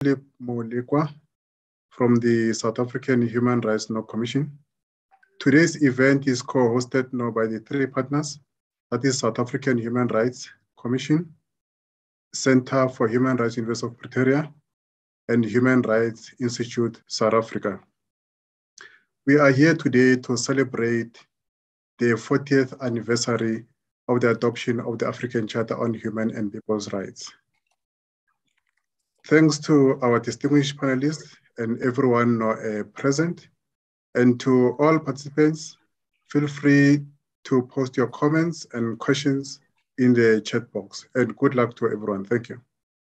Philip Molikwa from the South African Human Rights Commission. Today's event is co-hosted by the three partners, that is South African Human Rights Commission, Center for Human Rights University of Pretoria, and Human Rights Institute, South Africa. We are here today to celebrate the 40th anniversary of the adoption of the African Charter on Human and People's Rights. Thanks to our distinguished panelists and everyone present, and to all participants, feel free to post your comments and questions in the chat box. And good luck to everyone. Thank you.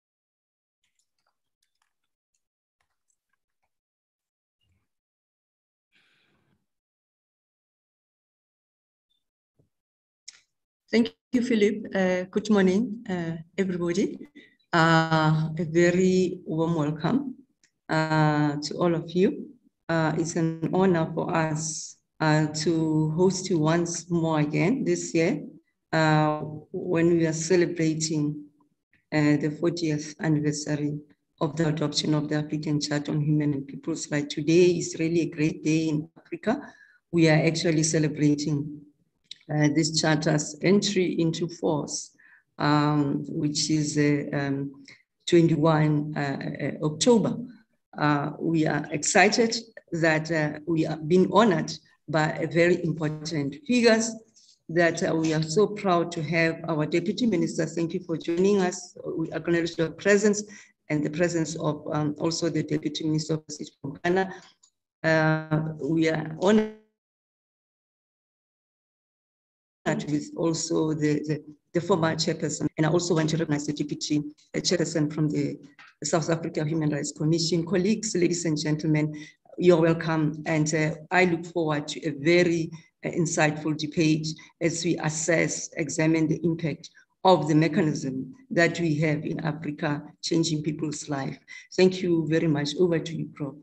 Thank you, Philip. Good morning, everybody. A very warm welcome to all of you. It's an honor for us to host you once more again this year when we are celebrating the 40th anniversary of the adoption of the African Charter on Human and People's Rights. Today is really a great day in Africa. We are actually celebrating this charter's entry into force, which is 21 October. We are excited that we are being honored by a very important figures that we are so proud to have our Deputy Minister. Thank you for joining us. We acknowledge your presence and the presence of also the Deputy Minister of State from Ghana. We are honored with also the former chairperson, and I also want to recognize the deputy chairperson from the South Africa Human Rights Commission. Colleagues, ladies and gentlemen, you're welcome, and I look forward to a very insightful debate as we assess, examine the impact of the mechanism that we have in Africa changing people's life. Thank you very much. Over to you, Prof.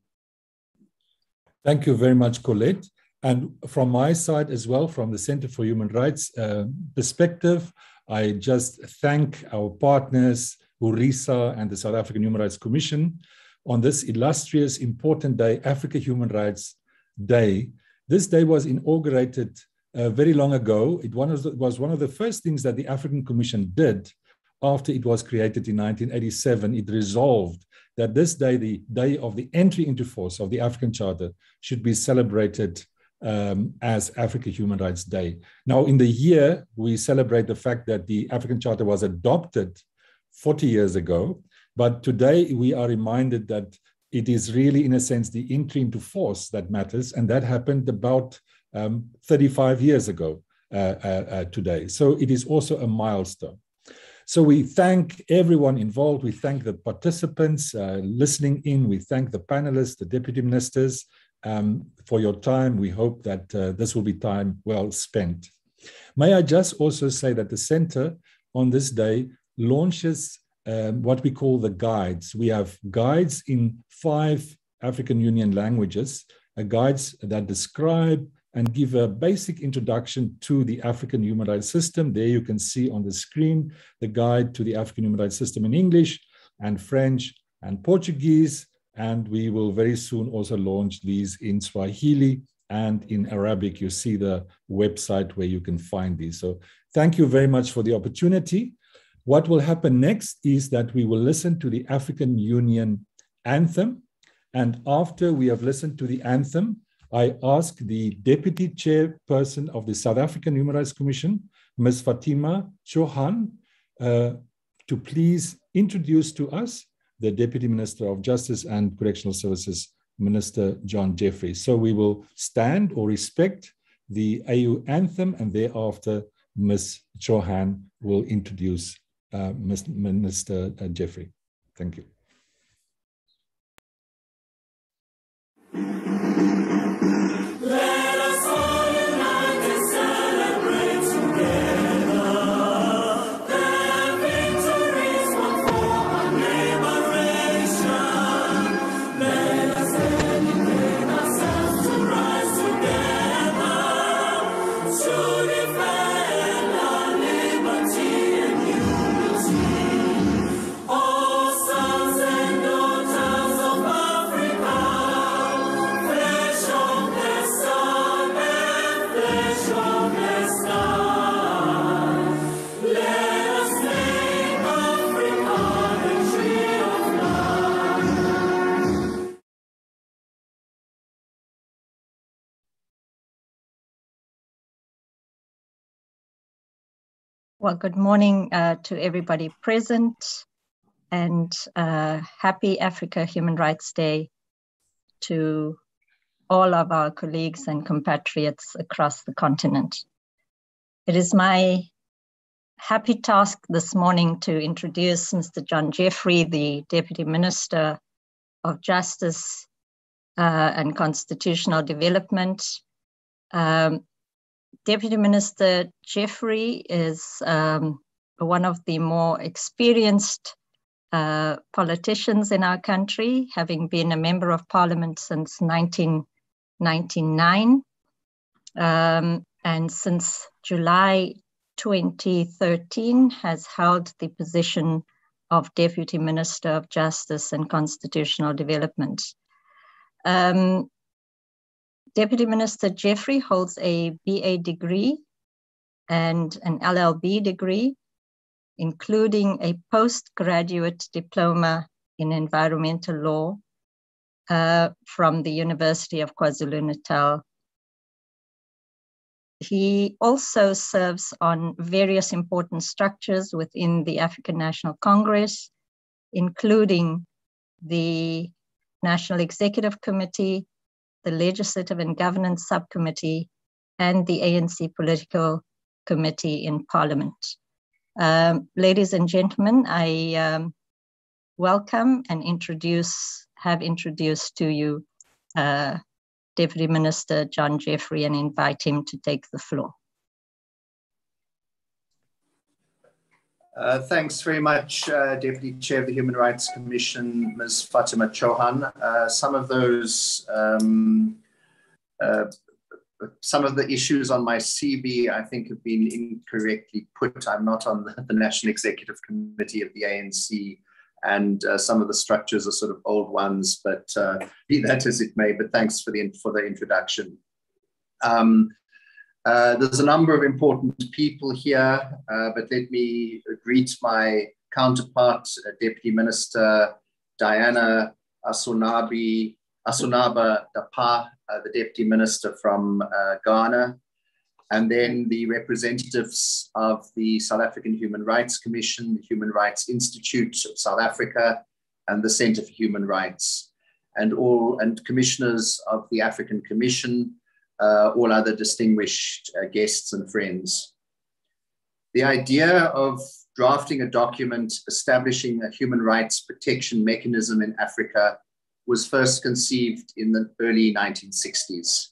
Thank you very much, Colette. And from my side as well, from the Center for Human Rights perspective, I just thank our partners, URISA and the South African Human Rights Commission, on this illustrious, important day, Africa Human Rights Day. This day was inaugurated very long ago. It was one of the first things that the African Commission did after it was created in 1987. It resolved that this day, the day of the entry into force of the African Charter, should be celebrated as Africa Human Rights Day. Now, in the year, we celebrate the fact that the African Charter was adopted 40 years ago, but today we are reminded that it is really, in a sense, the entry into force that matters, and that happened about 35 years ago today. So it is also a milestone. So we thank everyone involved. We thank the participants listening in. We thank the panelists, the deputy ministers, for your time. We hope that this will be time well spent. May I just also say that the Center on this day launches what we call the guides. We have guides in 5 African Union languages, guides that describe and give a basic introduction to the African human rights system. There you can see on the screen the guide to the African human rights system in English and French and Portuguese. And we will very soon also launch these in Swahili and in Arabic. You see the website where you can find these. So thank you very much for the opportunity. What will happen next is that we will listen to the African Union anthem. And after we have listened to the anthem, I ask the Deputy Chairperson of the South African Human Rights Commission, Ms. Fatima Chauhan, to please introduce to us the Deputy Minister of Justice and Correctional Services, Minister John Jeffrey. So we will stand or respect the AU anthem, and thereafter Ms. Chauhan will introduce Minister Jeffrey. Thank you. All sons and daughters. Well, good morning to everybody present, and happy Africa Human Rights Day to all of our colleagues and compatriots across the continent. It is my happy task this morning to introduce Mr. John Jeffrey, the Deputy Minister of Justice and Constitutional Development. Deputy Minister Jeffrey is one of the more experienced politicians in our country, having been a member of parliament since 1999. And since July 2013 has held the position of Deputy Minister of Justice and Constitutional Development. Deputy Minister Jeffrey holds a BA degree and an LLB degree, including a postgraduate diploma in environmental law from the University of KwaZulu-Natal. He also serves on various important structures within the African National Congress, including the National Executive Committee, the Legislative and Governance Subcommittee, and the ANC Political Committee in Parliament. Ladies and gentlemen, I welcome and have introduced to you Deputy Minister John Jeffrey and invite him to take the floor. Thanks very much, Deputy Chair of the Human Rights Commission, Ms. Fatima Chauhan. Some of the issues on my CV, I think, have been incorrectly put. I'm not on the National Executive Committee of the ANC, and some of the structures are sort of old ones, but be that as it may, but thanks for the introduction. There's a number of important people here, but let me greet my counterpart, Deputy Minister Diana Asonaba Dapa, the Deputy Minister from Ghana, and then the representatives of the South African Human Rights Commission, the Human Rights Institute of South Africa, and the Center for Human Rights, and commissioners of the African Commission, all other distinguished guests and friends. The idea of drafting a document establishing a human rights protection mechanism in Africa was first conceived in the early 1960s.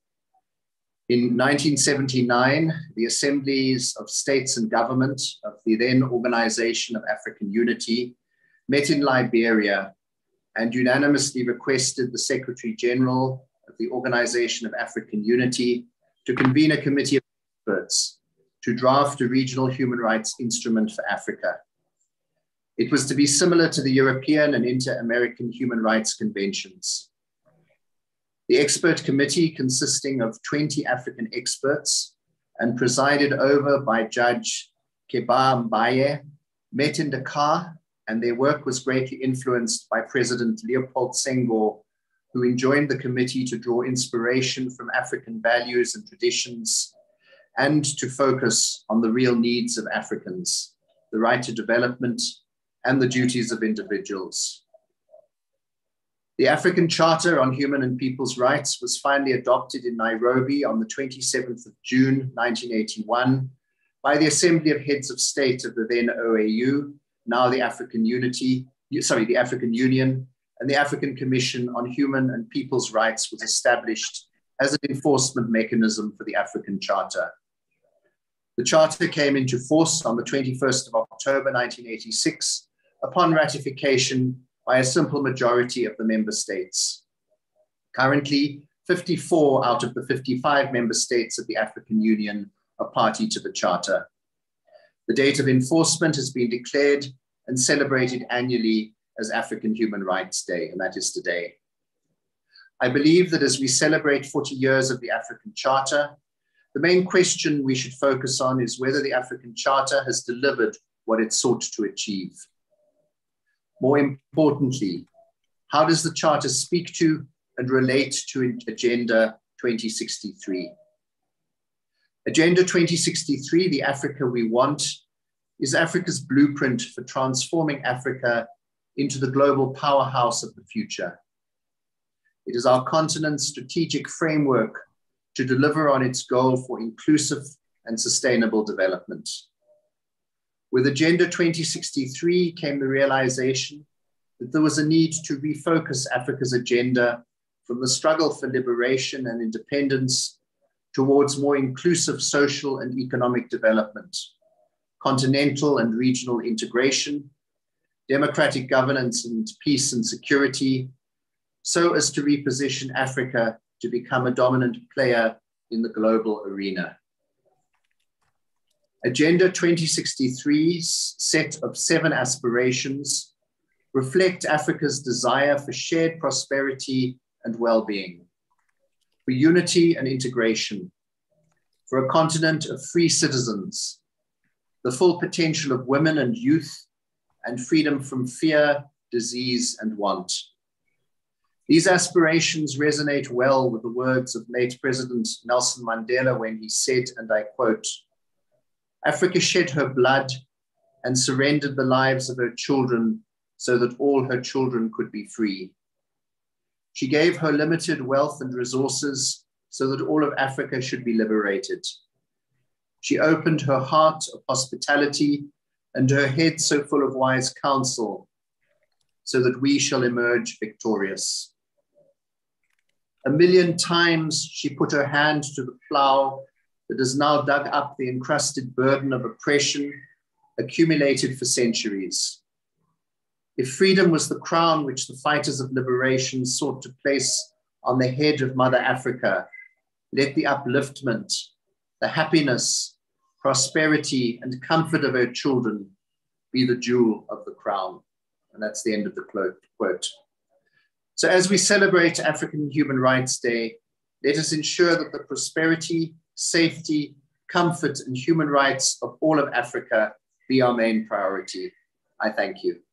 In 1979, the Assemblies of States and Government of the then Organization of African Unity met in Liberia and unanimously requested the Secretary General of the Organization of African Unity to convene a committee of experts to draft a regional human rights instrument for Africa. It was to be similar to the European and Inter-American human rights conventions. The expert committee, consisting of 20 African experts and presided over by Judge Keba Mbaye, met in Dakar, and their work was greatly influenced by President Leopold Senghor, who enjoined the committee to draw inspiration from African values and traditions and to focus on the real needs of Africans, the right to development, and the duties of individuals. The African Charter on Human and People's Rights was finally adopted in Nairobi on the 27th of June, 1981, by the Assembly of Heads of State of the then OAU, now the African Union, and the African Commission on Human and People's Rights was established as an enforcement mechanism for the African Charter. The Charter came into force on the 21st of October, 1986, upon ratification by a simple majority of the member states. Currently, 54 out of the 55 member states of the African Union are party to the Charter. The date of enforcement has been declared and celebrated annually as African Human Rights Day, and that is today. I believe that as we celebrate 40 years of the African Charter, the main question we should focus on is whether the African Charter has delivered what it sought to achieve. More importantly, how does the Charter speak to and relate to Agenda 2063? Agenda 2063, the Africa we want, is Africa's blueprint for transforming Africa into the global powerhouse of the future. It is our continent's strategic framework to deliver on its goal for inclusive and sustainable development. With Agenda 2063 came the realization that there was a need to refocus Africa's agenda from the struggle for liberation and independence towards more inclusive social and economic development, continental and regional integration, democratic governance and peace and security, so as to reposition Africa to become a dominant player in the global arena. Agenda 2063's set of 7 aspirations reflect Africa's desire for shared prosperity and well-being, for unity and integration, for a continent of free citizens, the full potential of women and youth, and freedom from fear, disease, and want. These aspirations resonate well with the words of late President Nelson Mandela when he said, and I quote, "Africa shed her blood and surrendered the lives of her children so that all her children could be free. She gave her limited wealth and resources so that all of Africa should be liberated. She opened her heart of hospitality and her head so full of wise counsel so that we shall emerge victorious. 1,000,000 times she put her hand to the plow that has now dug up the encrusted burden of oppression accumulated for centuries. If freedom was the crown which the fighters of liberation sought to place on the head of Mother Africa, let the upliftment, the happiness, prosperity, and comfort of her children be the jewel of the crown." And that's the end of the quote. So as we celebrate African Human Rights Day, let us ensure that the prosperity, safety, comfort, and human rights of all of Africa be our main priority. I thank you.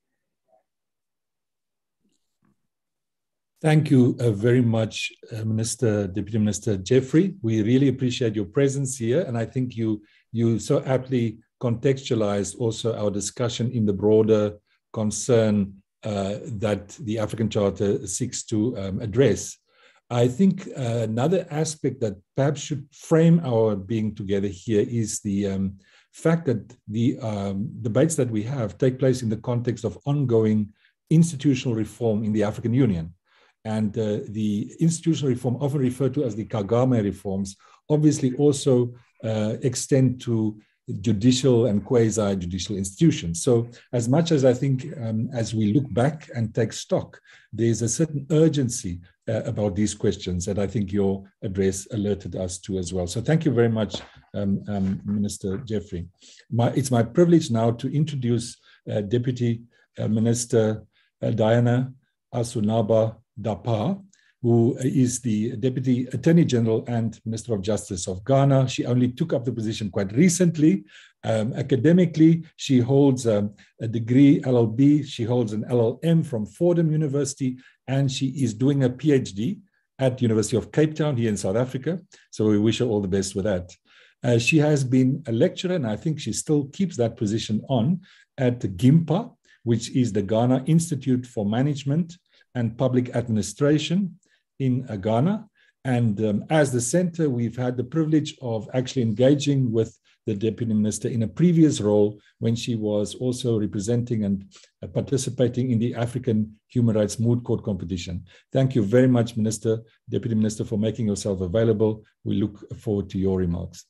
Thank you very much, Deputy Minister Jeffrey. We really appreciate your presence here. And I think you so aptly contextualized also our discussion in the broader concern that the African Charter seeks to address. I think another aspect that perhaps should frame our being together here is the fact that the debates that we have take place in the context of ongoing institutional reform in the African Union. And the institutional reform, often referred to as the Kagame reforms, obviously also extend to judicial and quasi-judicial institutions. So as much as I think as we look back and take stock, there's a certain urgency about these questions that I think your address alerted us to as well. So thank you very much, Minister Jeffrey. It's my privilege now to introduce Deputy Minister Diana Asonaba Dapaah, who is the Deputy Attorney General and Minister of Justice of Ghana. She only took up the position quite recently. Academically, she holds a degree, LLB, she holds an LLM from Fordham University, and she is doing a PhD at University of Cape Town here in South Africa. So we wish her all the best with that. She has been a lecturer, and I think she still keeps that position on at GIMPA, which is the Ghana Institute for Management and Public Administration in Ghana. And as the center, we've had the privilege of actually engaging with the Deputy Minister in a previous role when she was also representing and participating in the African Human Rights Moot Court competition. Thank you very much, Deputy Minister, for making yourself available. We look forward to your remarks.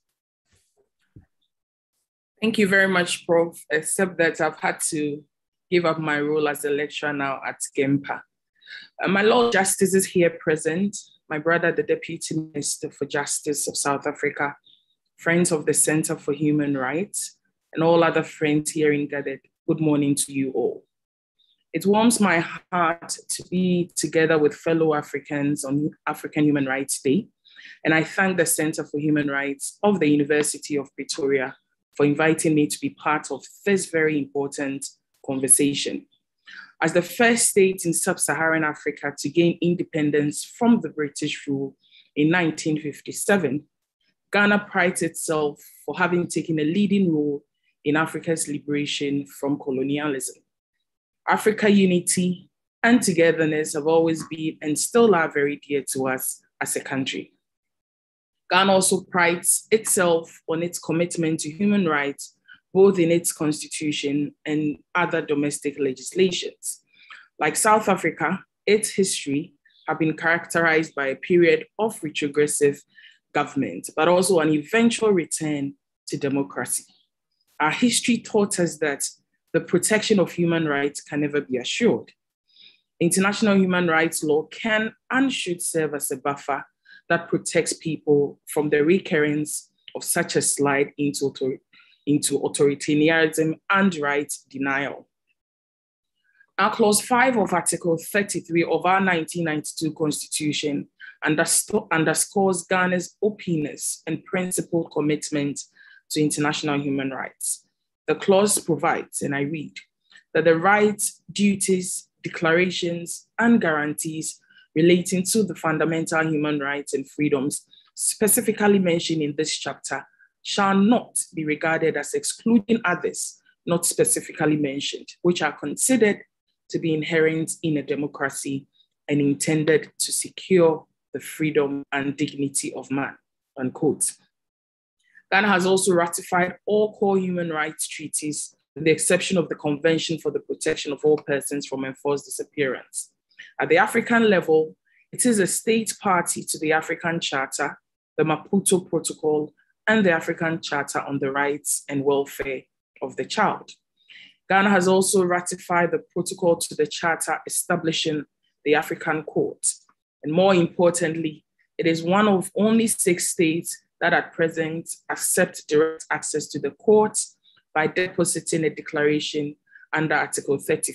Thank you very much, Prof, except that I've had to give up my role as a lecturer now at GIMPA. My Lord Justices here present, my brother, the Deputy Minister for Justice of South Africa, friends of the Center for Human Rights, and all other friends here gathered, good morning to you all. It warms my heart to be together with fellow Africans on African Human Rights Day, and I thank the Center for Human Rights of the University of Pretoria for inviting me to be part of this very important conversation. As the first state in sub-Saharan Africa to gain independence from the British rule in 1957, Ghana prides itself for having taken a leading role in Africa's liberation from colonialism. Africa unity and togetherness have always been and still are very dear to us as a country. Ghana also prides itself on its commitment to human rights, both in its constitution and other domestic legislations. Like South Africa, its history have been characterized by a period of retrogressive government, but also an eventual return to democracy. Our history taught us that the protection of human rights can never be assured. International human rights law can and should serve as a buffer that protects people from the recurrence of such a slide into authoritarianism and right denial. Our Clause 5 of Article 33 of our 1992 Constitution underscores Ghana's openness and principled commitment to international human rights. The clause provides, and I read, that the rights, duties, declarations, and guarantees relating to the fundamental human rights and freedoms specifically mentioned in this chapter shall not be regarded as excluding others not specifically mentioned, which are considered to be inherent in a democracy and intended to secure the freedom and dignity of man, unquote. Ghana has also ratified all core human rights treaties, with the exception of the Convention for the Protection of All Persons from Enforced Disappearance. At the African level, it is a state party to the African Charter, the Maputo Protocol, and the African Charter on the Rights and Welfare of the Child. Ghana has also ratified the protocol to the Charter establishing the African Court. And more importantly, it is one of only 6 states that at present accept direct access to the courts by depositing a declaration under Article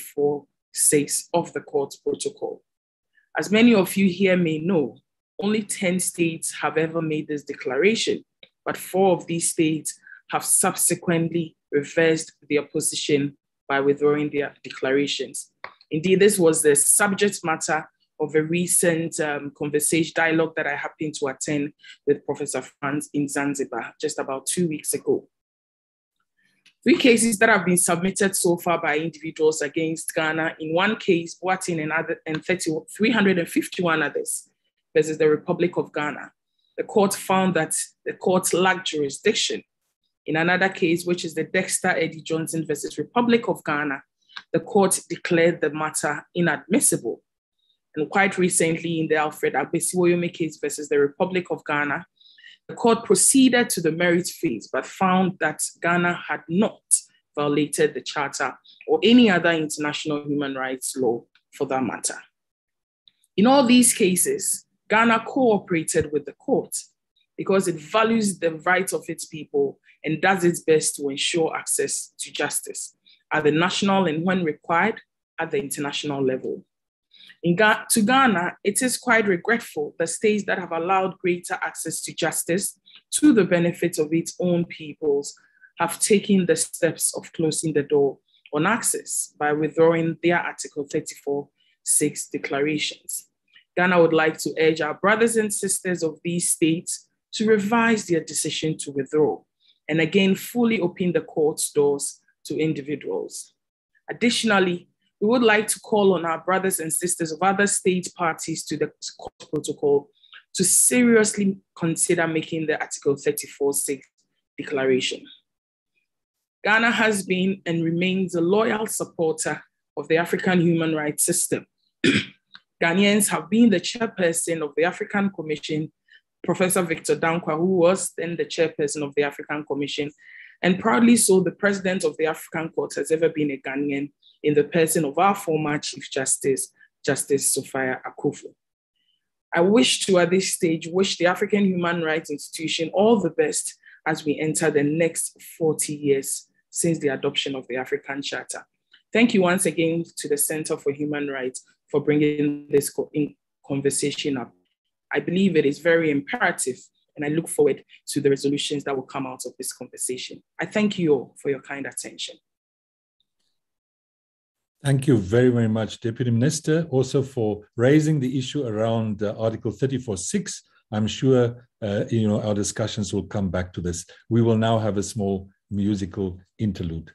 34(6) of the Court Protocol. As many of you here may know, only 10 states have ever made this declaration, but 4 of these states have subsequently reversed their position by withdrawing their declarations. Indeed, this was the subject matter of a recent dialogue that I happened to attend with Professor Franz in Zanzibar just about 2 weeks ago. 3 cases that have been submitted so far by individuals against Ghana. In one case, Boatin and 351 others versus the Republic of Ghana. The court found that the court lacked jurisdiction. In another case, which is the Dexter Eddie Johnson versus Republic of Ghana, the court declared the matter inadmissible. And quite recently, in the Alfred Agbesiwoyome case versus the Republic of Ghana, the court proceeded to the merits phase, but found that Ghana had not violated the Charter or any other international human rights law for that matter. In all these cases, Ghana cooperated with the court because it values the rights of its people and does its best to ensure access to justice at the national and, when required, at the international level. To Ghana, it is quite regretful that states that have allowed greater access to justice to the benefit of its own peoples have taken the steps of closing the door on access by withdrawing their Article 34(6) declarations. Ghana would like to urge our brothers and sisters of these states to revise their decision to withdraw and again fully open the court's doors to individuals. Additionally, we would like to call on our brothers and sisters of other state parties to the court protocol to seriously consider making the Article 34(6) declaration. Ghana has been and remains a loyal supporter of the African human rights system. Ghanaians have been the chairperson of the African Commission, Professor Victor Dankwa, who was then the chairperson of the African Commission, and proudly so, the president of the African Court has ever been a Ghanaian in the person of our former Chief Justice, Justice Sophia Akuffo. I wish to, at this stage, wish the African Human Rights Institution all the best as we enter the next 40 years since the adoption of the African Charter. Thank you once again to the Center for Human Rights for bringing this conversation up. I believe it is very imperative, and I look forward to the resolutions that will come out of this conversation. I thank you all for your kind attention. Thank you very, very much, Deputy Minister, also for raising the issue around Article 34(6). I'm sure our discussions will come back to this. We will now have a small musical interlude.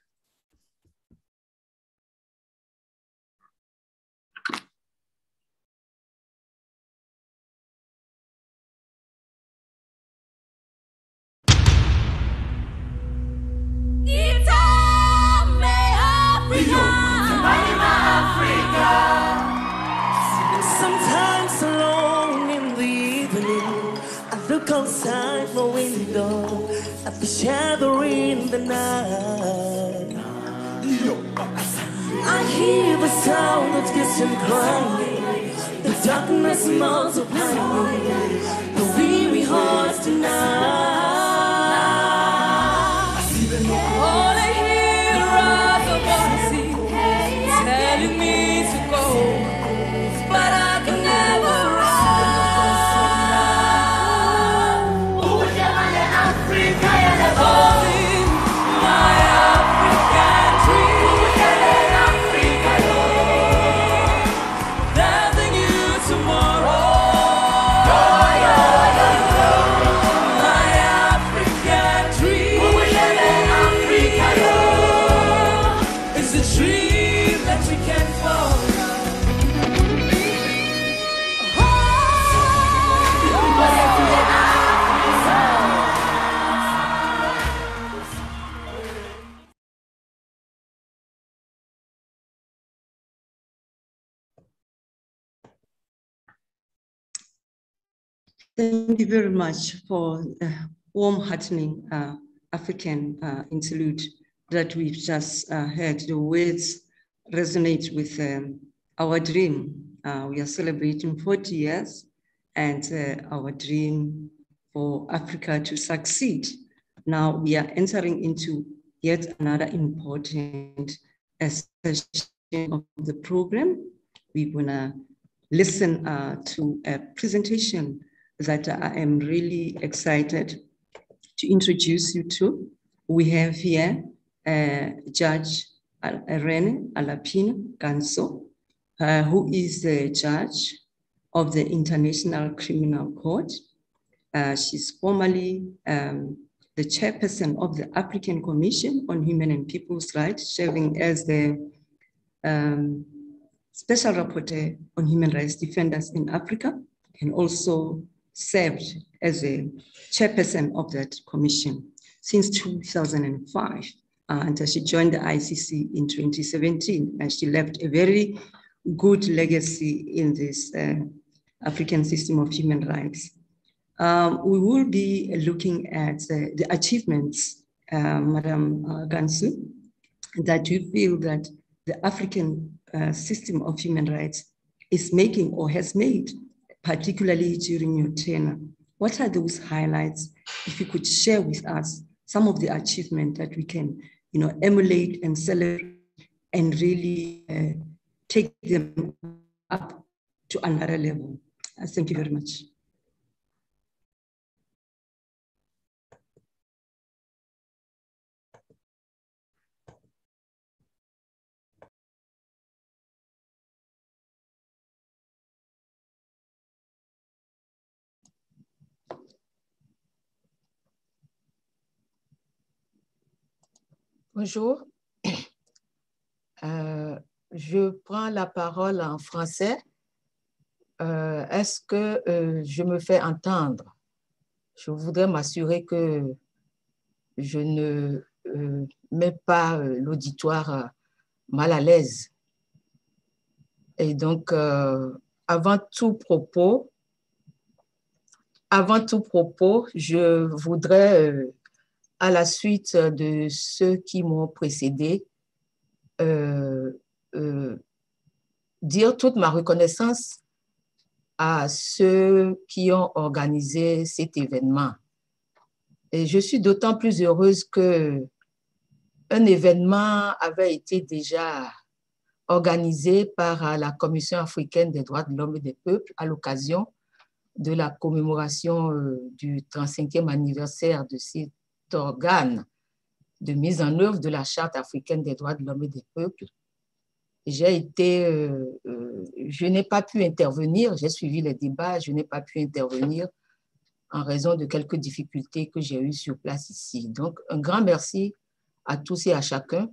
Sometimes alone in the evening, I look outside my window at the shadow in the night. I hear the sound of distant crying, the darkness multiplying, the weary hearts tonight. All I hear are the voices telling me to go, but I can never run. Holding my African dream, dancing you tomorrow. My African dream is a dream that we can follow. Thank you very much for the warm, heartening African interlude that we've just heard. The words resonate with our dream. We are celebrating 40 years and our dream for Africa to succeed. Now we are entering into yet another important session of the program. We're gonna listen to a presentation that I am really excited to introduce you to. We have here Judge Rene Alapine Ganso, who is the judge of the International Criminal Court. She's formerly the chairperson of the African Commission on Human and People's Rights, serving as the Special Rapporteur on Human Rights Defenders in Africa, and also served as a chairperson of that commission since 2005. And she joined the ICC in 2017, and she left a very good legacy in this African system of human rights. We will be looking at the achievements, Madam Gansu, that you feel that the African system of human rights is making or has made, particularly during your tenure. What are those highlights? If you could share with us some of the achievements that we can, emulate and celebrate and really take them up to another level. Thank you very much. Bonjour. Je prends la parole en français. Est-ce que je me fais entendre? Je voudrais m'assurer que je ne mets pas l'auditoire mal à l'aise. Et donc, avant tout propos, je voudrais, à la suite de ceux qui m'ont précédé, dire toute ma reconnaissance à ceux qui ont organisé cet événement. Et je suis d'autant plus heureuse qu'un événement avait été déjà organisé par la Commission africaine des droits de l'homme et des peuples à l'occasion de la commémoration du 35e anniversaire de cet organe de mise en œuvre de la Charte africaine des droits de l'homme et des peuples. Je n'ai pas pu intervenir, j'ai suivi les débats, je n'ai pas pu intervenir en raison de quelques difficultés que j'ai eues sur place ici. Donc, un grand merci à tous et à chacun.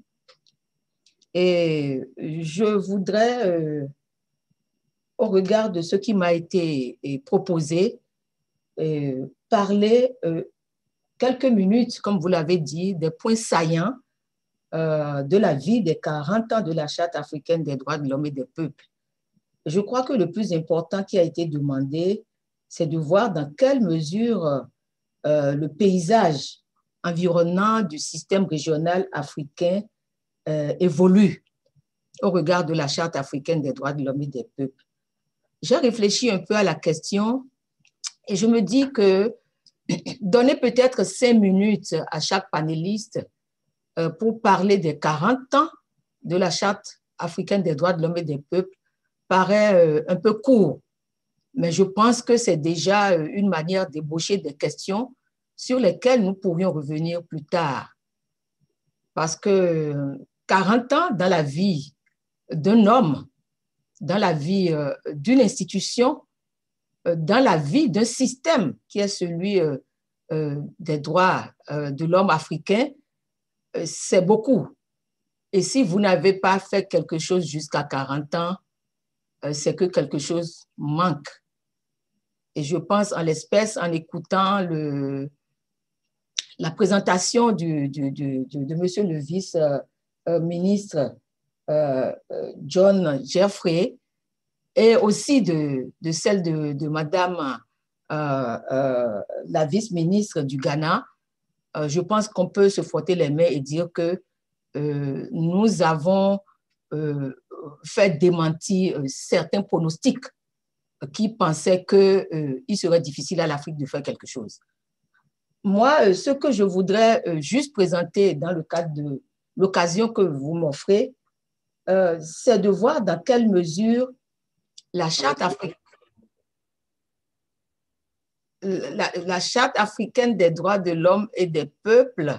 Et je voudrais, au regard de ce qui m'a été proposé, parler quelques minutes, comme vous l'avez dit, des points saillants de la vie des 40 ans de la Charte africaine des droits de l'homme et des peuples. Je crois que le plus important qui a été demandé, c'est de voir dans quelle mesure le paysage environnant du système régional africain évolue au regard de la Charte africaine des droits de l'homme et des peuples. J'ai réfléchi un peu à la question et je me dis que donner peut-être 5 minutes à chaque panéliste pour parler des 40 ans de la Charte africaine des droits de l'homme et des peuples paraît un peu court, mais je pense que c'est déjà une manière d'ébaucher des questions sur lesquelles nous pourrions revenir plus tard. Parce que 40 ans dans la vie d'un homme, dans la vie d'une institution, dans la vie d'un système qui est celui des droits de l'homme africain, c'est beaucoup. Et si vous n'avez pas fait quelque chose jusqu'à 40 ans, c'est que quelque chose manque. Et je pense en l'espèce, en écoutant la présentation de monsieur le vice-ministre John Jeffrey et aussi de celle de madame la vice-ministre du Ghana, je pense qu'on peut se frotter les mains et dire que nous avons fait démentir certains pronostics qui pensaient qu'il serait difficile à l'Afrique de faire quelque chose. Moi, ce que je voudrais juste présenter dans le cadre de l'occasion que vous m'offrez, c'est de voir dans quelle mesure la Charte africaine des droits de l'homme et des peuples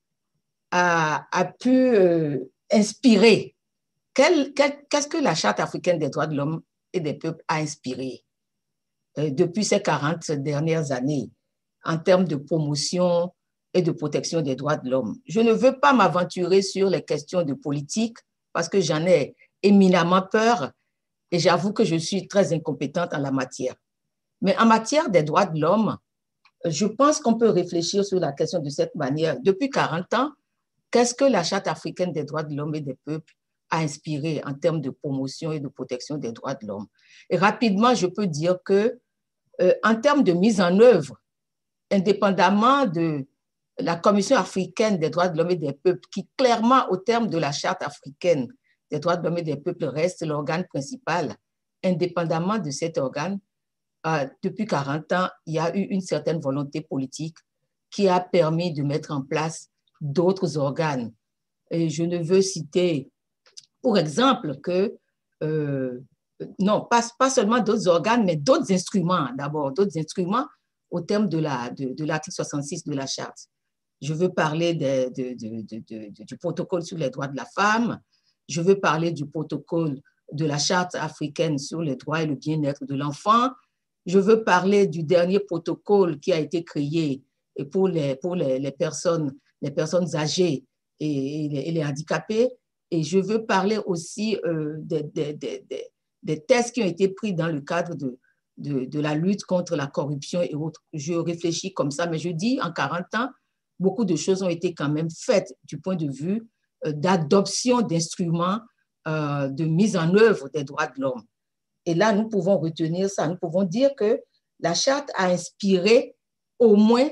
a pu inspirer. Qu'est-ce que la Charte africaine des droits de l'homme et des peuples a inspiré depuis ces 40 dernières années en termes de promotion et de protection des droits de l'homme? Je ne veux pas m'aventurer sur les questions de politique parce que j'en ai éminemment peur et j'avoue que je suis très incompétente en la matière. Mais en matière des droits de l'homme, je pense qu'on peut réfléchir sur la question de cette manière. Depuis 40 ans, qu'est-ce que la Charte africaine des droits de l'homme et des peuples a inspiré en termes de promotion et de protection des droits de l'homme? Et rapidement, je peux dire que en termes de mise en œuvre, indépendamment de la Commission africaine des droits de l'homme et des peuples, qui clairement, au terme de la Charte africaine des droits de l'homme et des peuples, reste l'organe principal, indépendamment de cet organe, depuis 40 ans, il y a eu une certaine volonté politique qui a permis de mettre en place d'autres organes. Et je ne veux citer, pour exemple, que, non, pas seulement d'autres organes, mais d'autres instruments, d'abord, d'autres instruments au terme de l'article 66 de la Charte. Je veux parler du protocole sur les droits de la femme, je veux parler du protocole de la Charte africaine sur les droits et le bien-être de l'enfant, je veux parler du dernier protocole qui a été créé pour les personnes âgées et les handicapés, et je veux parler aussi des tests qui ont été pris dans le cadre de la lutte contre la corruption et autres. Je réfléchis comme ça, mais je dis en 40 ans, beaucoup de choses ont été quand même faites du point de vue d'adoption d'instruments de mise en œuvre des droits de l'homme. Et là, nous pouvons retenir ça, nous pouvons dire que la Charte a inspiré au moins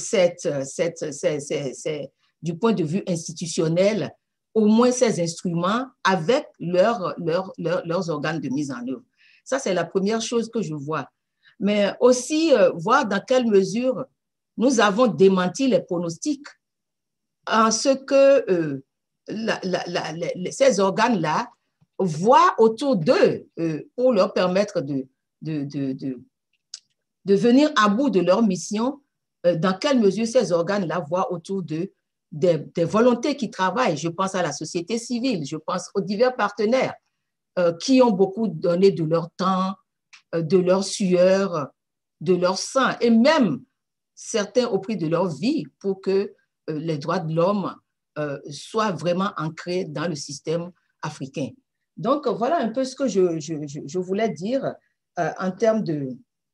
du point de vue institutionnel, au moins ces instruments avec leurs organes de mise en œuvre. Ça, c'est la première chose que je vois. Mais aussi, voir dans quelle mesure nous avons démenti les pronostics en ce que ces organes-là voient autour d'eux pour leur permettre de venir à bout de leur mission, dans quelle mesure ces organes-là voient autour d'eux des volontés qui travaillent. Je pense à la société civile, je pense aux divers partenaires qui ont beaucoup donné de leur temps, de leur sueur, de leur sang, et même certains au prix de leur vie pour que les droits de l'homme soient vraiment ancrés dans le système africain. Donc, voilà un peu ce que je voulais dire en termes de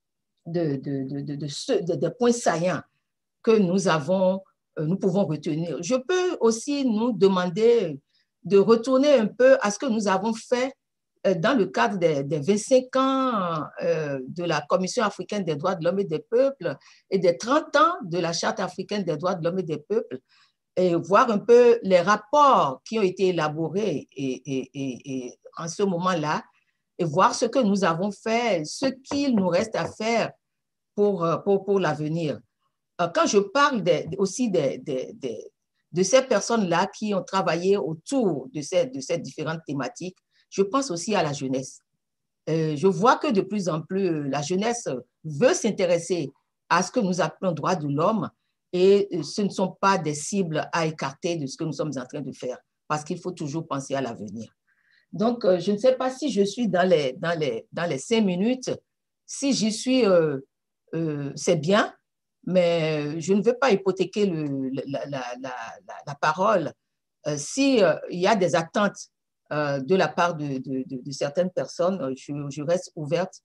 points saillants que nous pouvons retenir. Je peux aussi nous demander de retourner un peu à ce que nous avons fait dans le cadre des 25 ans de la Commission africaine des droits de l'homme et des peuples et des 30 ans de la Charte africaine des droits de l'homme et des peuples, et voir un peu les rapports qui ont été élaborés et en ce moment-là, et voir ce que nous avons fait, ce qu'il nous reste à faire pour l'avenir. Quand je parle aussi de ces personnes-là qui ont travaillé autour de ces différentes thématiques, je pense aussi à la jeunesse. Je vois que de plus en plus, la jeunesse veut s'intéresser à ce que nous appelons droits de l'homme, et ce ne sont pas des cibles à écarter de ce que nous sommes en train de faire, parce qu'il faut toujours penser à l'avenir. Donc, je ne sais pas si je suis dans les 5 minutes. Si j'y suis, c'est bien, mais je ne veux pas hypothéquer la parole. S'il y a des attentes de la part de certaines personnes, je reste ouverte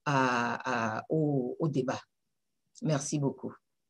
au débat. Merci beaucoup.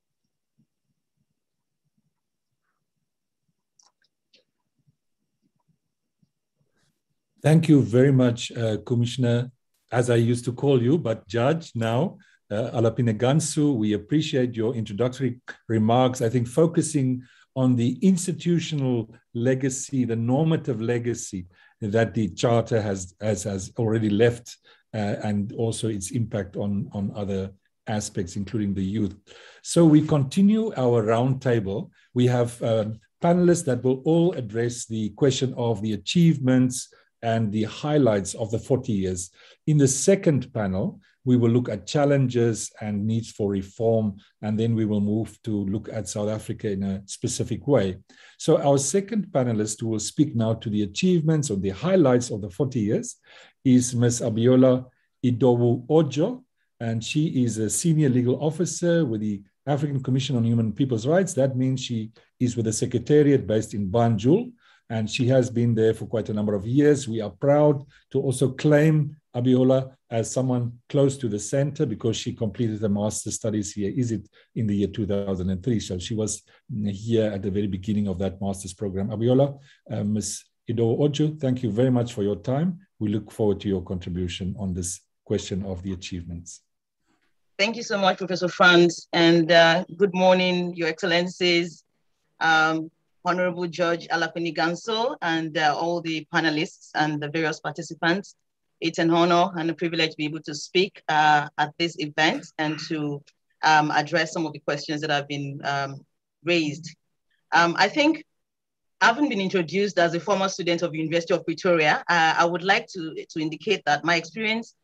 Thank you very much, Commissioner, as I used to call you, but Judge now, Alapinigansu. We appreciate your introductory remarks. I think focusing on the institutional legacy, the normative legacy that the Charter has already left, and also its impact on other aspects, including the youth. So we continue our roundtable. We have panelists that will all address the question of the achievements and the highlights of the 40 years. In the second panel, we will look at challenges and needs for reform, and then we will move to look at South Africa in a specific way. So our second panelist who will speak now to the achievements or the highlights of the 40 years is Ms. Abiola Idowu-Ojo, and she is a senior legal officer with the African Commission on Human and People's Rights. That means she is with the Secretariat based in Banjul, and she has been there for quite a number of years. We are proud to also claim Abiola as someone close to the center because she completed her master's studies here, in the year 2003. So she was here at the very beginning of that master's program. Abiola, Ms. Idowu-Ojo, thank you very much for your time. We look forward to your contribution on this question of the achievements. Thank you so much, Professor Franz, and good morning, Your Excellencies, Honorable Judge Alapinigansu, and all the panelists and the various participants. It's an honor and a privilege to be able to speak at this event and to address some of the questions that have been raised. I think, having been introduced as a former student of the University of Pretoria, I would like to indicate that my experience,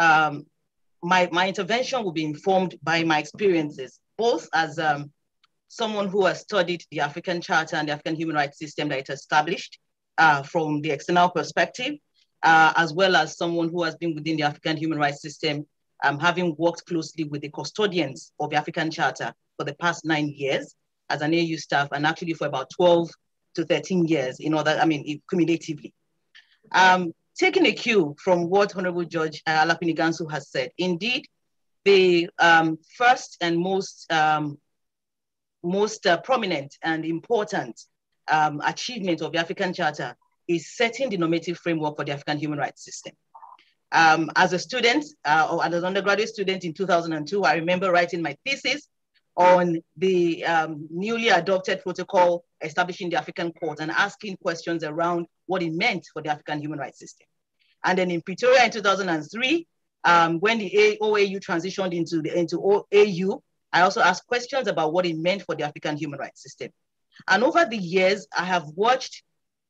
my intervention will be informed by my experiences, both as someone who has studied the African Charter and the African human rights system that it established from the external perspective, as well as someone who has been within the African human rights system, having worked closely with the custodians of the African Charter for the past 9 years as an AU staff, and actually for about 12 to 13 years, cumulatively. Taking a cue from what Honorable Judge Alapinigansu has said, indeed, the first and most prominent and important achievement of the African Charter is setting the normative framework for the African human rights system. As a student, or as an undergraduate student in 2002, I remember writing my thesis on the newly adopted protocol establishing the African Court and asking questions around what it meant for the African human rights system. And then in Pretoria in 2003, when the OAU transitioned into AU, I also asked questions about what it meant for the African human rights system. And over the years, I have watched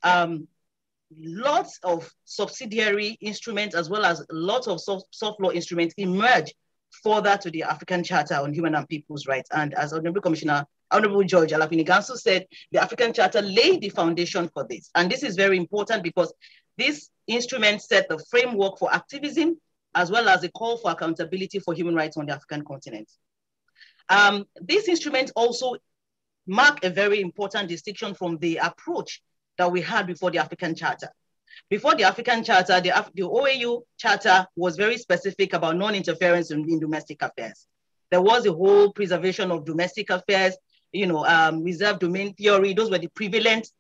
lots of subsidiary instruments as well as lots of soft law instruments emerge further to the African Charter on Human and People's Rights. And as Honorable Commissioner, Honorable Judge Alapinigansu said, the African Charter laid the foundation for this. And this is very important because this instrument set the framework for activism as well as a call for accountability for human rights on the African continent. These instruments also mark a very important distinction from the approach that we had before the African Charter. Before the African Charter, the OAU Charter was very specific about non-interference in domestic affairs. There was a whole preservation of domestic affairs, reserved domain theory. Those were the prevalent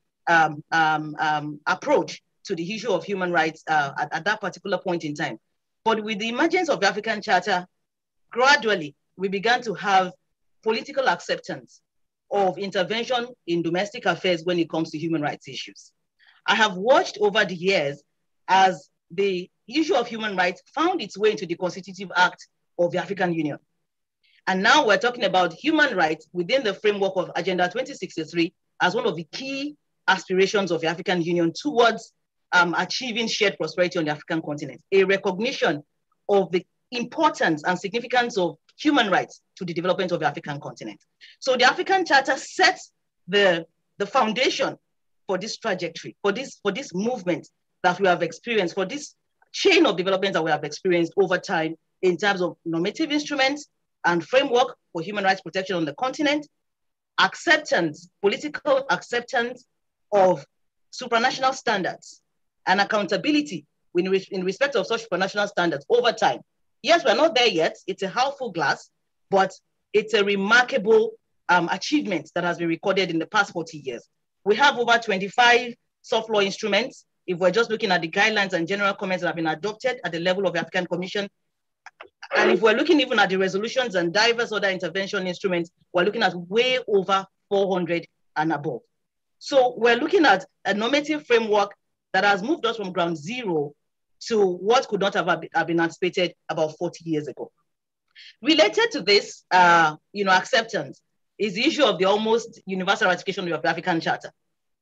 approach to the issue of human rights at that particular point in time. But with the emergence of the African Charter, gradually, we began to have political acceptance of intervention in domestic affairs when it comes to human rights issues. I have watched over the years as the issue of human rights found its way into the Constitutive Act of the African Union. And now we're talking about human rights within the framework of Agenda 2063 as one of the key aspirations of the African Union towards achieving shared prosperity on the African continent, a recognition of the importance and significance of human rights to the development of the African continent. So the African Charter sets the foundation for this trajectory, for this movement that we have experienced, for this chain of development that we have experienced over time in terms of normative instruments and framework for human rights protection on the continent, acceptance, political acceptance of supranational standards and accountability in respect of such supranational standards over time. Yes, we're not there yet. It's a half full glass, but it's a remarkable achievement that has been recorded in the past 40 years. We have over 25 soft law instruments. If we're just looking at the guidelines and general comments that have been adopted at the level of the African Commission, and if we're looking even at the resolutions and diverse other intervention instruments, we're looking at way over 400 and above. So we're looking at a normative framework that has moved us from ground zero to what could not have been anticipated about 40 years ago. Related to this, acceptance is the issue of the almost universal ratification of the African Charter.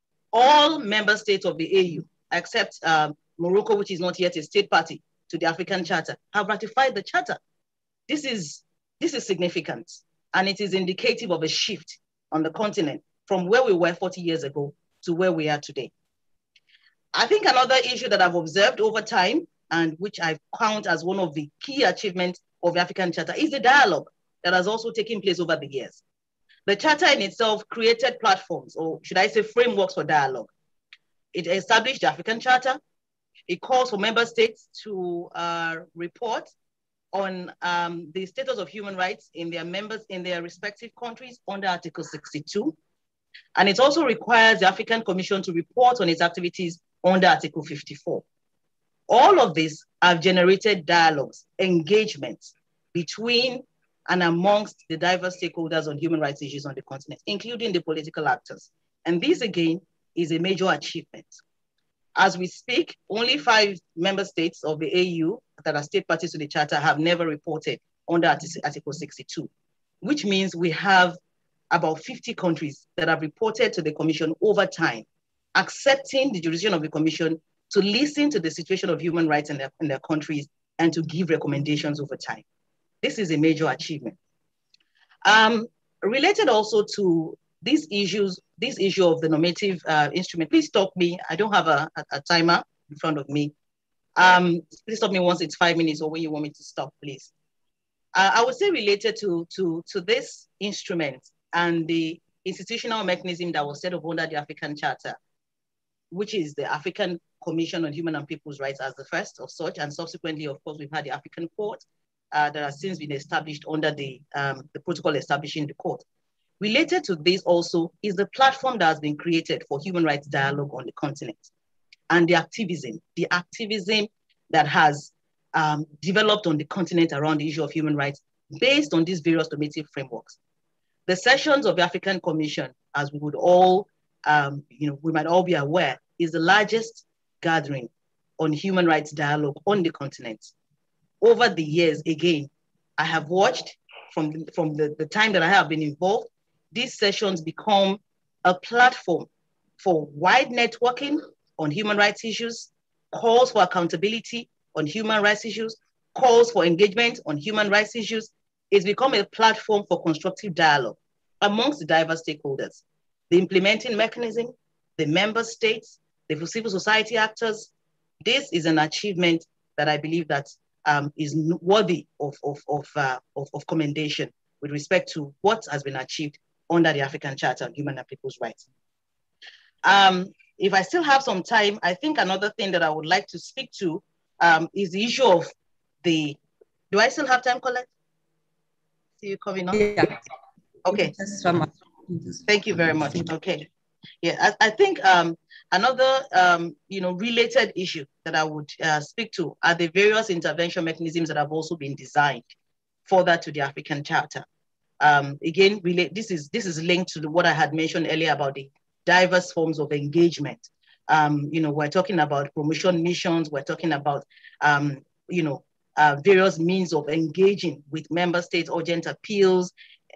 All member states of the AU, except Morocco, which is not yet a state party to the African Charter, have ratified the Charter. This is significant, and it is indicative of a shift on the continent from where we were 40 years ago to where we are today. I think another issue that I've observed over time, and which I count as one of the key achievements of the African Charter, is the dialogue that has also taken place over the years. The Charter in itself created platforms, or should I say frameworks for dialogue. It established the African Charter. It calls for member states to report on the status of human rights in their respective countries under Article 62. And it also requires the African Commission to report on its activities under Article 54. All of this have generated dialogues, engagements between and amongst the diverse stakeholders on human rights issues on the continent, including the political actors. And this again is a major achievement. As we speak, only 5 member states of the AU that are state parties to the Charter have never reported under Article 62, which means we have about 50 countries that have reported to the Commission over time, accepting the jurisdiction of the Commission to listen to the situation of human rights in their countries and to give recommendations over time. This is a major achievement. Related also to these issues, this issue of the normative instrument, please stop me. I don't have a timer in front of me. Please stop me once it's 5 minutes or when you want me to stop, please. I would say related to this instrument and the institutional mechanism that was set up under the African Charter, which is the African Commission on Human and People's Rights as the first of such, and subsequently, of course, we've had the African Court that has since been established under the protocol establishing the court. Related to this also is the platform that has been created for human rights dialogue on the continent and the activism that has developed on the continent around the issue of human rights based on these various normative frameworks. The sessions of the African Commission, as we would all, we might all be aware, is the largest gathering on human rights dialogue on the continent. Over the years, again, I have watched from the time that I have been involved, these sessions become a platform for wide networking on human rights issues, calls for accountability on human rights issues, calls for engagement on human rights issues. It's become a platform for constructive dialogue amongst the diverse stakeholders, the implementing mechanism, the member states, the civil society actors. This is an achievement that I believe that is worthy of commendation with respect to what has been achieved under the African Charter on Human and People's Rights. If I still have some time, I think another thing that I would like to speak to is the issue of do I still have time, Colette? See you coming on? Yeah. Okay. Thank you very much. Okay. Yeah, I think another related issue that I would speak to are the various intervention mechanisms that have also been designed further to the African Charter. Again, this is linked to what I had mentioned earlier about the diverse forms of engagement. We're talking about promotion missions. We're talking about various means of engaging with member states, urgent appeals,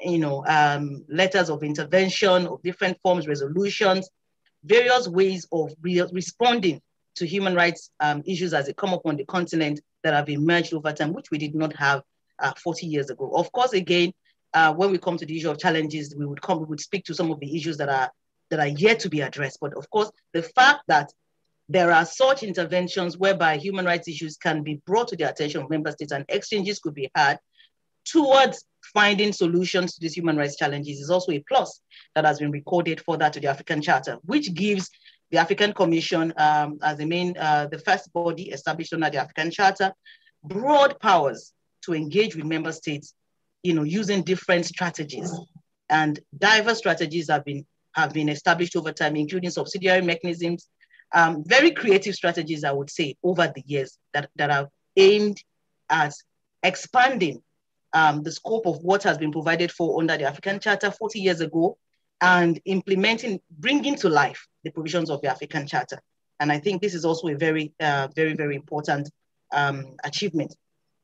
letters of intervention of different forms, resolutions, various ways of responding to human rights issues as they come up on the continent that have emerged over time, which we did not have 40 years ago. Of course, again, when we come to the issue of challenges, we would speak to some of the issues that are yet to be addressed. But of course, the fact that there are such interventions whereby human rights issues can be brought to the attention of member states and exchanges could be had towards finding solutions to these human rights challenges is also a plus that has been recorded further to the African Charter, which gives the African Commission as the first body established under the African Charter, broad powers to engage with member states, using different strategies. And diverse strategies have been established over time, including subsidiary mechanisms, very creative strategies, I would say, over the years that are aimed at expanding the scope of what has been provided for under the African Charter 40 years ago and bringing to life the provisions of the African Charter. And I think this is also a very, very important achievement.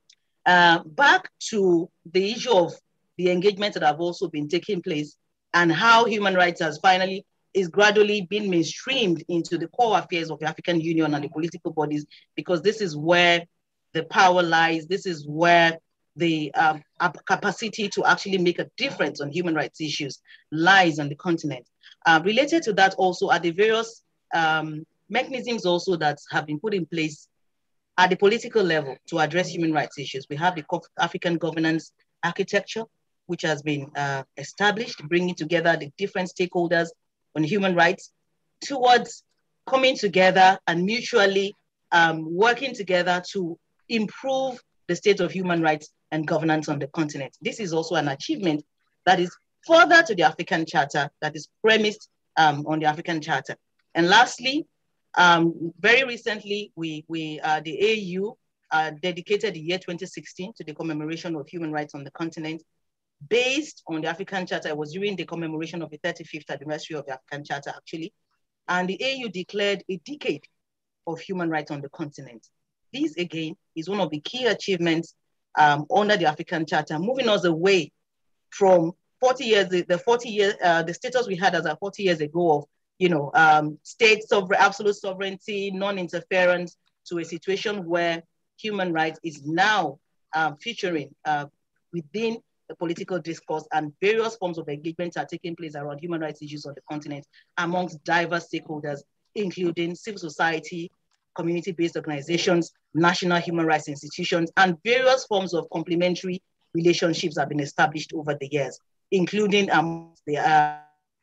Back to the issue of the engagements that have also been taking place and how human rights is gradually being mainstreamed into the core affairs of the African Union and the political bodies, because this is where the power lies. This is where the capacity to actually make a difference on human rights issues lies on the continent. Related to that also are the various mechanisms also that have been put in place at the political level to address human rights issues. We have the African governance architecture, which has been established, bringing together the different stakeholders on human rights towards coming together and mutually working together to improve the state of human rights and governance on the continent. This is also an achievement that is further to the African Charter, that is premised on the African Charter. And lastly, very recently, the AU dedicated the year 2016 to the commemoration of human rights on the continent. Based on the African Charter, it was during the commemoration of the 35th anniversary of the African Charter, actually, and the AU declared a decade of human rights on the continent. This, again, is one of the key achievements under the African Charter, moving us away from 40 years, the status we had as 40 years ago of, state absolute sovereignty, non-interference, to a situation where human rights is now featuring within the political discourse, and various forms of engagement are taking place around human rights issues on the continent amongst diverse stakeholders, including civil society, community-based organizations, national human rights institutions, and various forms of complementary relationships have been established over the years, including the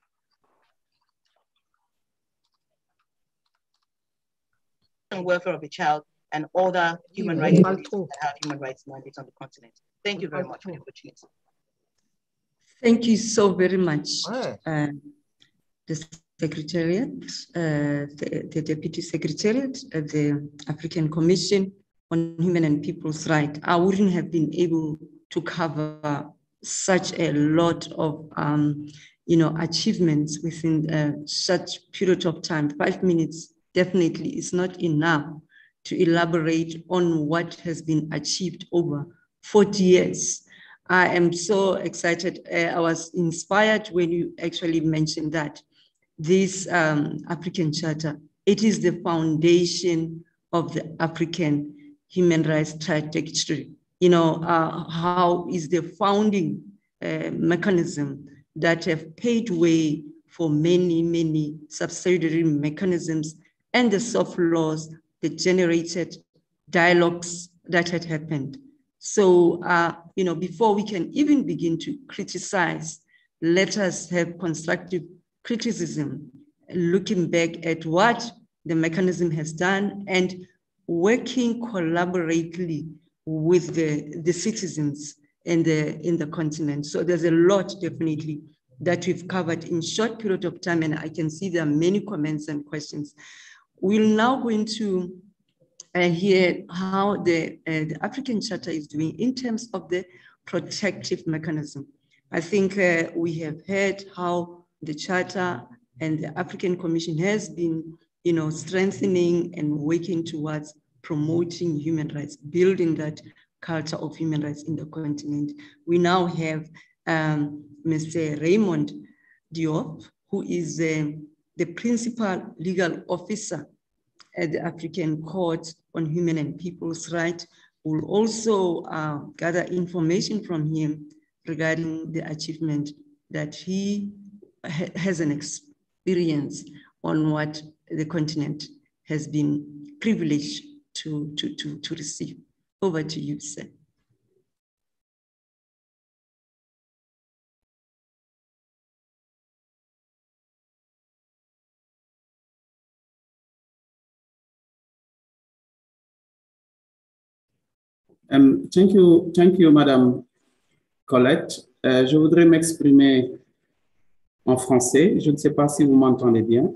welfare of the child and other human rights that have human rights mandates on the continent. Thank you very much for the opportunity. Thank you so very much, the Secretariat, the Deputy Secretariat of the African Commission on Human and People's Rights. I wouldn't have been able to cover such a lot of achievements within such period of time. 5 minutes definitely is not enough to elaborate on what has been achieved over 40 years. I am so excited. I was inspired when you actually mentioned that this African Charter, it is the foundation of the African human rights trajectory. How is the founding mechanism that have paved way for many, many subsidiary mechanisms and the soft laws that generated dialogues that had happened. So, before we can even begin to criticize, let us have constructive criticism, looking back at what the mechanism has done and working collaboratively with the citizens in the continent. So there's a lot definitely that we've covered in short period of time, and I can see there are many comments and questions. We're now going to hear how the African Charter is doing in terms of the protective mechanism. I think we have heard how the Charter and the African Commission has been, strengthening and working towards promoting human rights, building that culture of human rights in the continent. We now have Mr. Raymond Diop, who is the principal legal officer at the African Court on Human and People's Rights. We'll also gather information from him regarding the achievement that he has an experience on what the continent has been privileged to receive. Over to you, sir. Thank you, Madame Colette. Je voudrais m'exprimer en français. Je ne sais pas si vous m'entendez bien.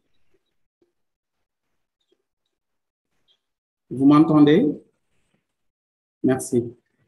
Vous m'entendez? Merci.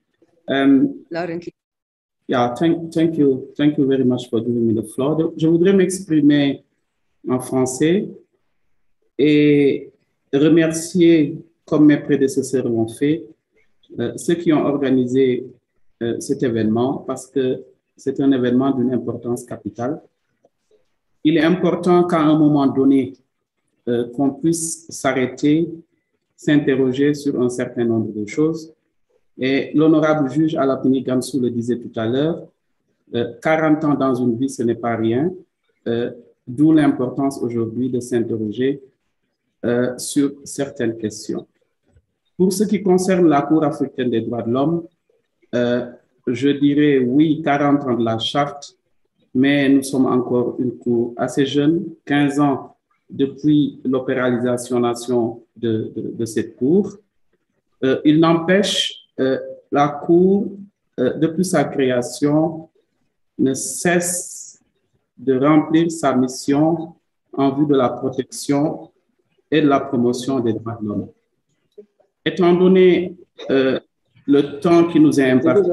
Yeah, thank you very much for giving me the floor. Je voudrais m'exprimer en français et remercier, comme mes prédécesseurs l'ont fait, ceux qui ont organisé cet événement, parce que c'est un événement d'une importance capitale. Il est important qu'à un moment donné, qu'on puisse s'arrêter, s'interroger sur un certain nombre de choses. Et l'honorable juge Alapini Gamsou le disait tout à l'heure, 40 ans dans une vie, ce n'est pas rien, d'où l'importance aujourd'hui de s'interroger sur certaines questions. Pour ce qui concerne la Cour africaine des droits de l'homme, je dirais oui, 40 ans de la charte, mais nous sommes encore une cour assez jeune, 15 ans depuis l'opéralisation de cette cour. Il n'empêche, la Cour, depuis sa création, ne cesse de remplir sa mission en vue de la protection et de la promotion des droits de l'homme. Étant donné le temps qui nous est imparti,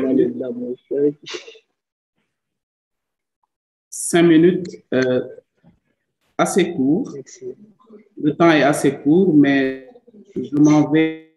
5 minutes assez court. Le temps est assez court, mais je m'en vais.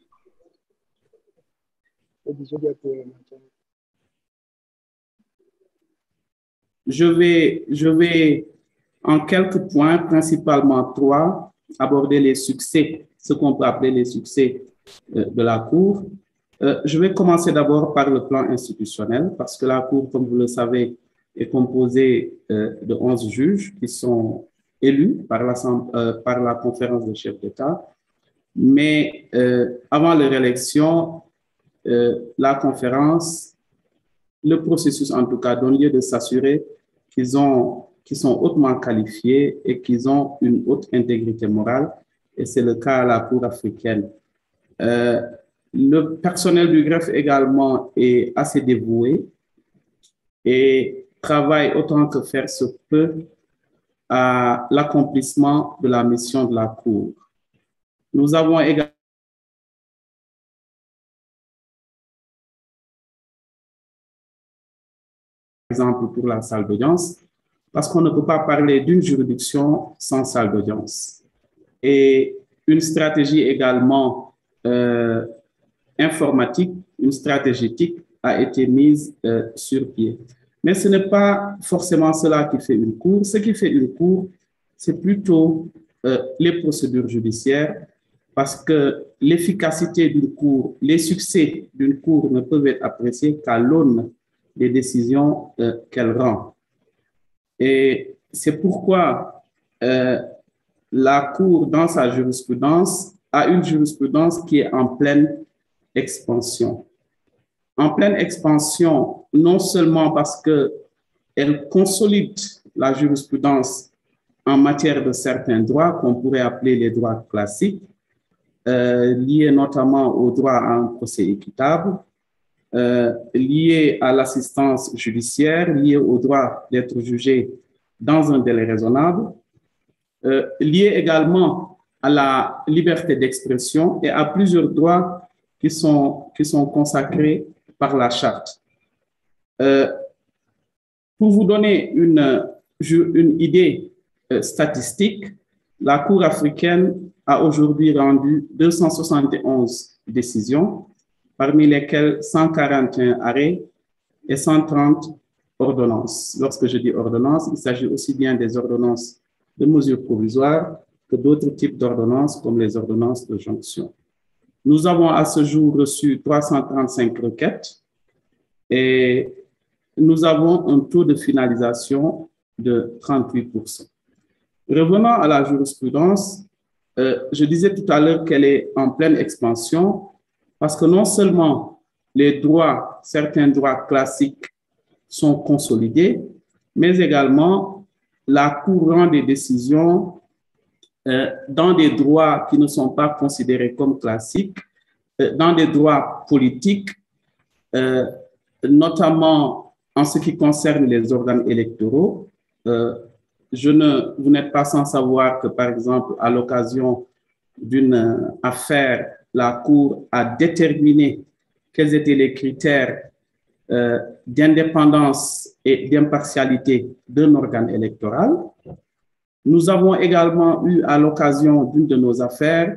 Je vais en quelques points, principalement 3, aborder les succès, ce qu'on peut appeler les succès de la Cour. Je vais commencer d'abord par le plan institutionnel, parce que la Cour, comme vous le savez, est composée de 11 juges qui sont élus par la conférence des chefs d'État. Mais avant leur élection, la conférence, le processus en tout cas, donne lieu de s'assurer qu'ils sont hautement qualifiés et qu'ils ont une haute intégrité morale. Et c'est le cas à la Cour africaine. Le personnel du greffe également est assez dévoué et travaille autant que faire se peut à l'accomplissement de la mission de la Cour. Nous avons également exemple pour la salle d'audience, parce qu'on ne peut pas parler d'une juridiction sans salle d'audience. Et une stratégie également informatique, une stratégie TIC a été mise sur pied. Mais ce n'est pas forcément cela qui fait une cour. Ce qui fait une cour, c'est plutôt les procédures judiciaires, parce que l'efficacité d'une cour, les succès d'une cour ne peuvent être appréciés qu'à l'aune des décisions qu'elle rend. Et c'est pourquoi la Cour, dans sa jurisprudence, a une jurisprudence qui est en pleine expansion. en pleine expansion, non seulement parce qu'elle consolide la jurisprudence en matière de certains droits qu'on pourrait appeler les droits classiques, liés notamment au droit à un procès équitable, liés à l'assistance judiciaire, liés au droit d'être jugé dans un délai raisonnable, liés également à la liberté d'expression et à plusieurs droits qui sont consacrés par la charte. Pour vous donner une idée statistique, la Cour africaine a aujourd'hui rendu 271 décisions, parmi lesquelles 141 arrêts et 130 ordonnances. Lorsque je dis ordonnances, il s'agit aussi bien des ordonnances de mesures provisoires que d'autres types d'ordonnances comme les ordonnances de jonction. Nous avons à ce jour reçu 335 requêtes et nous avons un taux de finalisation de 38%. Revenant à la jurisprudence, je disais tout à l'heure qu'elle est en pleine expansion parce que non seulement les droits, certains droits classiques sont consolidés, mais également la Cour rend des décisions dans des droits qui ne sont pas considérés comme classiques, dans des droits politiques, notamment en ce qui concerne les organes électoraux. Vous n'êtes pas sans savoir que, par exemple, à l'occasion d'une affaire, la Cour a déterminé quels étaient les critères d'indépendance et d'impartialité d'un organe électoral. Nous avons également eu, à l'occasion d'une de nos affaires,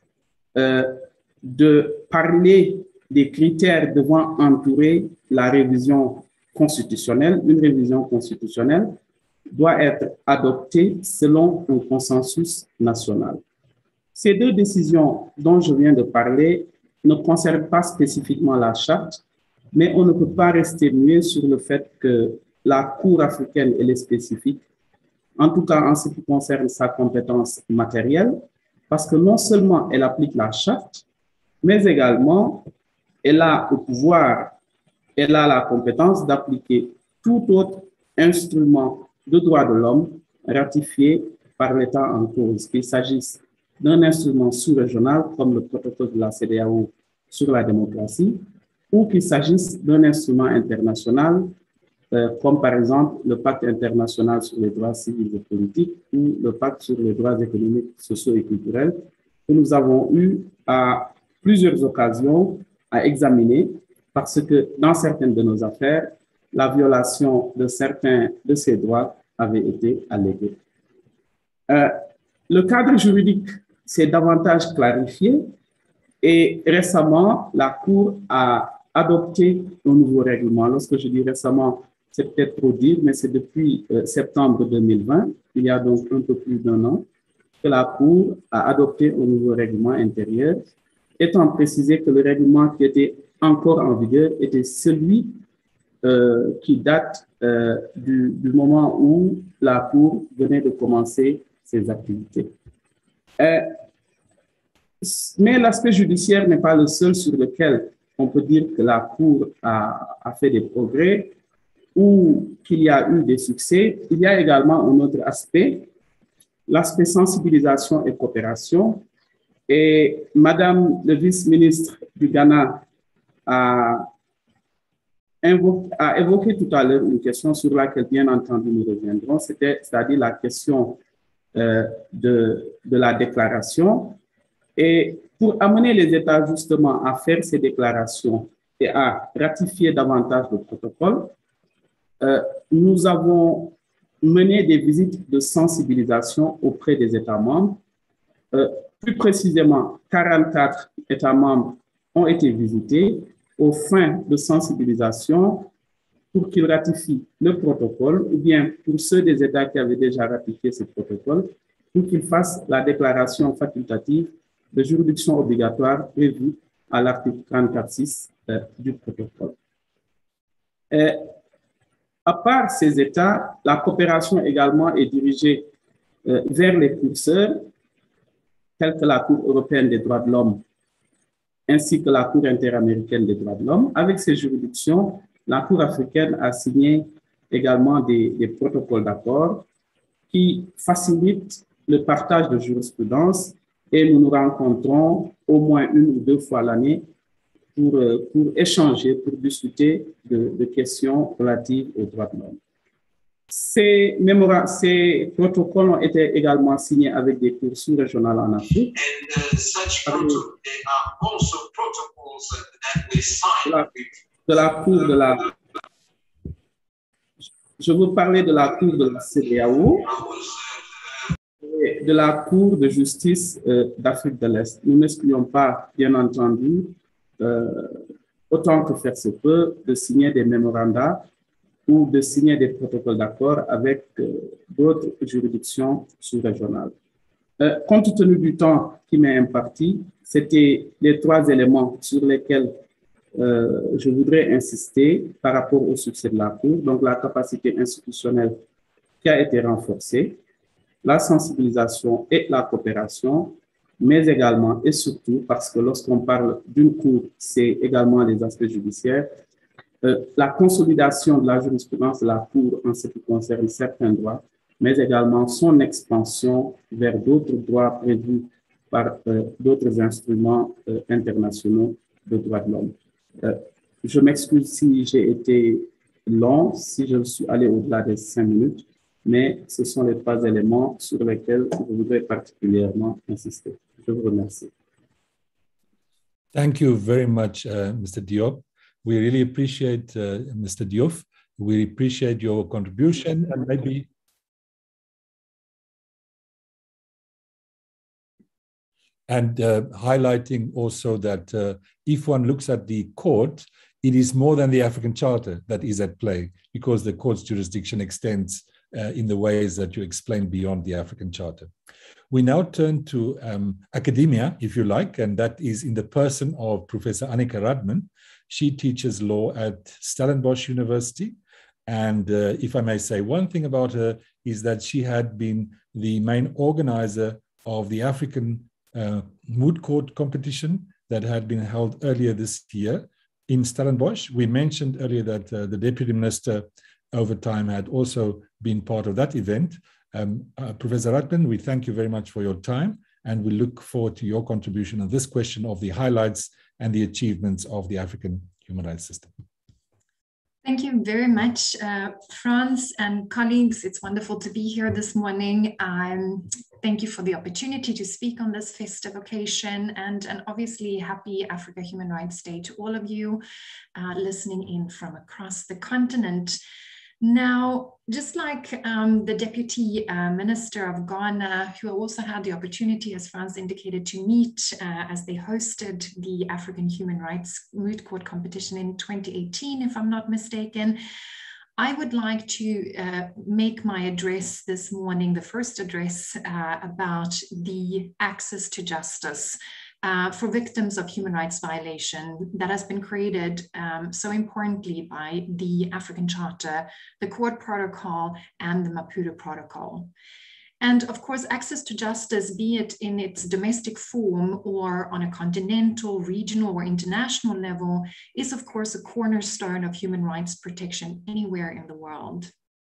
de parler des critères devant entourer la révision constitutionnelle. Une révision constitutionnelle doit être adoptée selon un consensus national. Ces deux décisions dont je viens de parler ne concernent pas spécifiquement la charte, mais on ne peut pas rester muet sur le fait que la Cour africaine, elle est spécifique, en tout cas en ce qui concerne sa compétence matérielle, parce que non seulement elle applique la charte, mais également elle a le pouvoir, elle a la compétence d'appliquer tout autre instrument de droits de l'homme ratifié par l'État en cause, qu'il s'agisse d'un instrument sous-régional comme le protocole de la CEDEAO sur la démocratie, ou qu'il s'agisse d'un instrument international comme par exemple le pacte international sur les droits civils et politiques ou le pacte sur les droits économiques, sociaux et culturels que nous avons eu à plusieurs occasions à examiner parce que dans certaines de nos affaires, la violation de certains de ces droits avait été alléguée. Le cadre juridique s'est davantage clarifié et récemment, la Cour a adopté un nouveau règlement. Lorsque je dis récemment, c'est peut-être trop dire, mais c'est depuis septembre 2020, il y a donc un peu plus d'un an, que la Cour a adopté un nouveau règlement intérieur, étant précisé que le règlement qui était encore en vigueur était celui qui date du moment où la Cour venait de commencer ses activités. Mais l'aspect judiciaire n'est pas le seul sur lequel on peut dire que la Cour a fait des progrès ou qu'il y a eu des succès. Il y a également un autre aspect, l'aspect sensibilisation et coopération. Et Madame le vice-ministre du Ghana a évoqué tout à l'heure une question sur laquelle, bien entendu, nous reviendrons, c'est-à-dire la question de la déclaration. Et pour amener les États justement à faire ces déclarations et à ratifier davantage le protocole, nous avons mené des visites de sensibilisation auprès des États membres. Plus précisément, 44 États membres ont été visités aux fins de sensibilisation pour qu'ils ratifient le protocole, ou bien pour ceux des États qui avaient déjà ratifié ce protocole, pour qu'ils fassent la déclaration facultative de juridiction obligatoire prévue à l'article 34.6 du protocole. À part ces États, la coopération également est dirigée vers les curseurs, tels que la Cour européenne des droits de l'homme, ainsi que la Cour interaméricaine des droits de l'homme. Avec ces juridictions, la Cour africaine a signé également des protocoles d'accord qui facilitent le partage de jurisprudence, et nous nous rencontrons au moins 1 ou 2 fois l'année pour échanger, pour discuter de questions relatives aux droits de l'homme. Ces protocoles ont été également signés avec des cours sous-régionales en Afrique. Je vous parlais de la Cour de la CEDEAO et de la Cour de justice d'Afrique de l'Est. Nous n'excluons pas, bien entendu, autant que faire se peut, de signer des mémorandats ou de signer des protocoles d'accord avec d'autres juridictions sous-régionales. Compte tenu du temps qui m'est imparti, c'était les 3 éléments sur lesquels je voudrais insister par rapport au succès de la Cour. Donc, la capacité institutionnelle qui a été renforcée, la sensibilisation et la coopération, mais également et surtout, parce que lorsqu'on parle d'une Cour, c'est également les aspects judiciaires, la consolidation de la jurisprudence de la Cour en ce qui concerne certains droits, mais également son expansion vers d'autres droits prévus par d'autres instruments internationaux de droits de l'homme. Je m'excuse si j'ai été long, si je suis allé au-delà des 5 minutes, mais ce sont les 3 éléments sur lesquels je voudrais particulièrement insister. Je vous remercie. Thank you very much, Mr. Diop. We really appreciate Mr. Diouf. We appreciate your contribution, and maybe highlighting also that if one looks at the court, it is more than the African Charter that is at play, because the court's jurisdiction extends in the ways that you explained beyond the African Charter. We now turn to academia, if you like, and that is in the person of Professor Annika Radman. She teaches law at Stellenbosch University. And if I may say one thing about her, is that she had been the main organizer of the African moot court competition that had been held earlier this year in Stellenbosch. We mentioned earlier that the Deputy Minister over time had also been part of that event. Professor Radman, we thank you very much for your time, and we look forward to your contribution on this question of the highlights and the achievements of the African human rights system. Thank you very much, Frans and colleagues. It's wonderful to be here this morning. Thank you for the opportunity to speak on this festive occasion, and obviously happy Africa Human Rights Day to all of you listening in from across the continent. Now, just like the Deputy Minister of Ghana, who also had the opportunity, as Frans indicated, to meet as they hosted the African Human Rights Moot Court competition in 2018, if I'm not mistaken, I would like to make my address this morning, the first address about the access to justice for victims of human rights violation that has been created so importantly by the African Charter, the Court Protocol, and the Maputo Protocol. And of course, access to justice, be it in its domestic form or on a continental, regional, or international level, is of course a cornerstone of human rights protection anywhere in the world.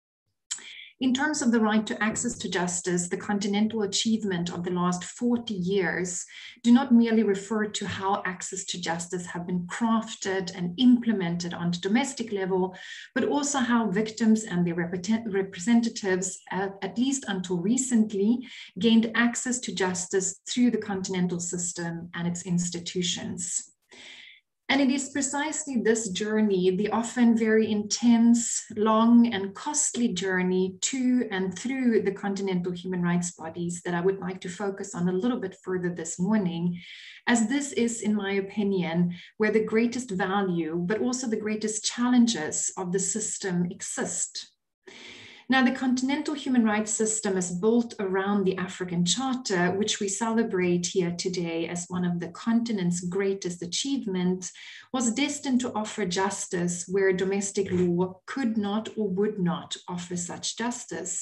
In terms of the right to access to justice, the continental achievement of the last 40 years do not merely refer to how access to justice have been crafted and implemented on the domestic level, but also how victims and their representatives, at least until recently, gained access to justice through the continental system and its institutions. And it is precisely this journey, the often very intense, long, and costly journey to and through the continental human rights bodies, that I would like to focus on a little bit further this morning, as this is, in my opinion, where the greatest value, but also the greatest challenges of the system exist. Now, the continental human rights system is built around the African Charter, which we celebrate here today as one of the continent's greatest achievements, was destined to offer justice where domestic law could not or would not offer such justice.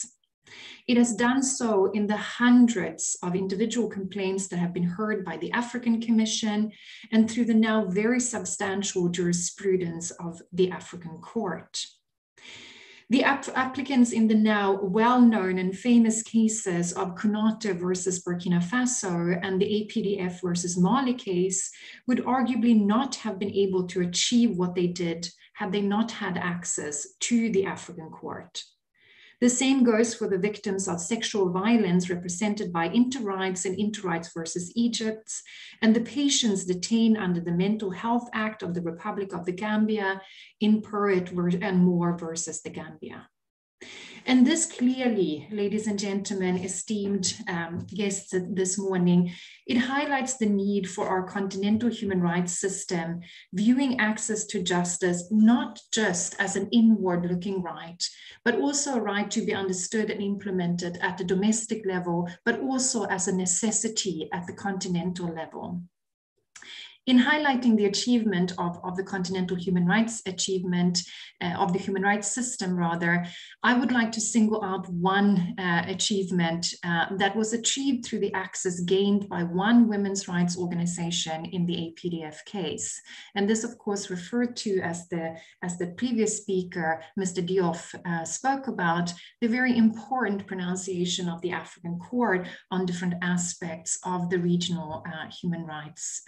It has done so in the hundreds of individual complaints that have been heard by the African Commission and through the now very substantial jurisprudence of the African Court. The applicants in the now well-known and famous cases of Konate versus Burkina Faso and the APDF versus Mali case would arguably not have been able to achieve what they did had they not had access to the African Court. The same goes for the victims of sexual violence represented by Interrights and Interrights versus Egypt, and the patients detained under the Mental Health Act of the Republic of the Gambia, INPERIT and Moore versus the Gambia. And this clearly, ladies and gentlemen, esteemed guests this morning, it highlights the need for our continental human rights system, viewing access to justice not just as an inward-looking right, but also a right to be understood and implemented at the domestic level, but also as a necessity at the continental level. In highlighting the achievement of the continental human rights achievement, of the human rights system rather, I would like to single out one achievement that was achieved through the access gained by one women's rights organization in the APDF case. And this of course referred to as the previous speaker, Mr. Diouf, spoke about, the very important pronunciation of the African Court on different aspects of the regional human rights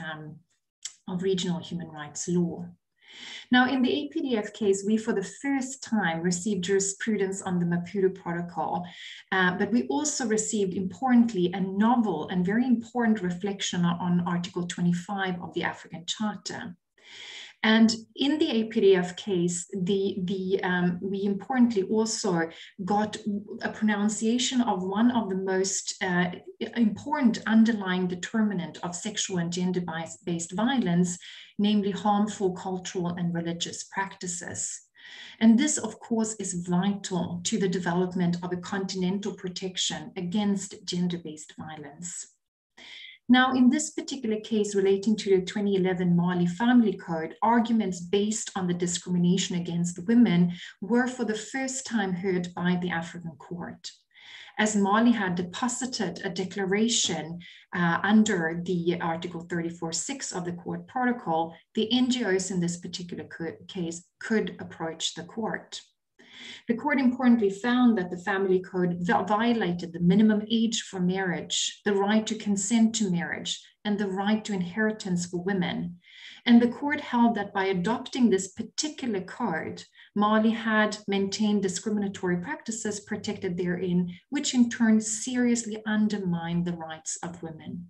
law. Now, in the APDF case, we for the first time received jurisprudence on the Maputo Protocol, but we also received, importantly, a novel and very important reflection on Article 25 of the African Charter. And in the APDF case, we importantly also got a pronunciation of one of the most important underlying determinant of sexual and gender-based violence, namely harmful cultural and religious practices. And this, of course, is vital to the development of a continental protection against gender-based violence. Now, in this particular case relating to the 2011 Mali Family Code, arguments based on the discrimination against women were for the first time heard by the African Court. As Mali had deposited a declaration under the Article 34.6 of the Court Protocol, the NGOs in this particular case could approach the court. The court importantly found that the family code violated the minimum age for marriage, the right to consent to marriage, and the right to inheritance for women. And the court held that by adopting this particular code, Mali had maintained discriminatory practices protected therein, which in turn seriously undermined the rights of women.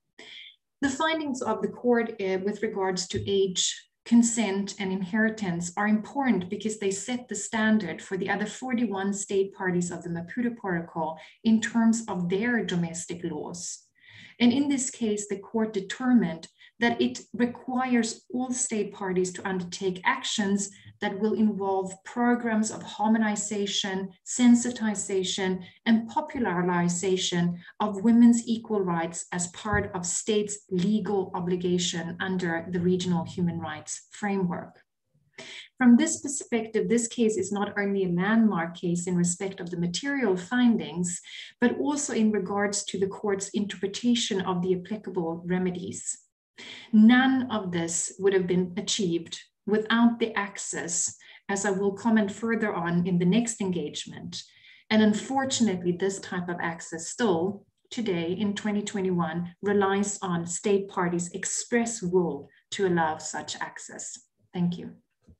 The findings of the court with regards to age, consent, and inheritance are important because they set the standard for the other 41 state parties of the Maputo Protocol in terms of their domestic laws. And in this case, the court determined that it requires all state parties to undertake actions that will involve programs of harmonization, sensitization, and popularization of women's equal rights as part of states' legal obligation under the regional human rights framework. From this perspective, this case is not only a landmark case in respect of the material findings, but also in regards to the court's interpretation of the applicable remedies. None of this would have been achieved without the access, as I will comment further on in the next engagement. And unfortunately, this type of access still, today in 2021, relies on state parties' express will to allow such access. Thank you.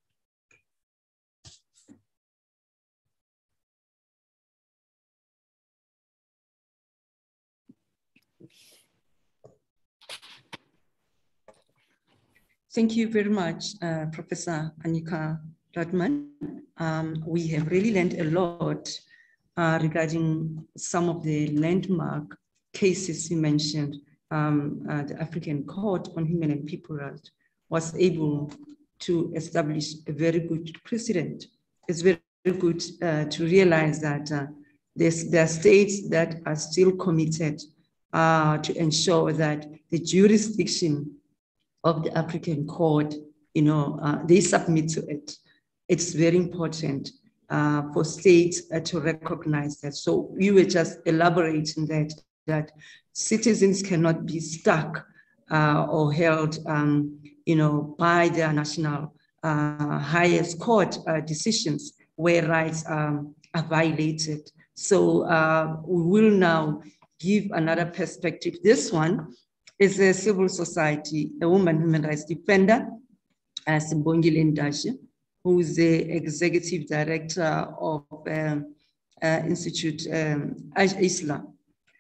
Thank you very much, Professor Anika Radman. We have really learned a lot regarding some of the landmark cases you mentioned. The African Court on Human and People Rights was able to establish a very good precedent. It's very good to realize that there are states that are still committed to ensure that the jurisdiction of the African Court, they submit to it. It's very important for states to recognize that. So we were just elaborating that citizens cannot be stuck or held, by their national highest court decisions where rights are violated. So we will now give another perspective. This one is a civil society, a woman human rights defender, Simbongile Ndashe, who is the executive director of Institute Islam.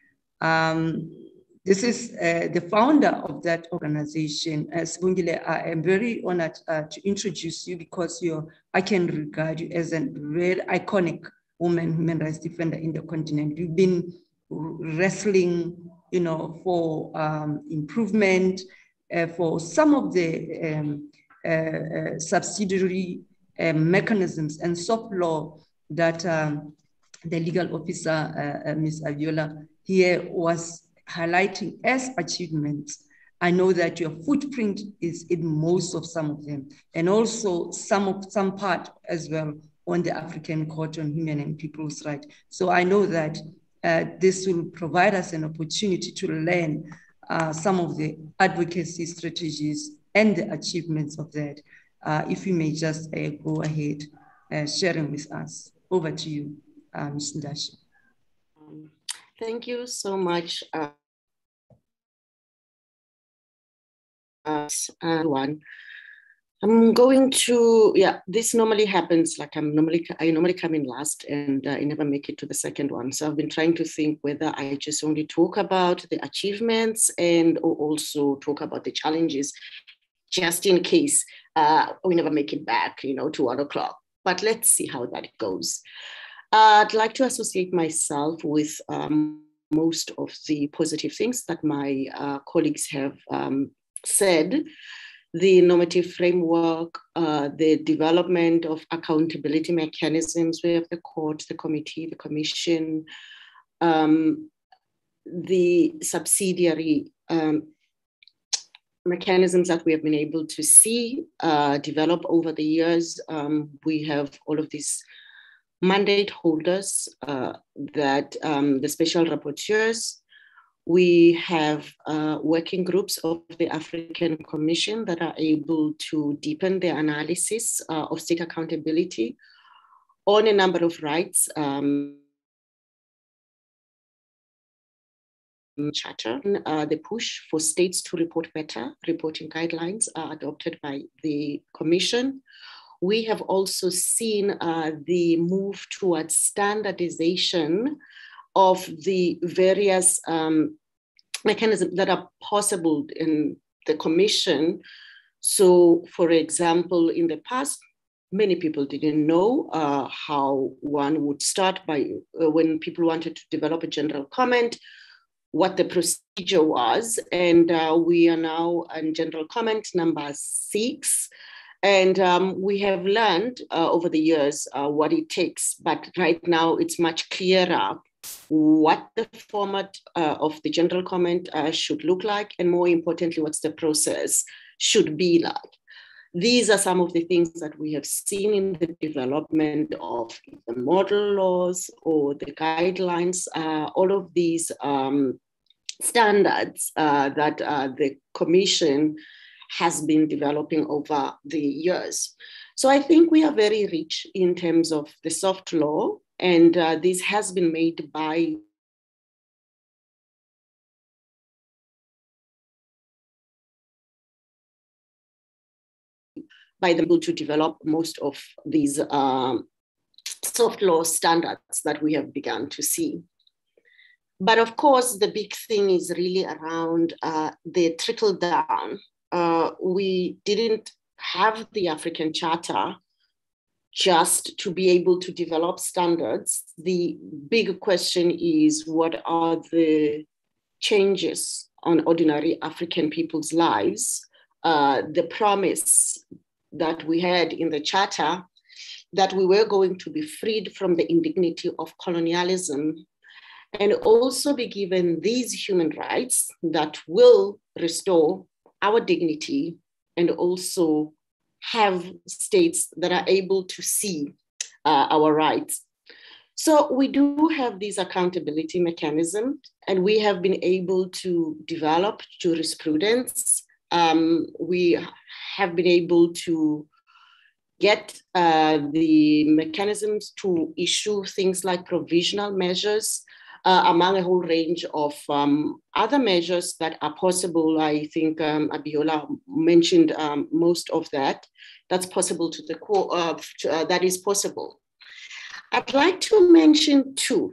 This is the founder of that organization. Simbongile, I am very honored to introduce you because I can regard you as a very iconic woman human rights defender in the continent. You've been wrestling, for improvement, for some of the subsidiary mechanisms and soft law that the legal officer, Ms. Aviola, here was highlighting as achievements. I know that your footprint is in most of some of them, and also some part as well on the African Court on Human and People's Rights. So I know that this will provide us an opportunity to learn some of the advocacy strategies and the achievements of that. If you may just go ahead sharing with us. Over to you, Ms. Ndashe. Thank you so much, everyone. I'm going to, this normally happens, like I normally come in last and I never make it to the second one. So I've been trying to think whether I just only talk about the achievements and or also talk about the challenges, just in case we never make it back, to 1 o'clock. But let's see how that goes. I'd like to associate myself with most of the positive things that my colleagues have said. The normative framework, the development of accountability mechanisms. We have the court, the committee, the commission, the subsidiary mechanisms that we have been able to see develop over the years. We have all of these mandate holders that the special rapporteurs. We have working groups of the African Commission that are able to deepen their analysis of state accountability on a number of rights. Charter, the push for states to report better, reporting guidelines are adopted by the Commission. We have also seen the move towards standardization of the various mechanisms that are possible in the Commission. So, for example, in the past, many people didn't know how one would start by, when people wanted to develop a general comment, what the procedure was. And we are now in general comment number 6. And we have learned over the years what it takes, but right now it's much clearer what the format of the general comment should look like, and more importantly, what's the process should be like. These are some of the things that we have seen in the development of the model laws or the guidelines, all of these standards that the Commission has been developing over the years. So I think we are very rich in terms of the soft law, and this has been made by them able to develop most of these soft law standards that we have begun to see. But of course, the big thing is really around the trickle down. We didn't have the African Charter just to be able to develop standards. The big question is, what are the changes on ordinary African people's lives? The promise that we had in the Charter that we were going to be freed from the indignity of colonialism and also be given these human rights that will restore our dignity and also have states that are able to see our rights. So we do have these accountability mechanisms, and we have been able to develop jurisprudence. We have been able to get the mechanisms to issue things like provisional measures, among a whole range of other measures that are possible. I think Abiola mentioned most of that. That's possible to the core. That is possible. I'd like to mention two: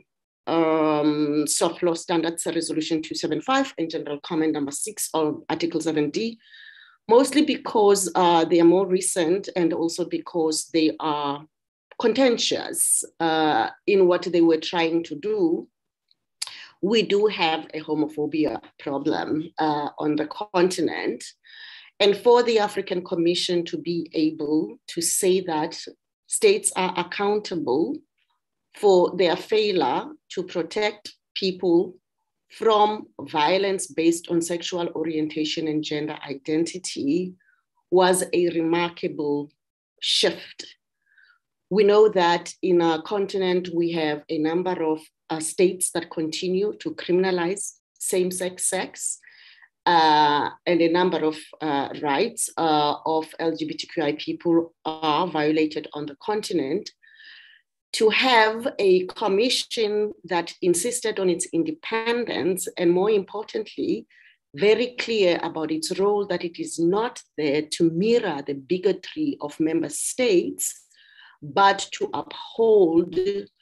Soft Law Standards Resolution 275 and General Comment number 6 on Article 7D. Mostly because they are more recent, and also because they are contentious in what they were trying to do. We do have a homophobia problem on the continent. And for the African Commission to be able to say that states are accountable for their failure to protect people from violence based on sexual orientation and gender identity was a remarkable shift. We know that in our continent, we have a number of states that continue to criminalize same-sex sex, and a number of rights of LGBTQI people are violated on the continent. To have a commission that insisted on its independence, and more importantly, very clear about its role, that it is not there to mirror the bigotry of member states, but to uphold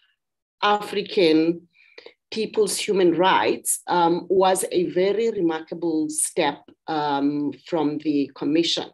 African people's human rights, was a very remarkable step from the Commission.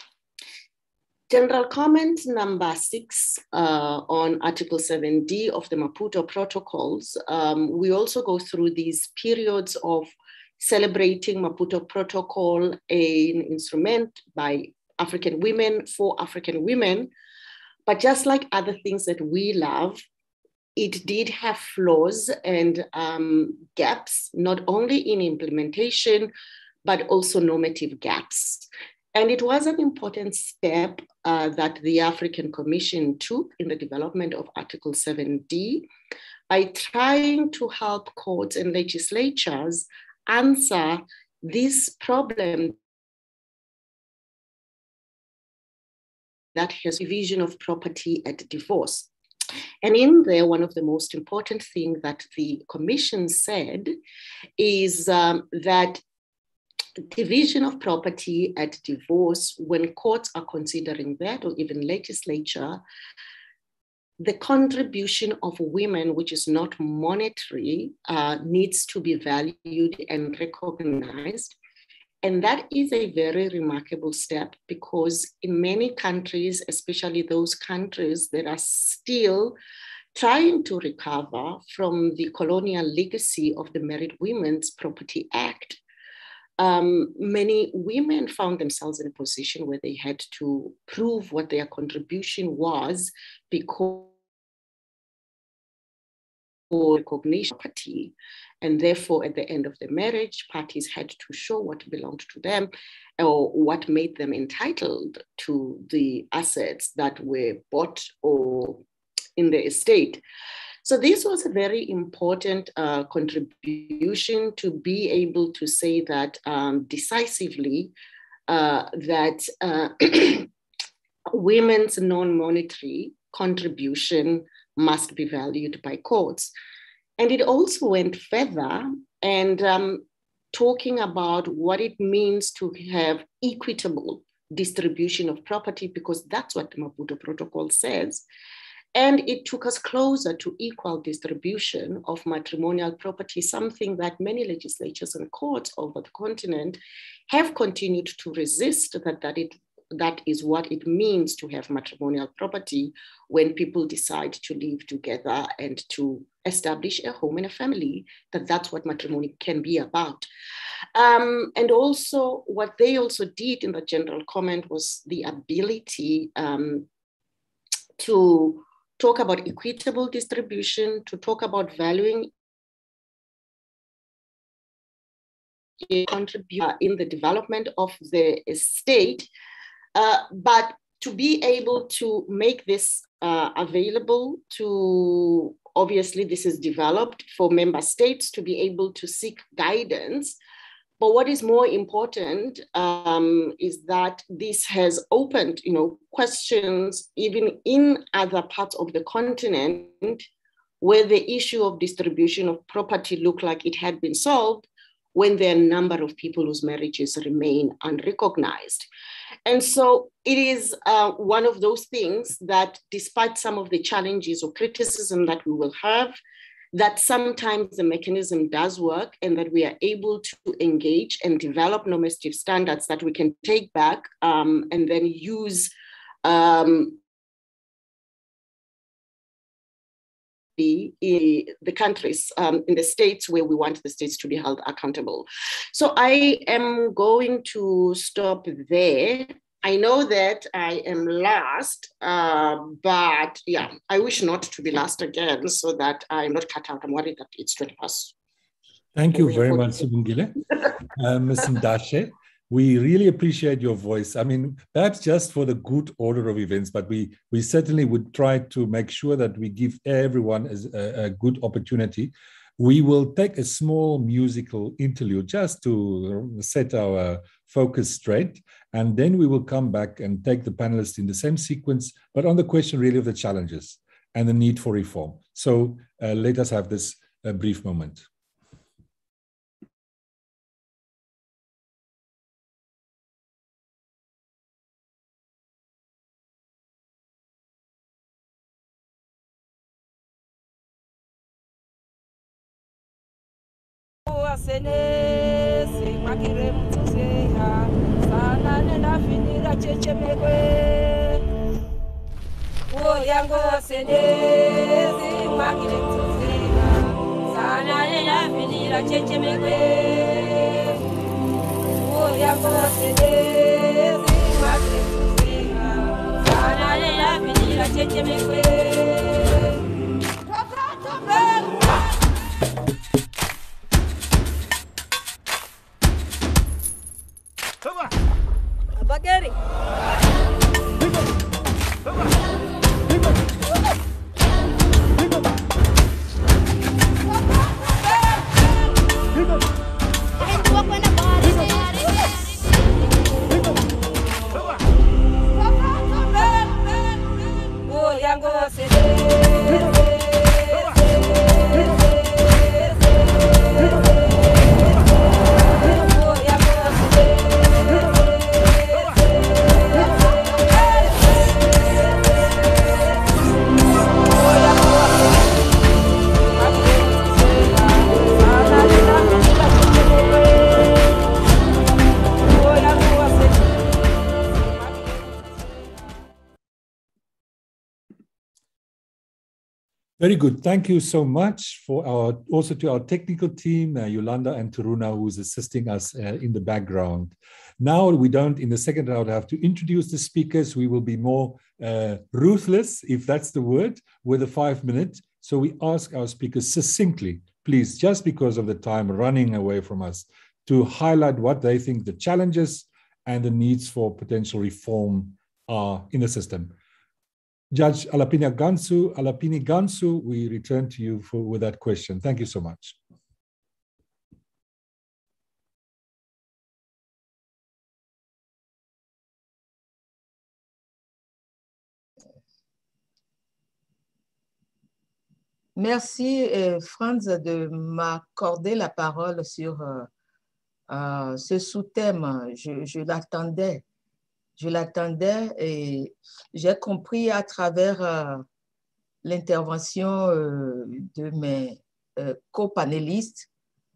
General Comment number 6 on Article 7D of the Maputo Protocols. We also go through these periods of celebrating Maputo Protocol, an instrument by African women for African women. But just like other things that we love, it did have flaws and gaps, not only in implementation, but also normative gaps. And it was an important step that the African Commission took in the development of Article 7D by trying to help courts and legislatures answer this problem that has division of property at divorce. And in there, one of the most important things that the Commission said is that division of property at divorce, when courts are considering that, or even legislature, the contribution of women, which is not monetary, needs to be valued and recognized. And that is a very remarkable step, because in many countries, especially those countries that are still trying to recover from the colonial legacy of the Married Women's Property Act, many women found themselves in a position where they had to prove what their contribution was because of recognition of property. And therefore, at the end of the marriage, parties had to show what belonged to them or what made them entitled to the assets that were bought or in the estate. So this was a very important contribution to be able to say that decisively that women's non-monetary contribution must be valued by courts. And it also went further and talking about what it means to have equitable distribution of property, because that's what the Maputo Protocol says. And it took us closer to equal distribution of matrimonial property, something that many legislatures and courts over the continent have continued to resist, that is what it means to have matrimonial property when people decide to live together and to establish a home and a family, that's what matrimony can be about. And also what they also did in the general comment was the ability to talk about equitable distribution, to talk about valuing contribute in the development of the estate, but to be able to make this available to, obviously this is developed for member states to be able to seek guidance. But what is more important is that this has opened, questions even in other parts of the continent where the issue of distribution of property looked like it had been solved when there are a number of people whose marriages remain unrecognized. And so it is one of those things that despite some of the challenges or criticism that we will have, that sometimes the mechanism does work and that we are able to engage and develop normative standards that we can take back and then use the countries in the states where we want the states to be held accountable. So I am going to stop there. I know that I am last, but yeah, I wish not to be last again so that I'm not cut out. I'm worried that it's 20 past. Thank you very much, Sibongile. Ms. Ndashe, we really appreciate your voice. I mean, perhaps just for the good order of events, but we certainly would try to make sure that we give everyone a good opportunity. We will take a small musical interlude just to set our focus straight, and then we will come back and take the panelists in the same sequence, but on the question really of the challenges and the need for reform. So let us have this brief moment. Very good. Thank you so much for also to our technical team, Yolanda and Taruna, who's assisting us in the background. Now we don't, in the second round, have to introduce the speakers. We will be more ruthless, if that's the word, with a 5 minute. So we ask our speakers succinctly, please, just because of the time running away from us, to highlight what they think the challenges and the needs for potential reform are in the system. Judge Alapini Gansu, we return to you with that question. Thank you so much. Merci, Franz, de m'accorder la parole sur ce sous-thème. Je l'attendais. Je l'attendais et j'ai compris à travers l'intervention de mes co-panélistes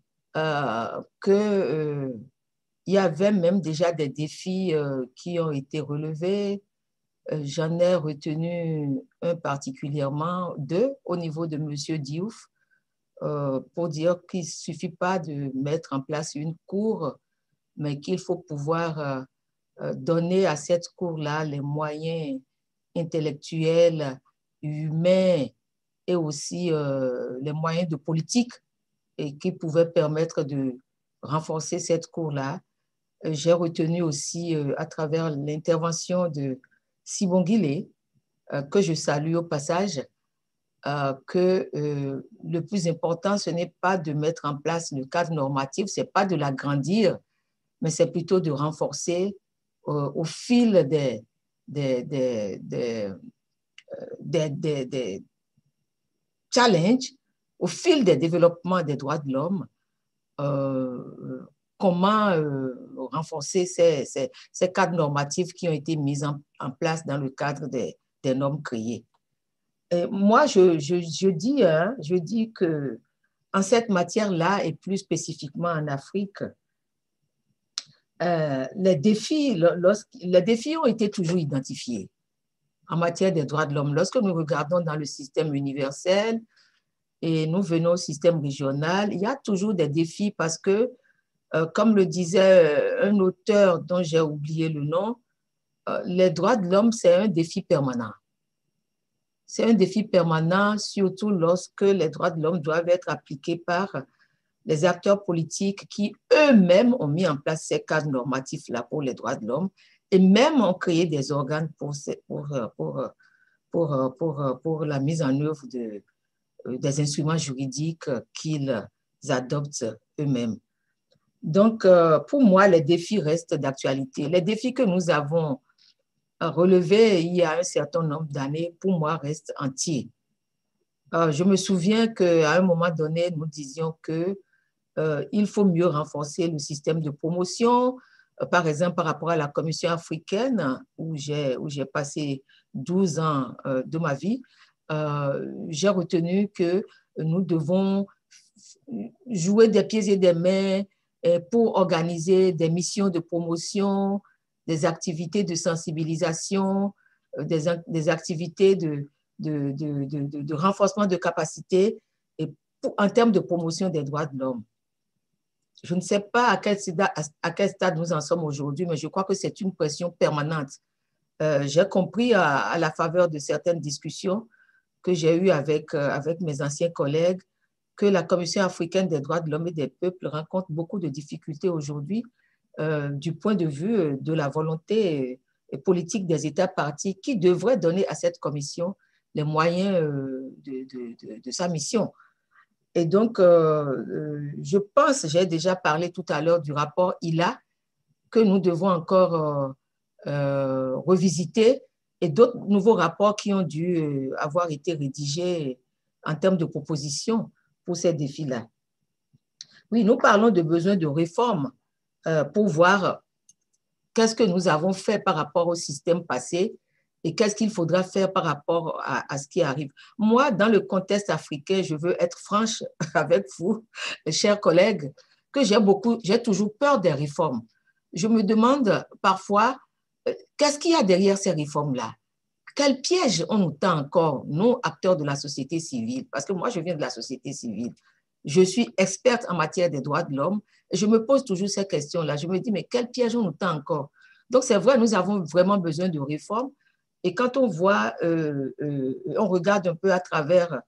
qu'il y avait même déjà des défis qui ont été relevés. J'en ai retenu un particulièrement, deux au niveau de M. Diouf, pour dire qu'il ne suffit pas de mettre en place une cour, mais qu'il faut pouvoir donner à cette cour-là les moyens intellectuels, humains et aussi les moyens de politique et qui pouvaient permettre de renforcer cette cour-là. J'ai retenu aussi à travers l'intervention de Sibongile, que je salue au passage, que le plus important, ce n'est pas de mettre en place le cadre normatif, ce n'est pas de l'agrandir, mais c'est plutôt de renforcer au fil des challenges, au fil des développements des droits de l'homme, comment renforcer ces cadres normatifs qui ont été mis en place dans le cadre des normes créées. Et moi, je dis que en cette matière-là, et plus spécifiquement en Afrique, les défis ont été toujours identifiés en matière des droits de l'homme. Lorsque nous regardons dans le système universel et nous venons au système régional, il y a toujours des défis parce que, comme le disait un auteur dont j'ai oublié le nom, les droits de l'homme, c'est un défi permanent. C'est un défi permanent, surtout lorsque les droits de l'homme doivent être appliqués par les acteurs politiques qui eux-mêmes ont mis en place ces cadres normatifs-là pour les droits de l'homme et même ont créé des organes pour la mise en œuvre des instruments juridiques qu'ils adoptent eux-mêmes. Donc, pour moi, les défis restent d'actualité. Les défis que nous avons relevés il y a un certain nombre d'années, pour moi, restent entiers. Je me souviens qu'à un moment donné, nous disions qu'il faut mieux renforcer le système de promotion. Par exemple, par rapport à la Commission africaine, où j'ai passé 12 ans de ma vie, j'ai retenu que nous devons jouer des pieds et des mains pour organiser des missions de promotion, des activités de sensibilisation, des activités de renforcement de capacité et en termes de promotion des droits de l'homme. Je ne sais pas à quel stade nous en sommes aujourd'hui, mais je crois que c'est une pression permanente. J'ai compris à la faveur de certaines discussions que j'ai eues avec mes anciens collègues que la Commission africaine des droits de l'homme et des peuples rencontre beaucoup de difficultés aujourd'hui du point de vue de la volonté politique des États partis qui devraient donner à cette commission les moyens de sa mission. Et donc, je pense, j'ai déjà parlé tout à l'heure du rapport ILA, que nous devons encore revisiter, et d'autres nouveaux rapports qui ont dû avoir été rédigés en termes de propositions pour ces défis-là. Oui, nous parlons de besoin de réforme pour voir qu'est-ce que nous avons fait par rapport au système passé et qu'est-ce qu'il faudra faire par rapport à ce qui arrive. Moi, dans le contexte africain, je veux être franche avec vous, chers collègues, que j'ai toujours peur des réformes. Je me demande parfois, qu'est-ce qu'il y a derrière ces réformes-là? Quel piège on nous tend encore, nous, acteurs de la société civile? Parce que moi, je viens de la société civile. Je suis experte en matière des droits de l'homme et je me pose toujours ces questions-là. Je me dis, mais quel piège on nous tend encore? Donc, c'est vrai, nous avons vraiment besoin de réformes. Et quand on voit, on regarde un peu à travers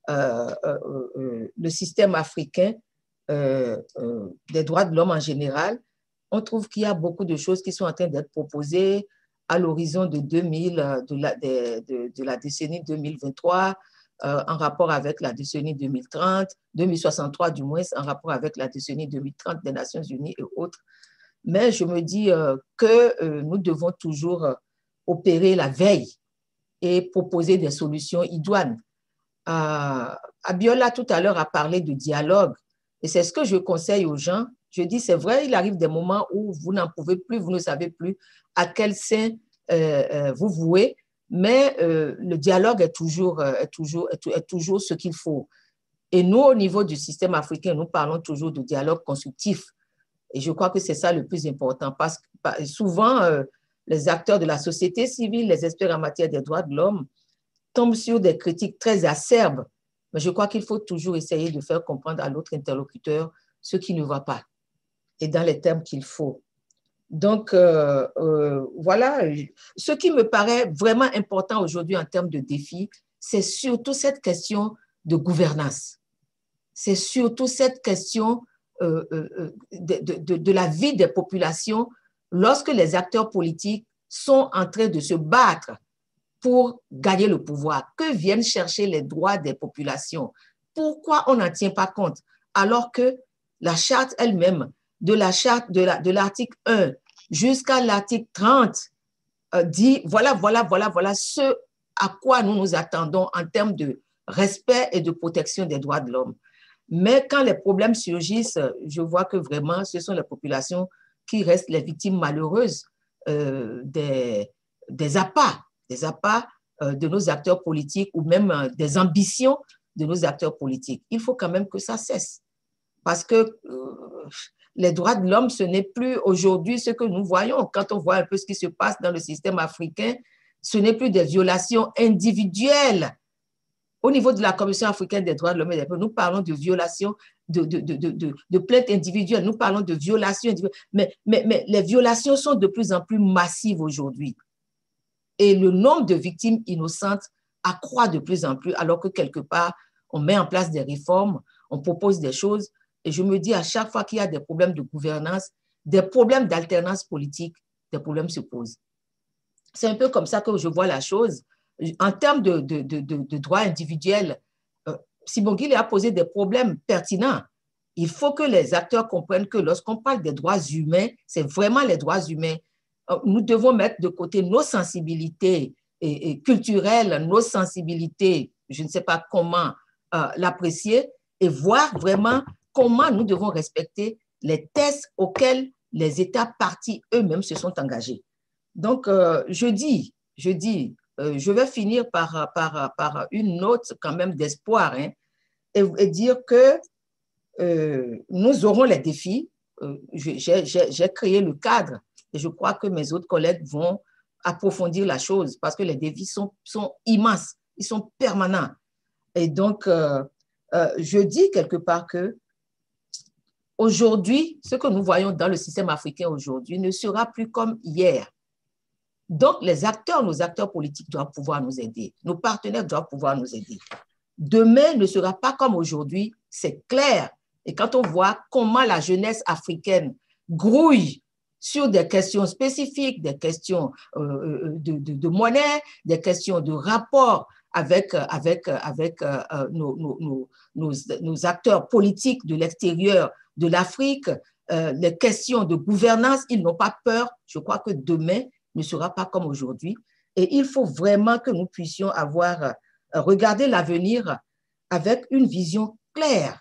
le système africain des droits de l'homme en général, on trouve qu'il y a beaucoup de choses qui sont en train d'être proposées à l'horizon de 2000, de la décennie 2023, en rapport avec la décennie 2030, 2063 du moins, en rapport avec la décennie 2030 des Nations Unies et autres. Mais je me dis que nous devons toujours opérer la veille et proposer des solutions idoines. Abiola, tout à l'heure, a parlé de dialogue, et c'est ce que je conseille aux gens. Je dis, c'est vrai, il arrive des moments où vous n'en pouvez plus, vous ne savez plus à quel sein vous vouez, mais le dialogue est toujours ce qu'il faut. Et nous, au niveau du système africain, nous parlons toujours de dialogue constructif. Et je crois que c'est ça le plus important, parce que souvent, les acteurs de la société civile, les experts en matière des droits de l'homme, tombent sur des critiques très acerbes. Mais je crois qu'il faut toujours essayer de faire comprendre à l'autre interlocuteur ce qui ne va pas et dans les termes qu'il faut. Donc, voilà. Ce qui me paraît vraiment important aujourd'hui en termes de défis, c'est surtout cette question de gouvernance. C'est surtout cette question de la vie des populations lorsque les acteurs politiques sont en train de se battre pour gagner le pouvoir, que viennent chercher les droits des populations. Pourquoi on n'en tient pas compte alors que la charte elle-même, de l'article 1 jusqu'à l'article 30, dit voilà ce à quoi nous nous attendons en termes de respect et de protection des droits de l'homme. Mais quand les problèmes surgissent, je vois que vraiment ce sont les populations qui restent les victimes malheureuses des appâts de nos acteurs politiques ou même des ambitions de nos acteurs politiques. Il faut quand même que ça cesse. Parce que les droits de l'homme, ce n'est plus aujourd'hui ce que nous voyons. Quand on voit un peu ce qui se passe dans le système africain, ce n'est plus des violations individuelles. Au niveau de la Commission africaine des droits de l'homme et des peuples, nous parlons de violations, de plaintes individuelles, nous parlons de violations individuelles, mais les violations sont de plus en plus massives aujourd'hui. Et le nombre de victimes innocentes accroît de plus en plus, alors que quelque part, on met en place des réformes, on propose des choses. Et je me dis, à chaque fois qu'il y a des problèmes de gouvernance, des problèmes d'alternance politique, des problèmes se posent. C'est un peu comme ça que je vois la chose. En termes de droits individuels, Sibongile a posé des problèmes pertinents. Il faut que les acteurs comprennent que lorsqu'on parle des droits humains, c'est vraiment les droits humains. Nous devons mettre de côté nos sensibilités culturelles, nos sensibilités, je ne sais pas comment l'apprécier, et voir vraiment comment nous devons respecter les textes auxquels les États partis eux-mêmes se sont engagés. Donc, je vais finir par une note quand même d'espoir et dire que nous aurons les défis. J'ai créé le cadre et je crois que mes autres collègues vont approfondir la chose parce que les défis sont immenses, ils sont permanents. Et donc, je dis quelque part que aujourd'hui, ce que nous voyons dans le système africain aujourd'hui ne sera plus comme hier. Donc, nos acteurs politiques doivent pouvoir nous aider. Nos partenaires doivent pouvoir nous aider. Demain ne sera pas comme aujourd'hui, c'est clair. Et quand on voit comment la jeunesse africaine grouille sur des questions spécifiques, des questions de monnaie, des questions de rapport avec nos acteurs politiques de l'extérieur de l'Afrique, les questions de gouvernance, ils n'ont pas peur. Je crois que demain ne sera pas comme aujourd'hui. Et il faut vraiment que nous puissions regarder l'avenir avec une vision claire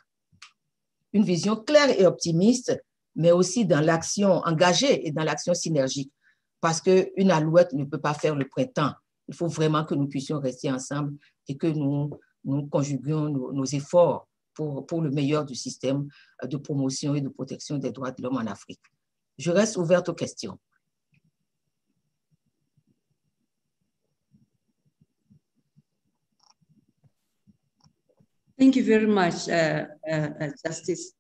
et optimiste, mais aussi dans l'action engagée et dans l'action synergique. Parce qu'une alouette ne peut pas faire le printemps. Il faut vraiment que nous puissions rester ensemble et que nous conjuguions nos efforts pour le meilleur du système de promotion et de protection des droits de l'homme en Afrique. Je reste ouverte aux questions. Thank you very much, Justice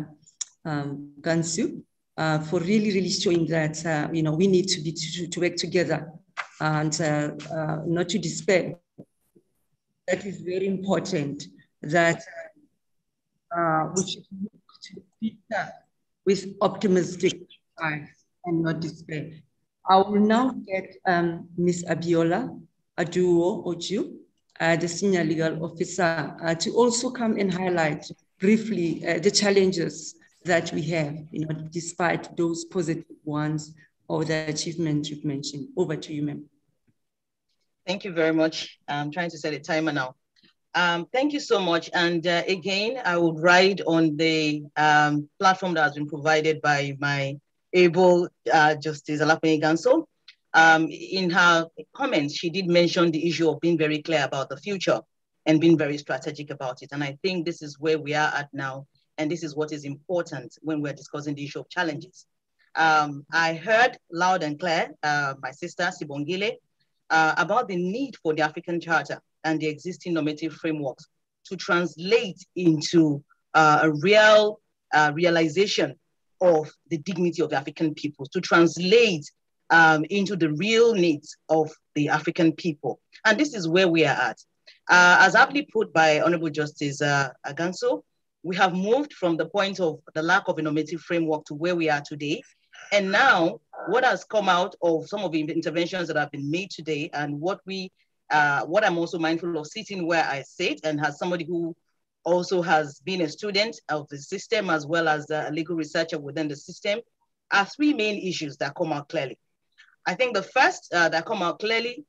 Gansu, for really showing that we need to work together and not to despair. That is very important. That we should look to the future with optimistic eyes and not despair. I will now get Ms. Abiola Aduo-Oju, the Senior Legal Officer, to also come and highlight briefly the challenges that we have, despite those positive ones or the achievements you've mentioned. Over to you, ma'am. Thank you very much. I'm trying to set a timer now. Thank you so much. And again, I would ride on the platform that has been provided by my able Justice Alapene Ganso. In her comments, she did mention the issue of being very clear about the future and being very strategic about it. And I think this is where we are at now. And this is what is important when we're discussing the issue of challenges. I heard loud and clear, my sister Sibongile, about the need for the African Charter and the existing normative frameworks to translate into a real realization of the dignity of the African people, to translate into the real needs of the African people. And this is where we are at. As aptly put by Honorable Justice Ganso, we have moved from the point of the lack of a normative framework to where we are today. And now, what has come out of some of the interventions that have been made today, and what I'm also mindful of sitting where I sit, and as somebody who also has been a student of the system as well as a legal researcher within the system, are three main issues that come out clearly. I think the first that comes out clearly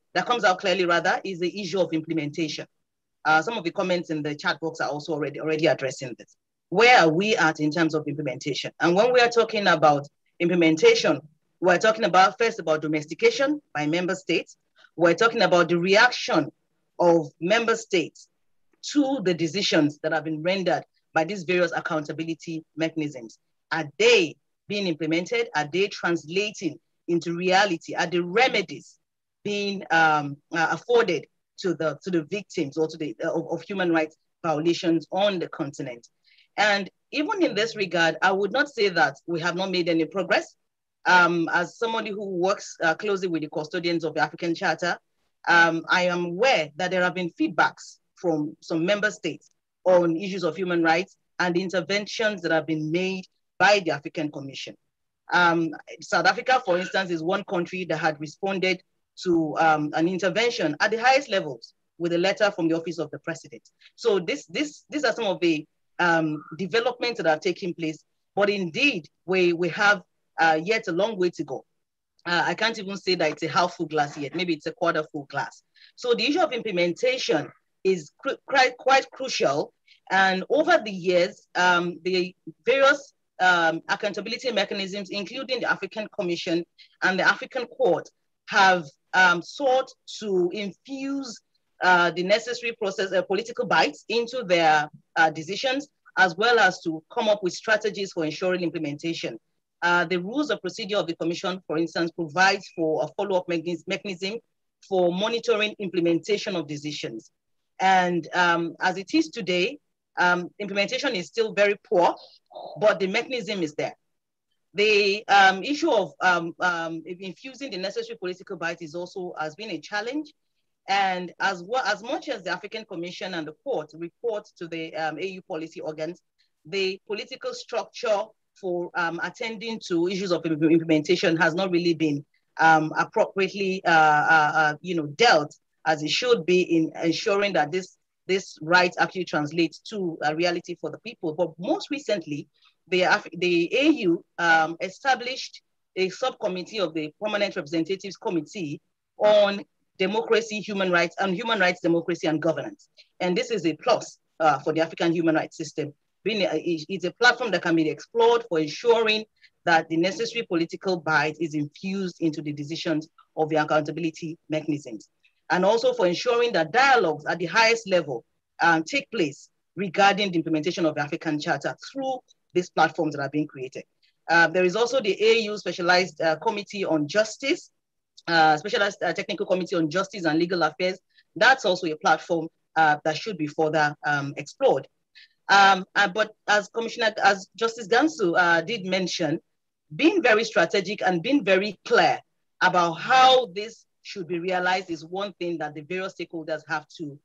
is the issue of implementation. Some of the comments in the chat box are also already addressing this. Where are we at in terms of implementation? And when we are talking about implementation, we're talking about first about domestication by member states. We're talking about the reaction of member states to the decisions that have been rendered by these various accountability mechanisms. Are they being implemented? Are they translating into reality? Are the remedies being afforded to the victims or to the of human rights violations on the continent? And even in this regard, I would not say that we have not made any progress. As somebody who works closely with the custodians of the African Charter, I am aware that there have been feedbacks from some member states on issues of human rights and the interventions that have been made by the African Commission. South Africa, for instance, is one country that had responded to an intervention at the highest levels with a letter from the Office of the President. So these are some of the developments that are taking place, but indeed we have yet a long way to go. I can't even say that it's a half full glass yet, maybe it's a quarter full glass. So the issue of implementation is quite crucial. And over the years, the various accountability mechanisms, including the African Commission and the African Court, have sought to infuse the necessary political bites into their decisions, as well as to come up with strategies for ensuring implementation. The rules of procedure of the Commission, for instance, provides for a follow-up mechanism for monitoring implementation of decisions. And as it is today, implementation is still very poor, but the mechanism is there. The issue of infusing the necessary political bite is also has been a challenge. And as much as the African Commission and the court report to the AU policy organs, the political structure for attending to issues of implementation has not really been appropriately dealt as it should be in ensuring that this right actually translates to a reality for the people. But most recently, the AU established a subcommittee of the Permanent Representatives Committee on democracy, human rights, democracy, and governance. And this is a plus for the African human rights system. It's a platform that can be explored for ensuring that the necessary political bite is infused into the decisions of the accountability mechanisms. And also for ensuring that dialogues at the highest level take place regarding the implementation of the African Charter through these platforms that are being created. There is also the AU Specialized Committee on Justice, Specialized Technical Committee on Justice and Legal Affairs. That's also a platform that should be further explored. But as Justice Gansu did mention, being very strategic and being very clear about how this should be realized is one thing that the various stakeholders have to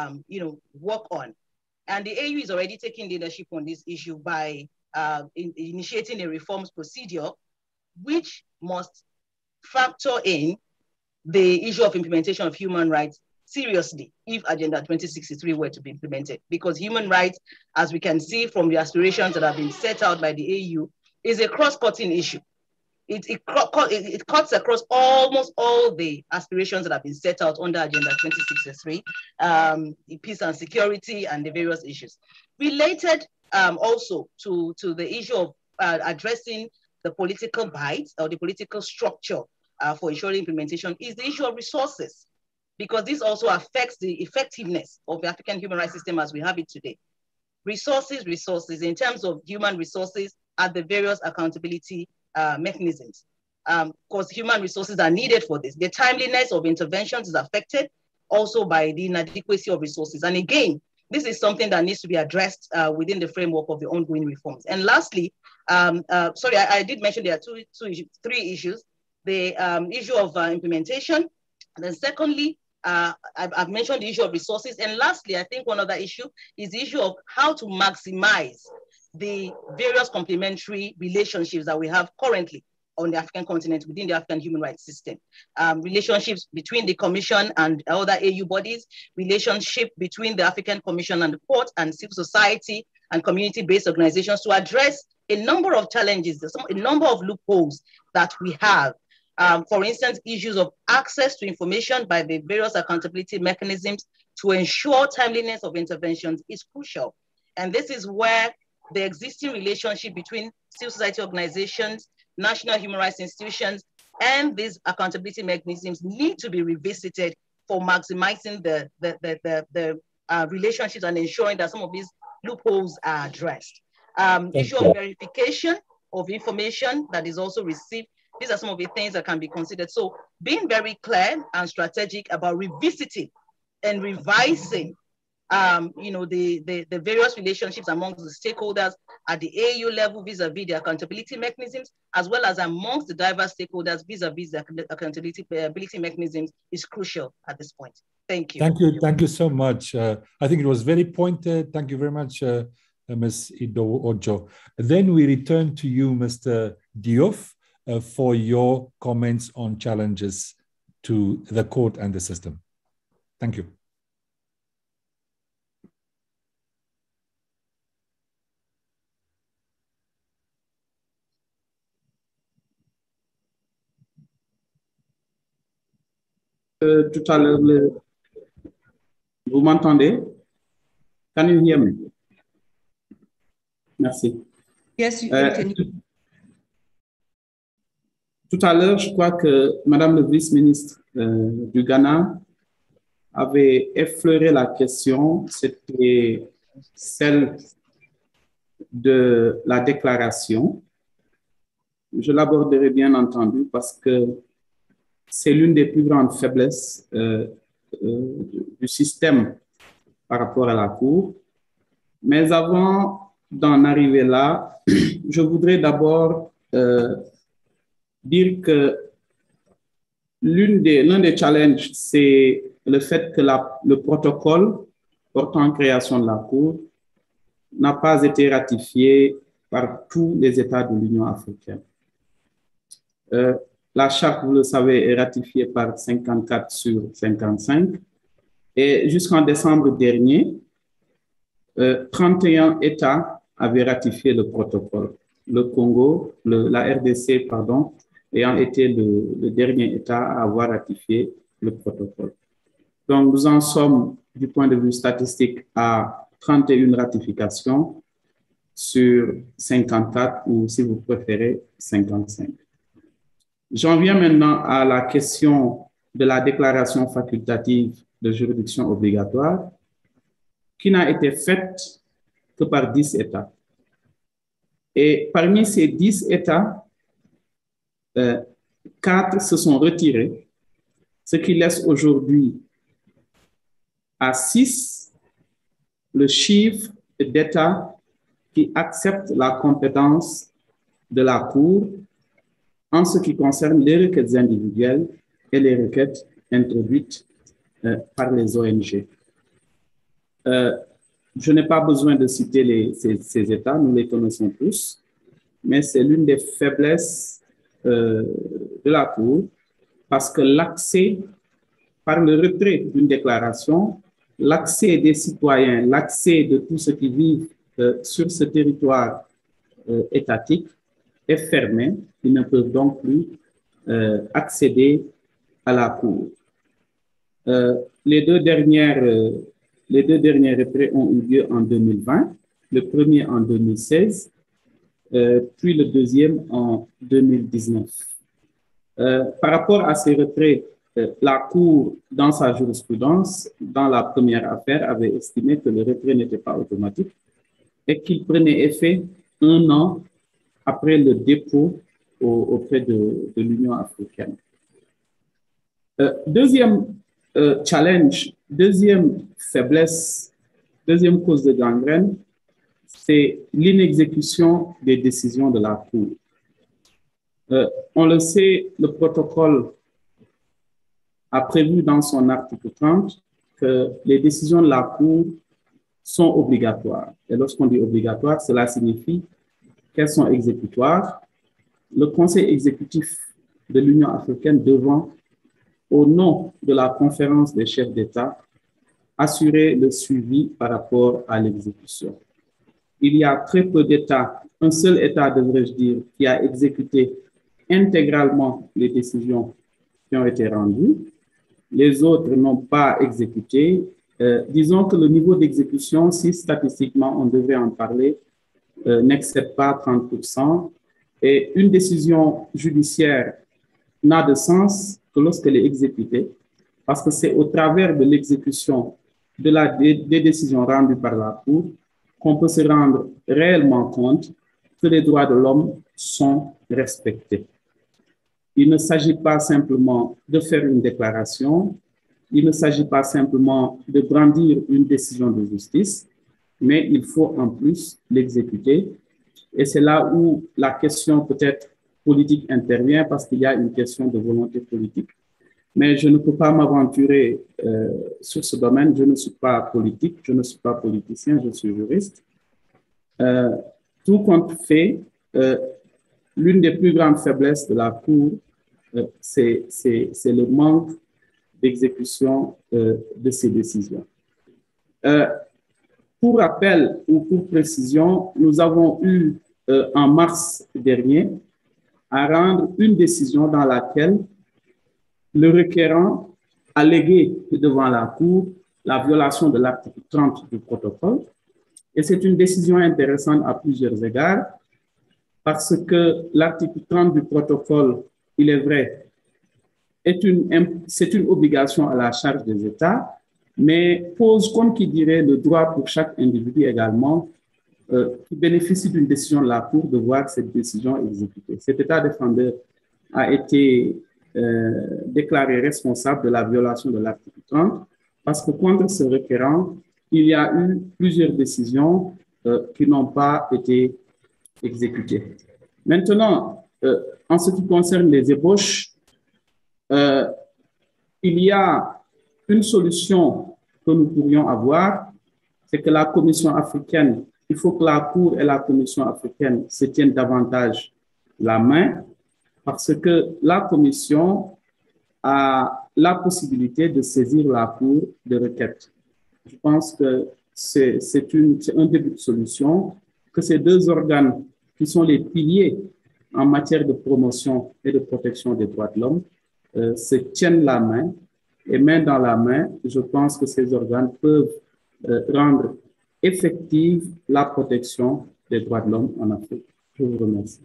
work on. And the AU is already taking leadership on this issue by initiating a reforms procedure, which must factor in the issue of implementation of human rights seriously if Agenda 2063 were to be implemented. Because human rights, as we can see from the aspirations that have been set out by the AU, is a cross-cutting issue. It cuts across almost all the aspirations that have been set out under Agenda 2063, peace and security and the various issues. Related also to the issue of addressing the political bite or the political structure for ensuring implementation is the issue of resources, because this also affects the effectiveness of the African human rights system as we have it today. Resources in terms of human resources at the various accountability mechanisms. Because human resources are needed for this. The timeliness of interventions is affected also by the inadequacy of resources. And again, this is something that needs to be addressed within the framework of the ongoing reforms. And lastly, sorry, I did mention there are three issues. The issue of implementation. And then secondly, I've mentioned the issue of resources. And lastly, I think one other issue is the issue of how to maximize the various complementary relationships that we have currently on the African continent within the African human rights system. Relationships between the Commission and other AU bodies, relationship between the African Commission and the court and civil society and community-based organizations to address a number of challenges, a number of loopholes that we have. For instance, issues of access to information by the various accountability mechanisms to ensure timeliness of interventions is crucial. And this is where the existing relationship between civil society organizations, national human rights institutions, and these accountability mechanisms need to be revisited for maximizing the relationships and ensuring that some of these loopholes are addressed. Issue of verification of information that is also received. These are some of the things that can be considered. So being very clear and strategic about revisiting and revising the various relationships amongst the stakeholders at the AU level vis-a-vis the accountability mechanisms, as well as amongst the diverse stakeholders vis-a-vis the accountability mechanisms is crucial at this point. Thank you. Thank you so much. I think it was very pointed. Thank you very much, Ms. Idowu-Ojo. Then we return to you, Mr. Diouf, for your comments on challenges to the court and the system. Thank you. Tout à l'heure, vous m'entendez? Can you hear me? Merci. Yes, you can. Tout à l'heure, je crois que Madame le vice-ministre du Ghana avait effleuré la question, c'était celle de la déclaration. Je l'aborderai bien entendu parce que c'est l'une des plus grandes faiblesses du système par rapport à la Cour. Mais avant d'en arriver là, je voudrais d'abord dire que l'un des challenges, c'est le fait que le protocole portant création de la Cour n'a pas été ratifié par tous les États de l'Union africaine. La charte, vous le savez, est ratifiée par 54 sur 55 et jusqu'en décembre dernier, 31 États avaient ratifié le protocole. Le Congo, la RDC, pardon, ayant été le dernier État à avoir ratifié le protocole. Donc, nous en sommes, du point de vue statistique, à 31 ratifications sur 54 ou, si vous préférez, 55. J'en viens maintenant à la question de la déclaration facultative de juridiction obligatoire qui n'a été faite que par 10 États. Et parmi ces 10 États, 4 se sont retirés, ce qui laisse aujourd'hui à 6 le chiffre d'États qui acceptent la compétence de la Cour en ce qui concerne les requêtes individuelles et les requêtes introduites par les ONG. Je n'ai pas besoin de citer ces États, nous les connaissons tous, mais c'est l'une des faiblesses de la Cour parce que l'accès, par le retrait d'une déclaration, l'accès des citoyens, l'accès de tous ceux qui vivent sur ce territoire étatique est fermé. Ils ne peuvent donc plus accéder à la Cour. Les deux derniers retraits ont eu lieu en 2020, le premier en 2016, puis le deuxième en 2019. Par rapport à ces retraits, la Cour, dans sa jurisprudence, dans la première affaire, avait estimé que le retrait n'était pas automatique et qu'il prenait effet 1 an après le dépôt auprès de l'Union africaine. Deuxième challenge, deuxième faiblesse, deuxième cause de gangrène, c'est l'inexécution des décisions de la Cour. On le sait, le protocole a prévu dans son article 30 que les décisions de la Cour sont obligatoires. Et lorsqu'on dit obligatoire, cela signifie qu'elles sont exécutoires le Conseil exécutif de l'Union africaine devant, au nom de la conférence des chefs d'État, assurer le suivi par rapport à l'exécution. Il y a très peu d'États, un seul État, devrais-je dire, qui a exécuté intégralement les décisions qui ont été rendues. Les autres n'ont pas exécuté. Disons que le niveau d'exécution, si statistiquement on devait en parler, n'excède pas 30%. Et une décision judiciaire n'a de sens que lorsqu'elle est exécutée, parce que c'est au travers de l'exécution des décisions rendues par la Cour qu'on peut se rendre réellement compte que les droits de l'homme sont respectés. Il ne s'agit pas simplement de faire une déclaration, il ne s'agit pas simplement de brandir une décision de justice, mais il faut en plus l'exécuter. Et c'est là où la question peut-être politique intervient, parce qu'il y a une question de volonté politique. Mais je ne peux pas m'aventurer sur ce domaine. Je ne suis pas politique, je ne suis pas politicien, je suis juriste. Tout compte fait, l'une des plus grandes faiblesses de la Cour, c'est le manque d'exécution de ces décisions. Pour rappel ou pour précision, nous avons eu en mars dernier à rendre une décision dans laquelle le requérant a légué devant la Cour la violation de l'article 30 du protocole. Et c'est une décision intéressante à plusieurs égards, parce que l'article 30 du protocole, il est vrai, c'est une obligation à la charge des États, mais pose, comme qui dirait, le droit pour chaque individu également qui bénéficie d'une décision de la Cour de voir cette décision exécutée. Cet État défendeur a été déclaré responsable de la violation de l'article 30 parce que contre ce requérant, il y a eu plusieurs décisions qui n'ont pas été exécutées. Maintenant, en ce qui concerne les ébauches, il y a une solution que nous pourrions avoir, c'est que la Commission africaine, il faut que la Cour et la Commission africaine se tiennent davantage la main, parce que la Commission a la possibilité de saisir la Cour de requête. Je pense que c'est un début de solution, que ces deux organes qui sont les piliers en matière de promotion et de protection des droits de l'homme se tiennent la main, et main dans la main, je pense que ces organes peuvent rendre effective la protection des droits de l'homme en Afrique. Je vous remercie.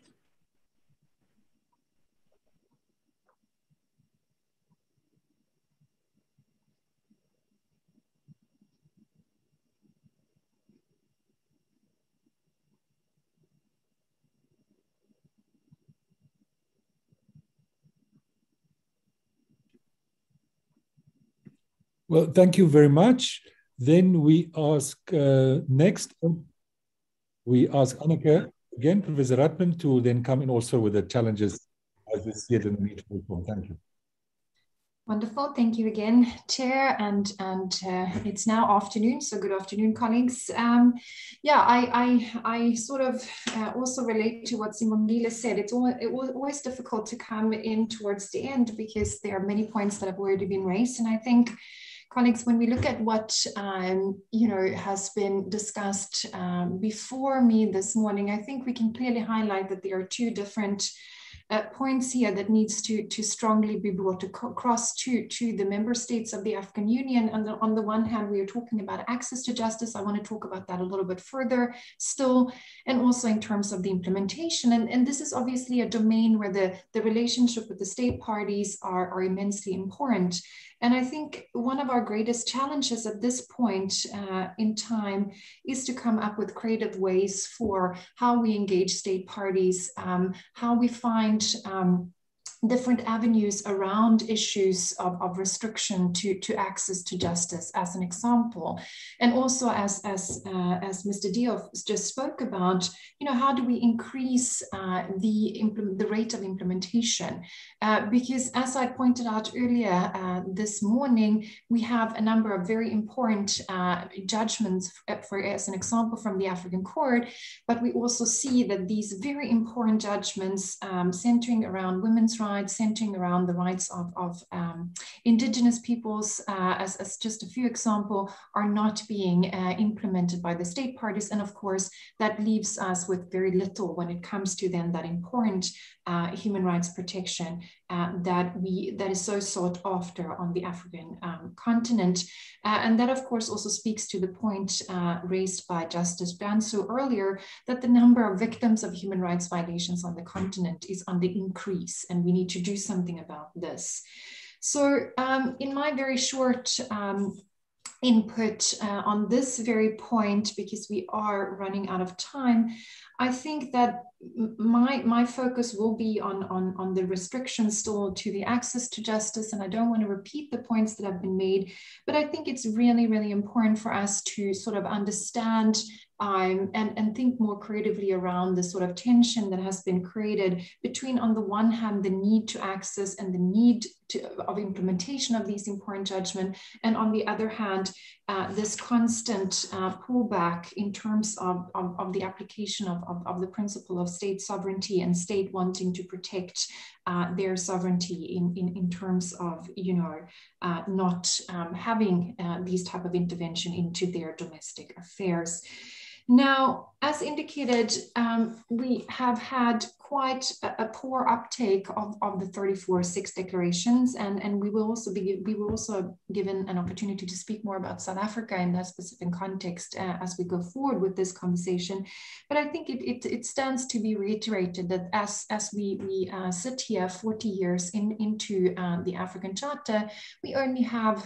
Well, thank you very much. Then we ask next, we ask Anneke again, Professor Ratman, to then come in also with the challenges as we see it in the meeting report. Thank you. Wonderful. Thank you again, Chair. And it's now afternoon, so good afternoon, colleagues. Yeah, I sort of also relate to what Simongile said. It's always difficult to come in towards the end because there are many points that have already been raised. And I think, colleagues, when we look at what has been discussed before me this morning, I think we can clearly highlight that there are two different points here that needs to strongly be brought across to the member states of the African Union. And on the one hand, we are talking about access to justice. I want to talk about that a little bit further still, and also in terms of the implementation. And this is obviously a domain where the relationship with the state parties are immensely important. And I think one of our greatest challenges at this point in time is to come up with creative ways for how we engage state parties, how we find different avenues around issues of restriction to access to justice, as an example. And also, as Mr. Diop just spoke about, how do we increase the rate of implementation? Because as I pointed out earlier this morning, we have a number of very important judgments, as an example, from the African Court, but we also see that these very important judgments centering around women's rights, centering around the rights of indigenous peoples, as just a few examples, are not being implemented by the state parties. And of course, that leaves us with very little when it comes to then that important human rights protection that is so sought after on the African continent. And that, of course, also speaks to the point raised by Justice Bansu earlier, that the number of victims of human rights violations on the continent is on the increase, and we need to do something about this. So in my very short input on this very point, because we are running out of time, I think that my focus will be on the restrictions still to the access to justice, and I don't want to repeat the points that have been made, but I think it's really, really important for us to sort of understand and think more creatively around the sort of tension that has been created between, on the one hand, the need to access and the need of implementation of these important judgments, and on the other hand, this constant pullback in terms of the application of the principle of state sovereignty and state wanting to protect their sovereignty in terms of, not having these type of intervention into their domestic affairs. Now, as indicated, we have had quite a poor uptake of the 34.6 declarations, and we will also given an opportunity to speak more about South Africa in that specific context as we go forward with this conversation. But I think it stands to be reiterated that as we sit here 40 years into the African Charter, we only have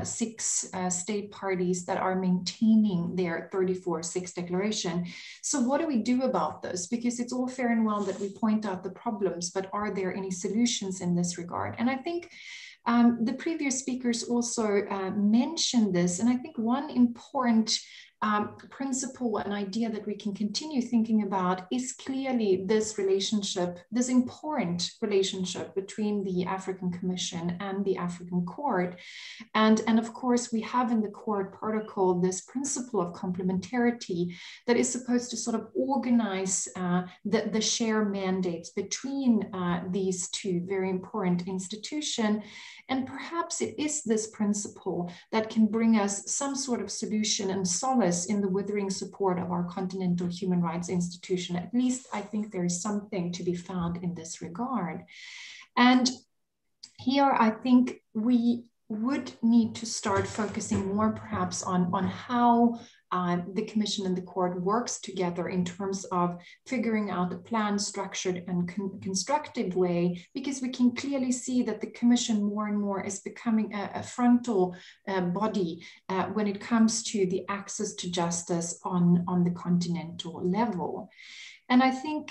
6 state parties that are maintaining their 34.6 declaration. So what do we do about this? Because it's all fair and well that we point out the problems, but are there any solutions in this regard? And I think the previous speakers also mentioned this, and I think one important principle and idea that we can continue thinking about is clearly this relationship, this important relationship between the African Commission and the African Court. And of course, we have in the Court protocol this principle of complementarity that is supposed to sort of organize the share mandates between these two very important institutions. And perhaps it is this principle that can bring us some sort of solution and solace in the withering support of our continental human rights institution. At least I think there is something to be found in this regard. And here I think we would need to start focusing more perhaps on how the Commission and the Court works together in terms of figuring out a planned, structured and constructive way, because we can clearly see that the Commission more and more is becoming a frontal body when it comes to the access to justice on the continental level. And I think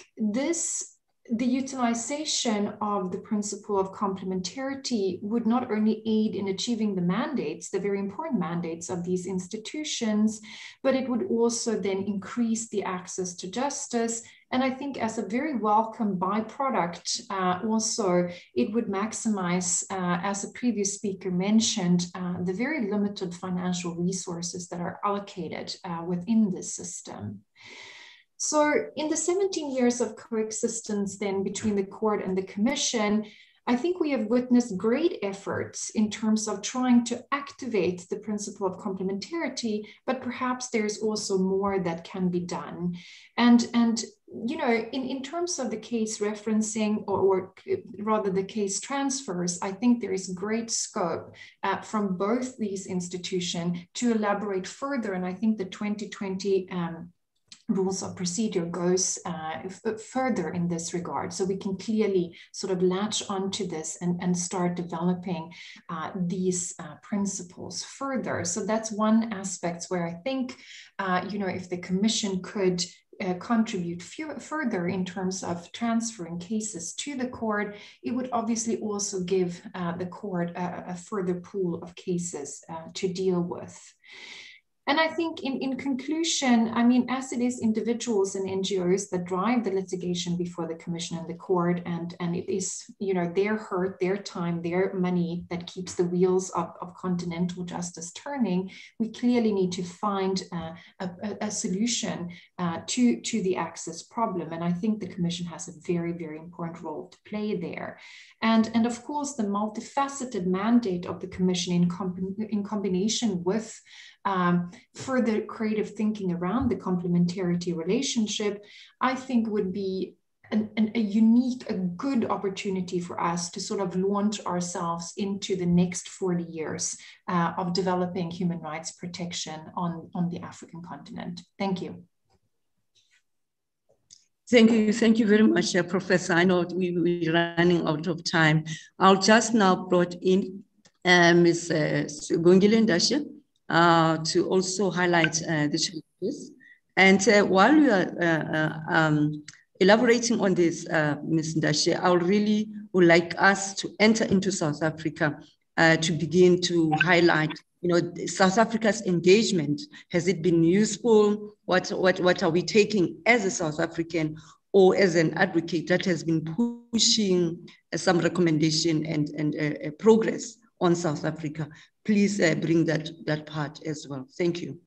the utilization of the principle of complementarity would not only aid in achieving the mandates, the very important mandates of these institutions, but it would also then increase the access to justice. And I think as a very welcome byproduct, also it would maximize, as a previous speaker mentioned, the very limited financial resources that are allocated within this system. So in the 17 years of coexistence then between the Court and the Commission, I think we have witnessed great efforts in terms of trying to activate the principle of complementarity, but perhaps there's also more that can be done. And in terms of the case referencing, or rather the case transfers, I think there is great scope from both these institutions to elaborate further. And I think the 2020 rules of procedure goes further in this regard. So we can clearly sort of latch onto this and start developing these principles further. So that's one aspect where I think, if the Commission could contribute further in terms of transferring cases to the court, it would obviously also give the court a further pool of cases to deal with. And I think in conclusion, I mean, as it is individuals and NGOs that drive the litigation before the Commission and the court, and it is, you know, their hurt, their time, their money that keeps the wheels of continental justice turning, we clearly need to find a solution to the access problem. And I think the Commission has a very, very important role to play there. And of course, the multifaceted mandate of the Commission in combination with further creative thinking around the complementarity relationship, I think would be a good opportunity for us to sort of launch ourselves into the next 40 years of developing human rights protection on the African continent. Thank you. Thank you very much, Professor. I know we're running out of time. I'll just now brought in Ms. Gongile Ndashe to also highlight the challenges. And while we are elaborating on this, Ms. Ndashe, I really would like us to enter into South Africa to begin to highlight, you know, South Africa's engagement. Has it been useful? What are we taking as a South African or as an advocate that has been pushing some recommendation and progress on South Africa? Please bring that part as well. Thank you.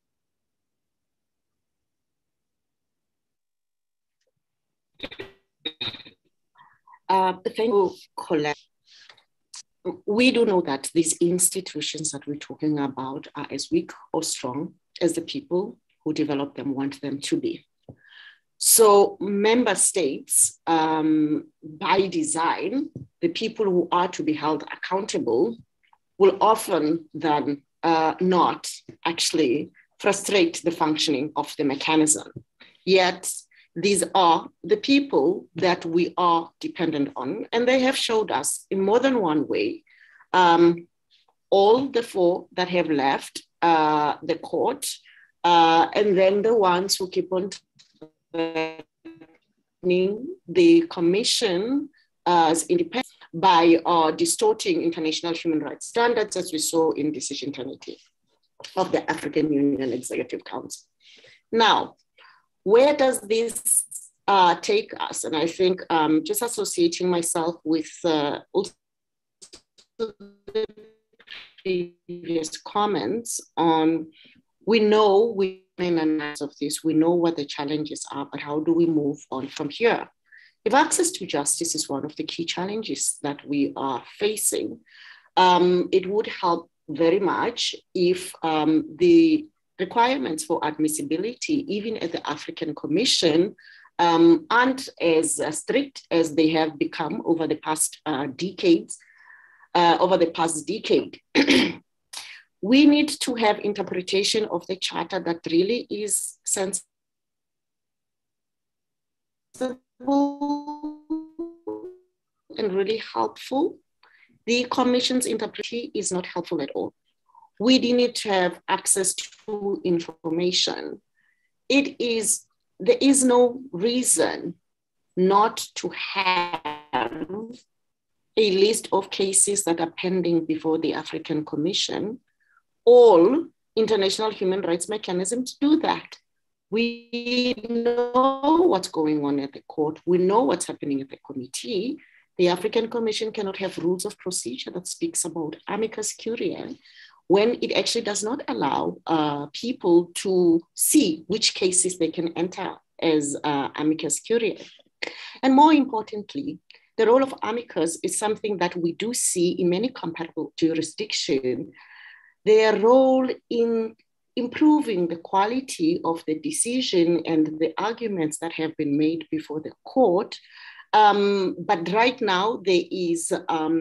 Thank you, Colette. We do know that these institutions that we're talking about are as weak or strong as the people who develop them want them to be. So member states, by design, the people who are to be held accountable will often then not actually frustrate the functioning of the mechanism. Yet these are the people that we are dependent on, and they have showed us in more than one way. All the four that have left the court, and then the ones who keep on the commission as independent by distorting international human rights standards, as we saw in Decision 22 of the African Union Executive Council. Now, where does this take us? And I think just associating myself with also the previous comments on, we know we of this, we know what the challenges are, but how do we move on from here? If access to justice is one of the key challenges that we are facing, it would help very much if the requirements for admissibility, even at the African Commission, aren't as strict as they have become over the past decades. We need to have interpretation of the charter that really is sensible and really helpful. The Commission's interpretation is not helpful at all. We need to have access to information. There is no reason not to have a list of cases that are pending before the African Commission. All international human rights mechanisms do that. We know what's going on at the court. We know what's happening at the committee. The African Commission cannot have rules of procedure that speaks about amicus curiae when it actually does not allow people to see which cases they can enter as amicus curiae. And more importantly, the role of amicus is something that we do see in many comparable jurisdictions. Their role in improving the quality of the decision and the arguments that have been made before the court. But right now there is a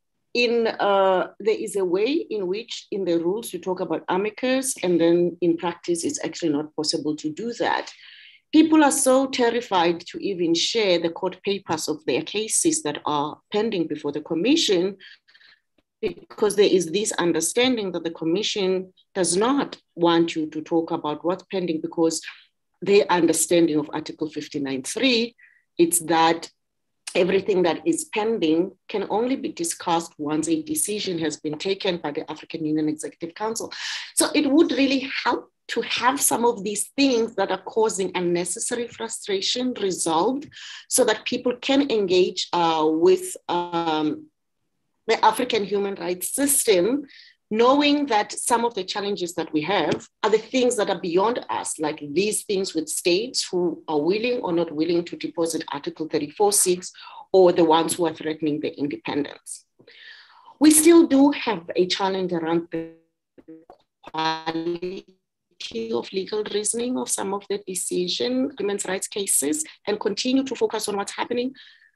way in which in the rules you talk about amicus, and then in practice it's actually not possible to do that. People are so terrified to even share the court papers of their cases that are pending before the commission, because there is this understanding that the commission does not want you to talk about what's pending, because their understanding of Article 59.3, it's that everything that is pending can only be discussed once a decision has been taken by the African Union Executive Council. So it would really help to have some of these things that are causing unnecessary frustration resolved so that people can engage with the African human rights system, knowing that some of the challenges that we have are the things that are beyond us, like these things with states who are willing or not willing to deposit Article 34.6, or the ones who are threatening the independence. We still do have a challenge around the quality of legal reasoning of some of the human rights cases, and continue to focus on what's happening.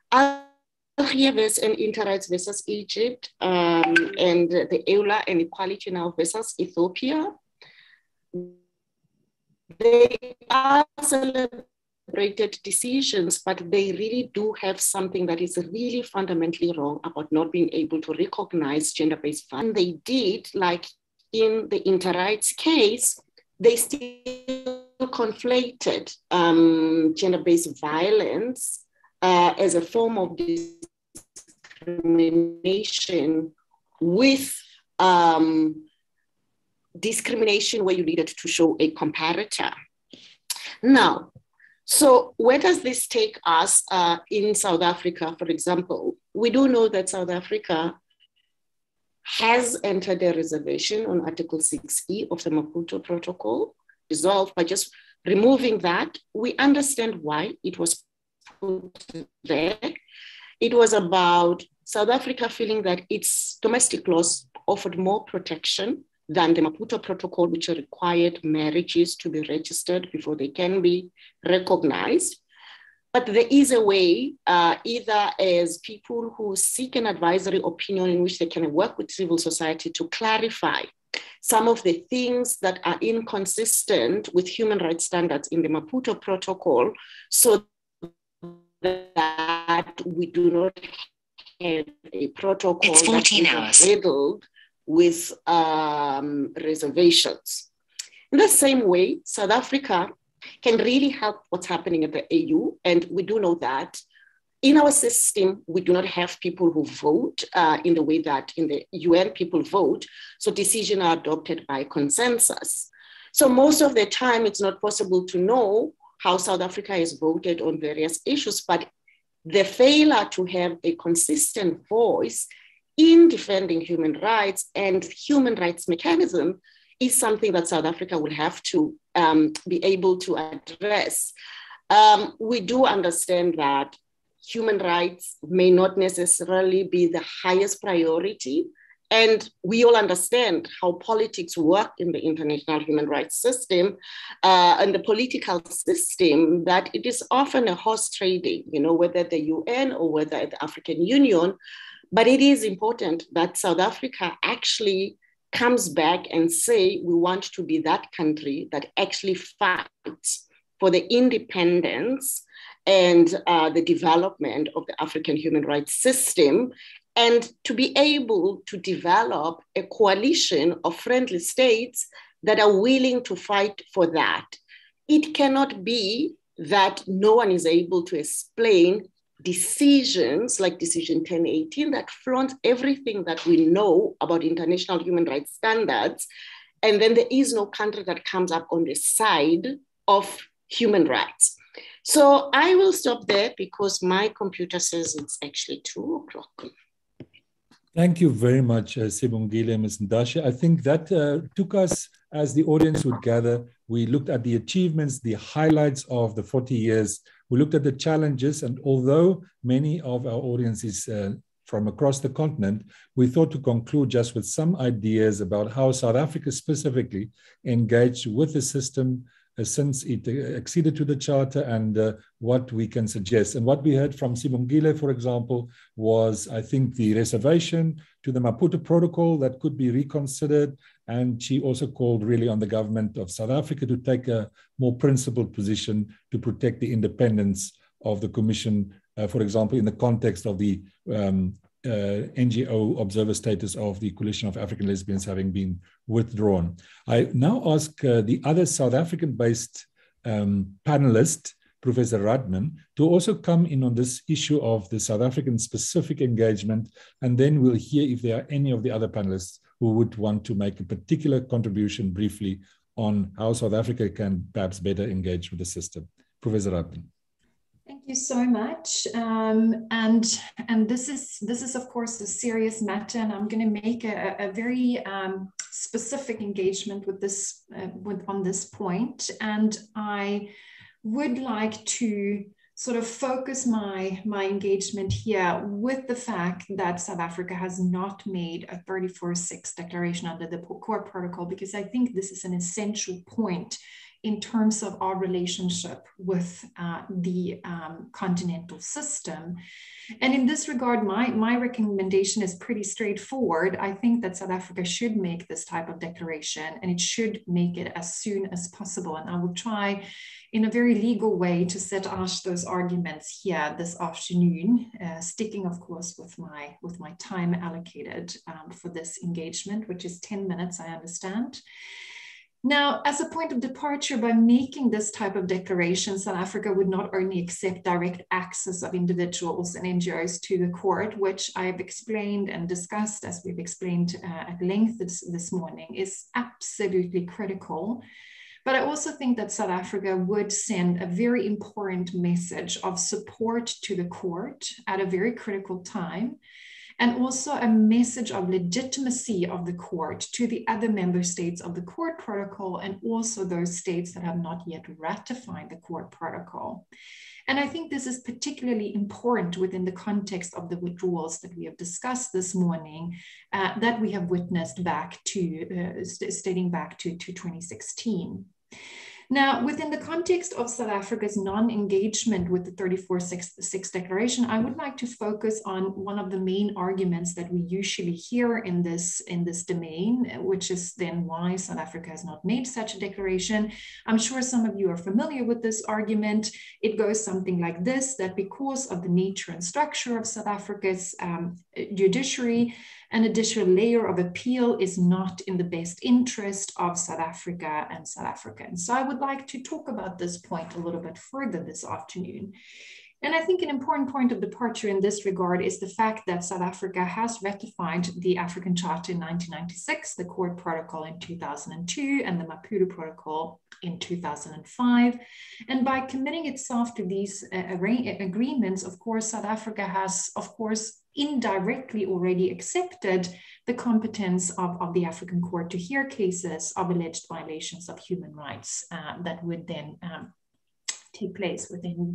And Interrights versus Egypt, and the EULA and Equality Now versus Ethiopia. They are celebrated decisions, but they really do have something that is really fundamentally wrong about not being able to recognize gender-based violence. And they did, like in the Interrights case, they still conflated gender-based violence as a form of discrimination with discrimination where you needed to show a comparator. Now, so where does this take us in South Africa, for example? We do know that South Africa has entered a reservation on Article 6E of the Maputo Protocol, dissolved by just removing that. We understand why it was put there. It was about South Africa feeling that its domestic laws offered more protection than the Maputo Protocol, which required marriages to be registered before they can be recognized. But there is a way, either as people who seek an advisory opinion in which they can work with civil society to clarify some of the things that are inconsistent with human rights standards in the Maputo Protocol, so that we do not have a protocol that is riddled with reservations. In the same way, South Africa can really help what's happening at the AU. And we do know that in our system, we do not have people who vote in the way that in the UN people vote. So decisions are adopted by consensus. So most of the time, it's not possible to know how South Africa has voted on various issues, but the failure to have a consistent voice in defending human rights and human rights mechanism is something that South Africa will have to be able to address. We do understand that human rights may not necessarily be the highest priority, and we all understand how politics work in the international human rights system and the political system, that it is often a horse trading, you know, whether the UN or whether the African Union. But it is important that South Africa actually comes back and say, we want to be that country that actually fights for the independence and the development of the African human rights system, and to be able to develop a coalition of friendly states that are willing to fight for that. It cannot be that no one is able to explain decisions like Decision 1018 that flaunt everything that we know about international human rights standards, and then there is no country that comes up on the side of human rights. So I will stop there because my computer says it's actually 2 o'clock. Thank you very much, Sibongile, Ms. Ndashe. I think that took us, as the audience would gather, we looked at the achievements, the highlights of the 40 years. We looked at the challenges, and although many of our audience is from across the continent, we thought to conclude just with some ideas about how South Africa specifically engaged with the system since it acceded to the Charter, and what we can suggest. And what we heard from Sibongile, for example, was, I think, the reservation to the Maputo Protocol that could be reconsidered. And she also called really on the government of South Africa to take a more principled position to protect the independence of the Commission, for example, in the context of the NGO observer status of the Coalition of African Lesbians having been withdrawn. I now ask the other South African-based panelist, Professor Radman, to also come in on this issue of the South African specific engagement, and then we'll hear if there are any of the other panelists who would want to make a particular contribution briefly on how South Africa can perhaps better engage with the system. Professor Radman. Thank you so much. And this is of course a serious matter, and I'm going to make a very specific engagement with this on this point. And I would like to sort of focus my engagement here with the fact that South Africa has not made a 34.6 declaration under the core protocol, because I think this is an essential point in terms of our relationship with the continental system. And in this regard, my recommendation is pretty straightforward. I think that South Africa should make this type of declaration, and it should make it as soon as possible. And I will try in a very legal way to set out those arguments here this afternoon, sticking of course with my time allocated for this engagement, which is 10 minutes, I understand. Now, as a point of departure, by making this type of declaration, South Africa would not only accept direct access of individuals and NGOs to the court, which I've explained and discussed, as we've explained at length this morning, is absolutely critical. But I also think that South Africa would send a very important message of support to the court at a very critical time, and also a message of legitimacy of the court to the other member states of the court protocol, and also those states that have not yet ratified the court protocol. And I think this is particularly important within the context of the withdrawals that we have discussed this morning, that we have witnessed back to, stating back to 2016. Now, within the context of South Africa's non-engagement with the 34.6 declaration, I would like to focus on one of the main arguments that we usually hear in this domain, which is then why South Africa has not made such a declaration. I'm sure some of you are familiar with this argument. It goes something like this, that because of the nature and structure of South Africa's judiciary, an additional layer of appeal is not in the best interest of South Africa and South Africans. So I would like to talk about this point a little bit further this afternoon. And I think an important point of departure in this regard is the fact that South Africa has ratified the African Charter in 1996, the Court Protocol in 2002, and the Maputo Protocol in 2005. And by committing itself to these agreements, of course, South Africa has, of course, indirectly already accepted the competence of the African Court to hear cases of alleged violations of human rights that would then take place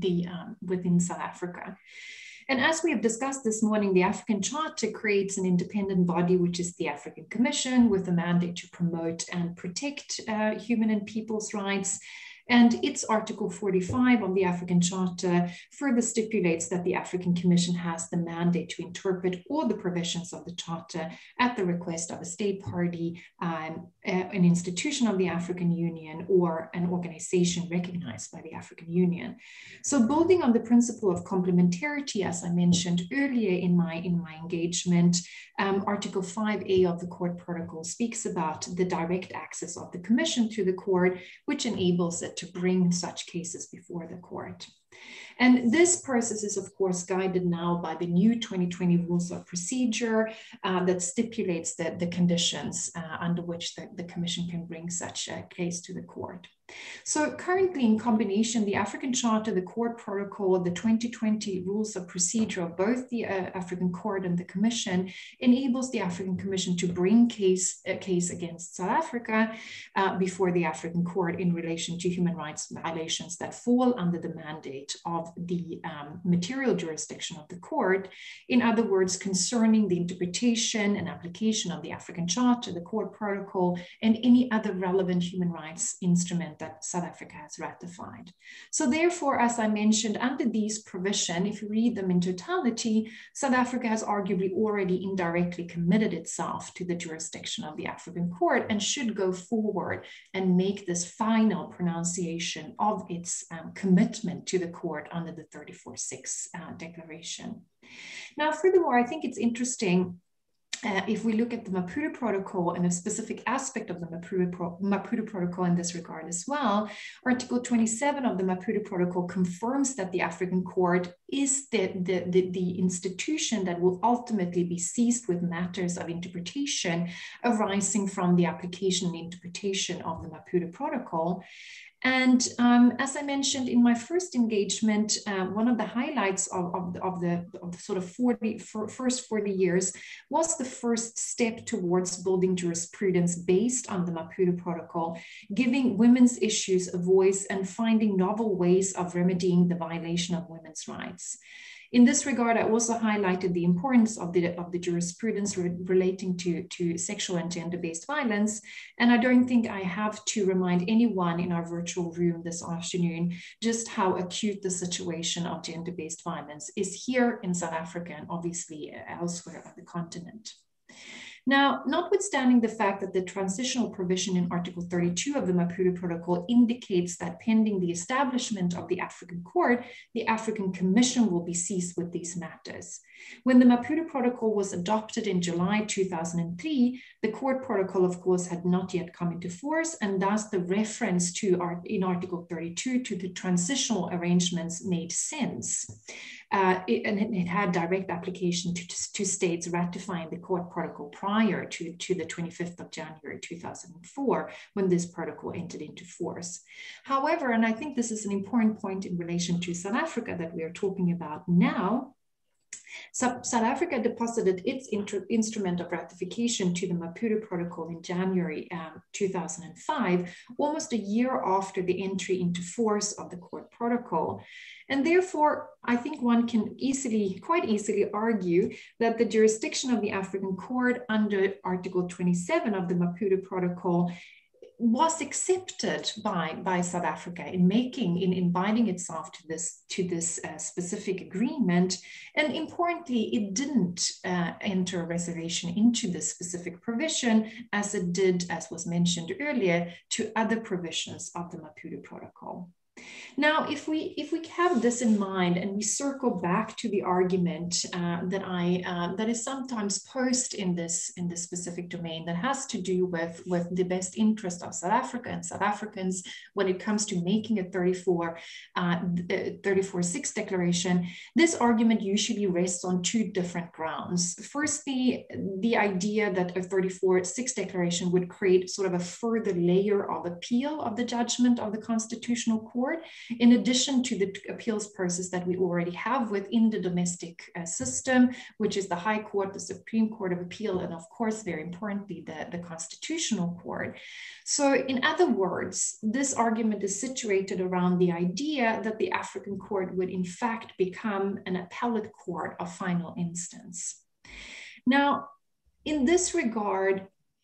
within South Africa. And as we have discussed this morning, the African Charter creates an independent body, which is the African Commission, with a mandate to promote and protect human and people's rights. And its Article 45 of the African Charter further stipulates that the African Commission has the mandate to interpret all the provisions of the Charter at the request of a state party, an institution of the African Union, or an organization recognized by the African Union. So building on the principle of complementarity, as I mentioned earlier in my engagement, Article 5A of the Court Protocol speaks about the direct access of the Commission to the court, which enables it to bring such cases before the court. And this process is, of course, guided now by the new 2020 rules of procedure that stipulates the conditions under which the Commission can bring such a case to the court. So currently, in combination, the African Charter, the Court Protocol, the 2020 rules of procedure of both the African Court and the Commission enables the African Commission to bring a case against South Africa before the African Court in relation to human rights violations that fall under the mandate of the material jurisdiction of the court. In other words, concerning the interpretation and application of the African Charter, the Court Protocol, and any other relevant human rights instrument that South Africa has ratified. So therefore, as I mentioned, under these provisions, if you read them in totality, South Africa has arguably already indirectly committed itself to the jurisdiction of the African Court and should go forward and make this final pronunciation of its commitment to the court under the 34.6 declaration. Now, furthermore, I think it's interesting if we look at the Maputo Protocol and a specific aspect of the Maputo Protocol in this regard as well, Article 27 of the Maputo Protocol confirms that the African Court is the institution that will ultimately be seized with matters of interpretation arising from the application and interpretation of the Maputo Protocol. And as I mentioned in my first engagement, one of the highlights of the sort of first 40 years was the first step towards building jurisprudence based on the Maputo Protocol, giving women's issues a voice and finding novel ways of remedying the violation of women's rights. In this regard, I also highlighted the importance of the jurisprudence relating to sexual and gender-based violence. And I don't think I have to remind anyone in our virtual room this afternoon just how acute the situation of gender-based violence is here in South Africa and obviously elsewhere on the continent. Now, notwithstanding the fact that the transitional provision in Article 32 of the Maputo Protocol indicates that pending the establishment of the African Court, the African Commission will be seized with these matters. When the Maputo Protocol was adopted in July 2003, the Court Protocol, of course, had not yet come into force, and thus the reference in Article 32 to the transitional arrangements made sense. It had direct application to states ratifying the Court Protocol prior to the 25th of January 2004, when this protocol entered into force. However, and I think this is an important point in relation to South Africa that we are talking about now, South Africa deposited its instrument of ratification to the Maputo Protocol in January 2005, almost a year after the entry into force of the Court Protocol. And therefore, I think one can quite easily argue that the jurisdiction of the African Court under Article 27 of the Maputo Protocol was accepted by South Africa in binding itself to this specific agreement. And importantly, it didn't enter a reservation into this specific provision as it did, as was mentioned earlier, to other provisions of the Maputo Protocol. Now, if we have this in mind and we circle back to the argument that is sometimes posed in this specific domain that has to do with the best interest of South Africa and South Africans when it comes to making a 34.6 declaration, this argument usually rests on two different grounds. Firstly, the idea that a 34.6 declaration would create sort of a further layer of appeal of the judgment of the Constitutional Court, in addition to the appeals process that we already have within the domestic system, which is the High Court, the Supreme Court of Appeal, and of course, very importantly, the Constitutional Court. So in other words, this argument is situated around the idea that the African Court would in fact become an appellate court of final instance. Now, in this regard,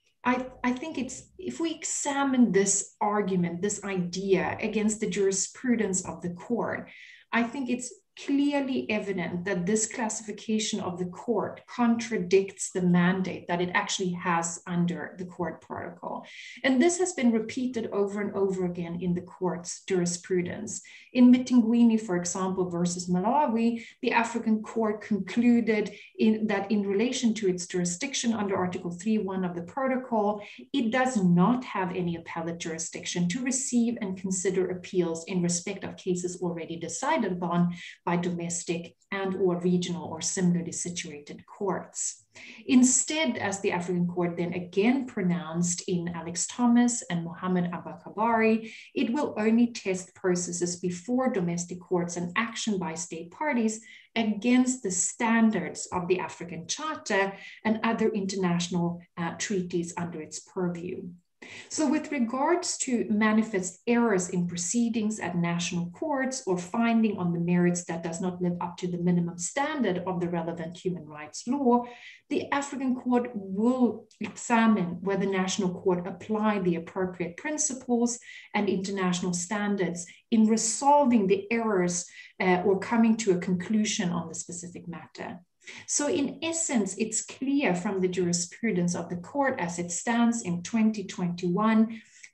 I think if we examine this argument, this idea against the jurisprudence of the court, I think it's clearly evident that this classification of the court contradicts the mandate that it actually has under the Court Protocol. And this has been repeated over and over again in the court's jurisprudence. In Mtingwini, for example, versus Malawi, the African Court concluded that in relation to its jurisdiction under Article 3.1 of the protocol, it does not have any appellate jurisdiction to receive and consider appeals in respect of cases already decided upon by domestic and or regional or similarly situated courts. Instead, as the African Court then again pronounced in Alex Thomas and Mohammed Abakabari, it will only test processes before domestic courts and action by state parties against the standards of the African Charter and other international treaties under its purview. So with regards to manifest errors in proceedings at national courts or finding on the merits that does not live up to the minimum standard of the relevant human rights law, the African Court will examine whether national court apply the appropriate principles and international standards in resolving the errors or coming to a conclusion on the specific matter. So in essence, it's clear from the jurisprudence of the court as it stands in 2021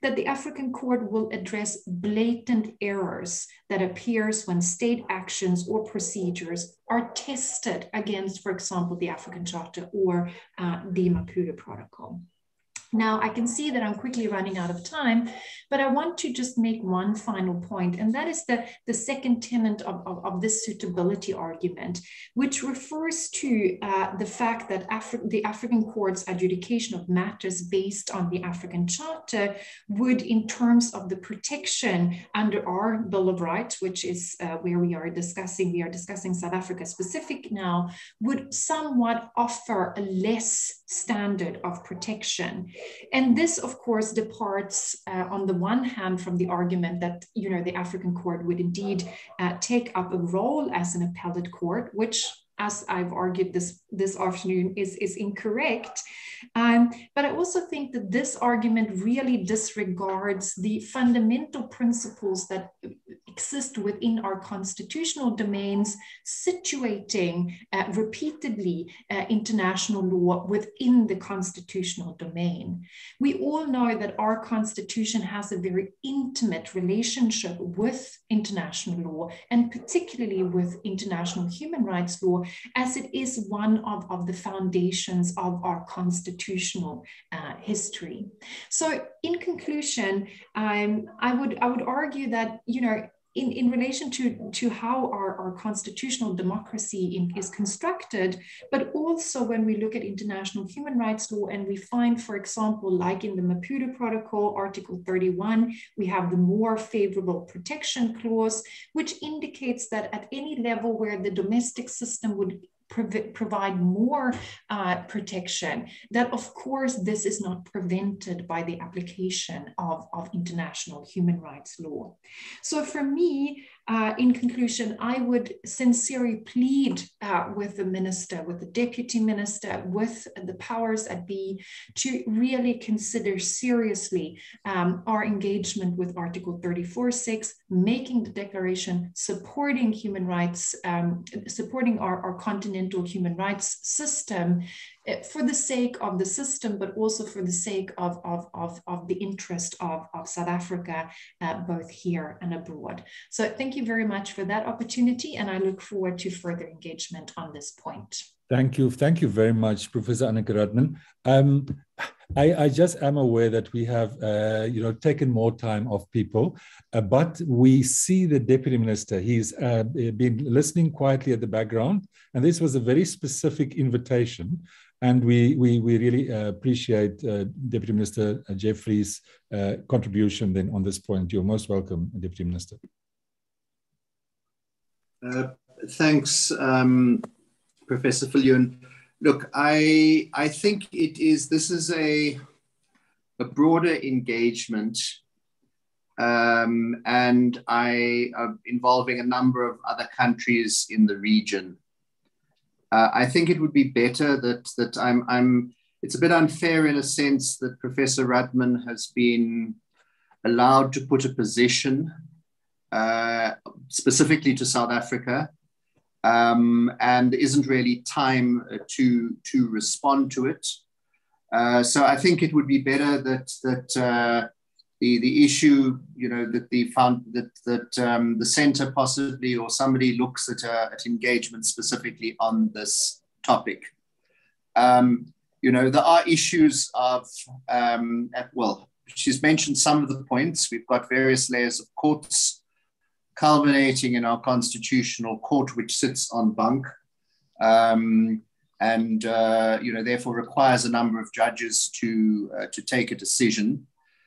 that the African Court will address blatant errors that appears when state actions or procedures are tested against, for example, the African Charter or the Maputo Protocol. Now, I can see that I'm quickly running out of time, but I want to just make one final point, and that is the second tenet of this suitability argument, which refers to the fact that the African Court's adjudication of matters based on the African Charter would, in terms of the protection under our Bill of Rights, which is where we are discussing South Africa specific now, would somewhat offer a less standard of protection. And this, of course, departs on the one hand from the argument that, you know, the African Court would indeed take up a role as an appellate court, which, as I've argued this afternoon, is incorrect. But I also think that this argument really disregards the fundamental principles that exist within our constitutional domains, situating repeatedly international law within the constitutional domain. We all know that our constitution has a very intimate relationship with international law, and particularly with international human rights law, as it is one of the foundations of our constitutional history. So in conclusion, I would argue that, you know, in relation to how our constitutional democracy is constructed, but also when we look at international human rights law and we find, for example, like in the Maputo Protocol, Article 31, we have the more favorable protection clause, which indicates that at any level where the domestic system would provide more protection, that of course this is not prevented by the application of international human rights law. So for me, in conclusion, I would sincerely plead with the minister, with the deputy minister, with the powers that be, to really consider seriously our engagement with Article 34.6, making the declaration, supporting human rights, supporting our continental human rights system, for the sake of the system, but also for the sake of the interest of South Africa, both here and abroad. So thank you very much for that opportunity, and I look forward to further engagement on this point. Thank you very much, Professor Anneke Radman. I just am aware that we have, taken more time off people, but we see the Deputy Minister. He's been listening quietly at the background, and this was a very specific invitation. And we really appreciate Deputy Minister Jeffrey's contribution then on this point. You're most welcome, Deputy Minister. Thanks, Professor Viljoen. Look, I think this is a broader engagement, and involving a number of other countries in the region. I think it would be better that it's a bit unfair in a sense that Professor Radman has been allowed to put a position specifically to South Africa, and isn't really time to respond to it. So I think it would be better that the issue, that the center possibly, or somebody looks at engagement specifically on this topic. There are issues of, she's mentioned some of the points. We've got various layers of courts culminating in our constitutional court, which sits on Bank, and therefore requires a number of judges to take a decision.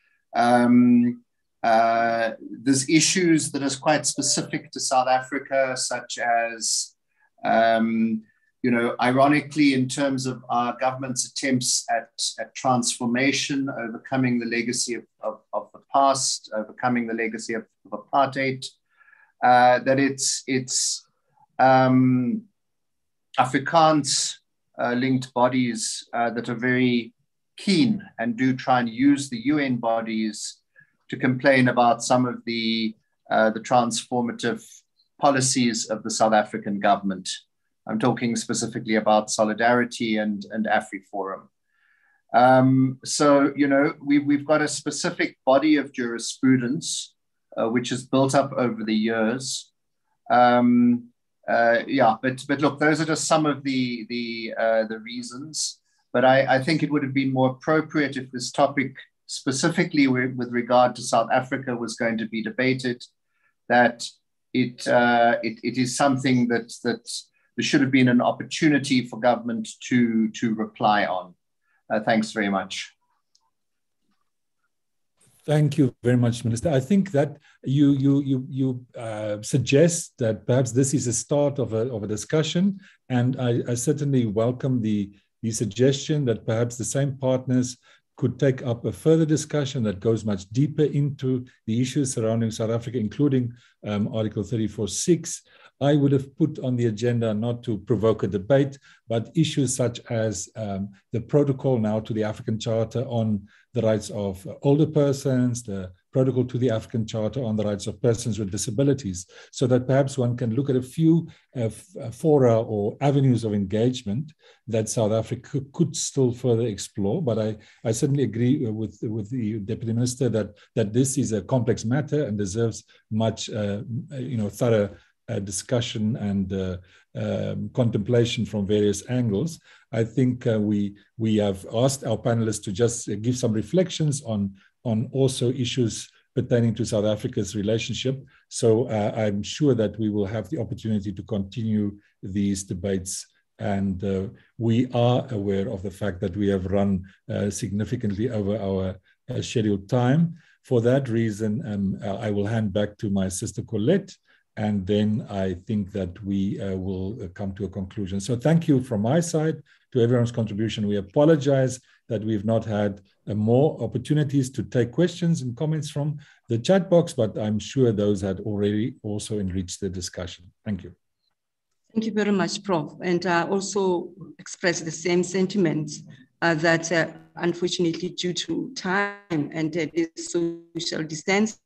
There's issues that are quite specific to South Africa, such as, ironically, in terms of our government's attempts at transformation, overcoming the legacy of the past, overcoming the legacy of apartheid, that it's Afrikaans-linked bodies that are very keen and do try and use the UN bodies to complain about some of the transformative policies of the South African government. I'm talking specifically about Solidarity and AfriForum. So, you know, we've got a specific body of jurisprudence which is built up over the years. Yeah, but look, those are just some of the reasons. But I think it would have been more appropriate if this topic, specifically with regard to South Africa, was going to be debated. That it is something that there should have been an opportunity for government to reply on. Thanks very much. Thank you very much, Minister. I think that you suggest that perhaps this is a start of a discussion, and I certainly welcome the suggestion that perhaps the same partners could take up a further discussion that goes much deeper into the issues surrounding South Africa, including Article 34.6. I would have put on the agenda, not to provoke a debate, but issues such as the protocol now to the African Charter on the rights of older persons, the protocol to the African Charter on the rights of persons with disabilities, so that perhaps one can look at a few fora or avenues of engagement that South Africa could still further explore. But I certainly agree with the Deputy Minister that this is a complex matter and deserves much thorough discussion and contemplation from various angles. I think we have asked our panelists to just give some reflections on also issues pertaining to South Africa's relationship. So I'm sure that we will have the opportunity to continue these debates. And we are aware of the fact that we have run significantly over our scheduled time. For that reason, I will hand back to my sister Colette, and then I think that we will come to a conclusion. So thank you from my side to everyone's contribution. We apologize that we've not had more opportunities to take questions and comments from the chat box, but I'm sure those had already also enriched the discussion. Thank you. Thank you very much, Prof. And I also express the same sentiments that unfortunately due to time and this social distancing,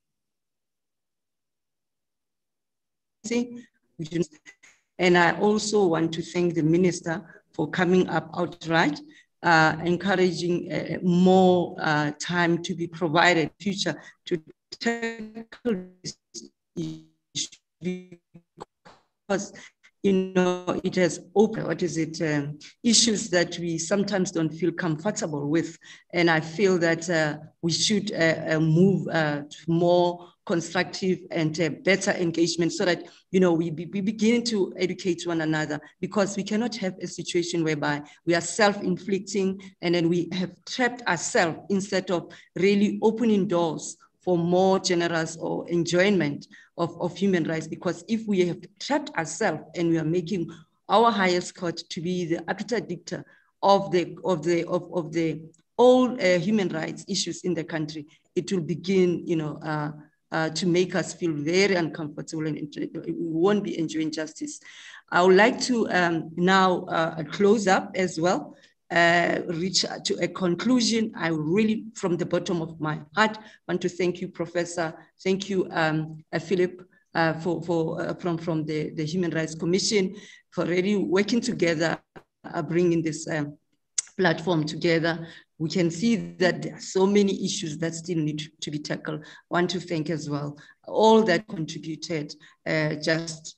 and I also want to thank the Minister for coming up outright, encouraging more time to be provided in the future to tackle this issue, because it has opened, issues that we sometimes don't feel comfortable with. And I feel that we should move to more constructive and better engagement so that, we begin to educate one another, because we cannot have a situation whereby we are self-inflicting and then we have trapped ourselves instead of really opening doors for more generous or enjoyment of human rights. Because if we have trapped ourselves and we are making our highest court to be the arbiter dicta of the all human rights issues in the country, it will begin, to make us feel very uncomfortable, and we won't be enjoying justice. I would like to now close up as well, reach to a conclusion. I really, from the bottom of my heart, want to thank you, Professor. Thank you, Philip, from the Human Rights Commission for really working together, bringing this platform together. We can see that there are so many issues that still need to be tackled. I want to thank as well all that contributed, Justice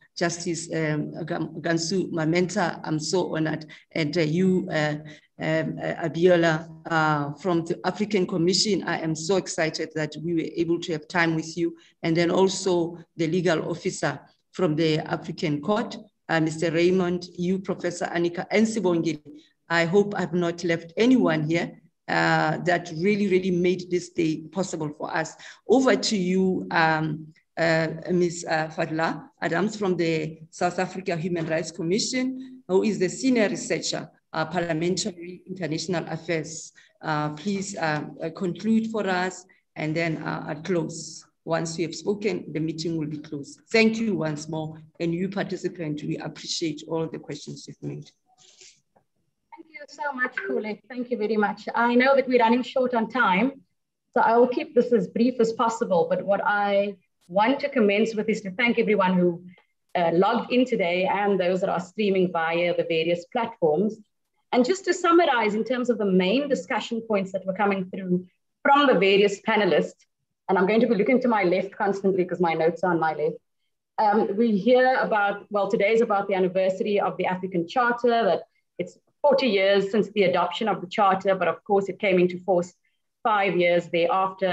Gansu Mamenta. I'm so honored, and you, Abiola, from the African Commission. I am so excited that we were able to have time with you, and then also the legal officer from the African Court, Mr. Raymond, you, Professor Anika, and Sibongile. I hope I've not left anyone here. That really made this day possible for us. Over to you, Ms. Fadla Adams from the South Africa Human Rights Commission, who is the senior researcher, Parliamentary International Affairs. Please conclude for us, and then close. Once we have spoken, the meeting will be closed. Thank you once more, and you participants, we appreciate all the questions you've made. So much, Colette. Thank you very much. I know that we're running short on time, so I will keep this as brief as possible. But what I want to commence with is to thank everyone who logged in today and those that are streaming via the various platforms. And just to summarize in terms of the main discussion points that were coming through from the various panelists, and I'm going to be looking to my left constantly because my notes are on my left. We hear about, well, today is about the anniversary of the African Charter, that it's 40 years since the adoption of the Charter, but of course it came into force 5 years thereafter.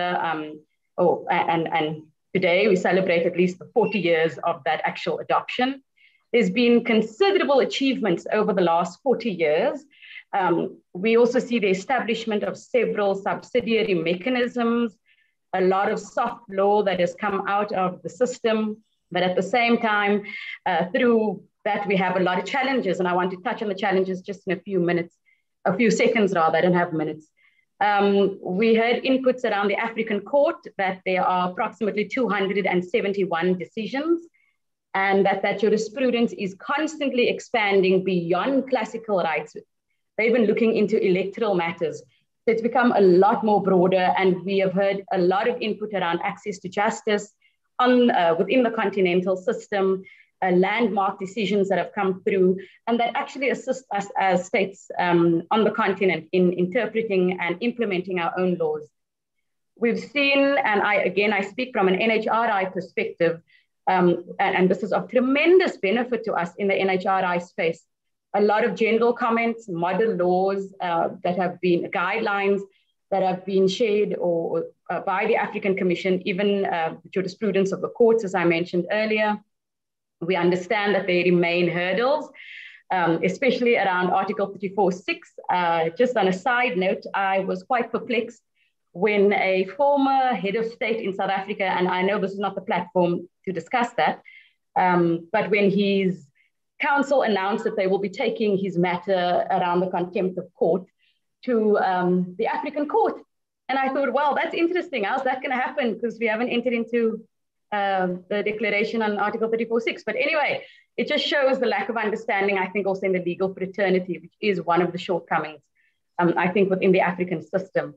And today we celebrate at least the 40 years of that actual adoption. There's been considerable achievements over the last 40 years. We also see the establishment of several subsidiary mechanisms, a lot of soft law that has come out of the system, but at the same time, through that we have a lot of challenges, and I want to touch on the challenges just in a few seconds rather, I don't have minutes. We heard inputs around the African Court that there are approximately 271 decisions, and that jurisprudence is constantly expanding beyond classical rights. They've been looking into electoral matters. So it's become a lot more broader, and we have heard a lot of input around access to justice within the continental system, landmark decisions that have come through, and that actually assist us as states on the continent in interpreting and implementing our own laws. We've seen, and I speak from an NHRI perspective, and this is of tremendous benefit to us in the NHRI space. A lot of general comments, model laws that have been guidelines that have been shared by the African Commission, even jurisprudence of the courts, as I mentioned earlier. We understand that there remain hurdles, especially around Article 34.6. Just on a side note, I was quite perplexed when a former head of state in South Africa, and I know this is not the platform to discuss that, but when his council announced that they will be taking his matter around the contempt of court to the African Court. And I thought, well, that's interesting. How's that going to happen? Because we haven't entered into the declaration on Article 34.6. But anyway, it just shows the lack of understanding, I think, also in the legal fraternity, which is one of the shortcomings, I think, within the African system.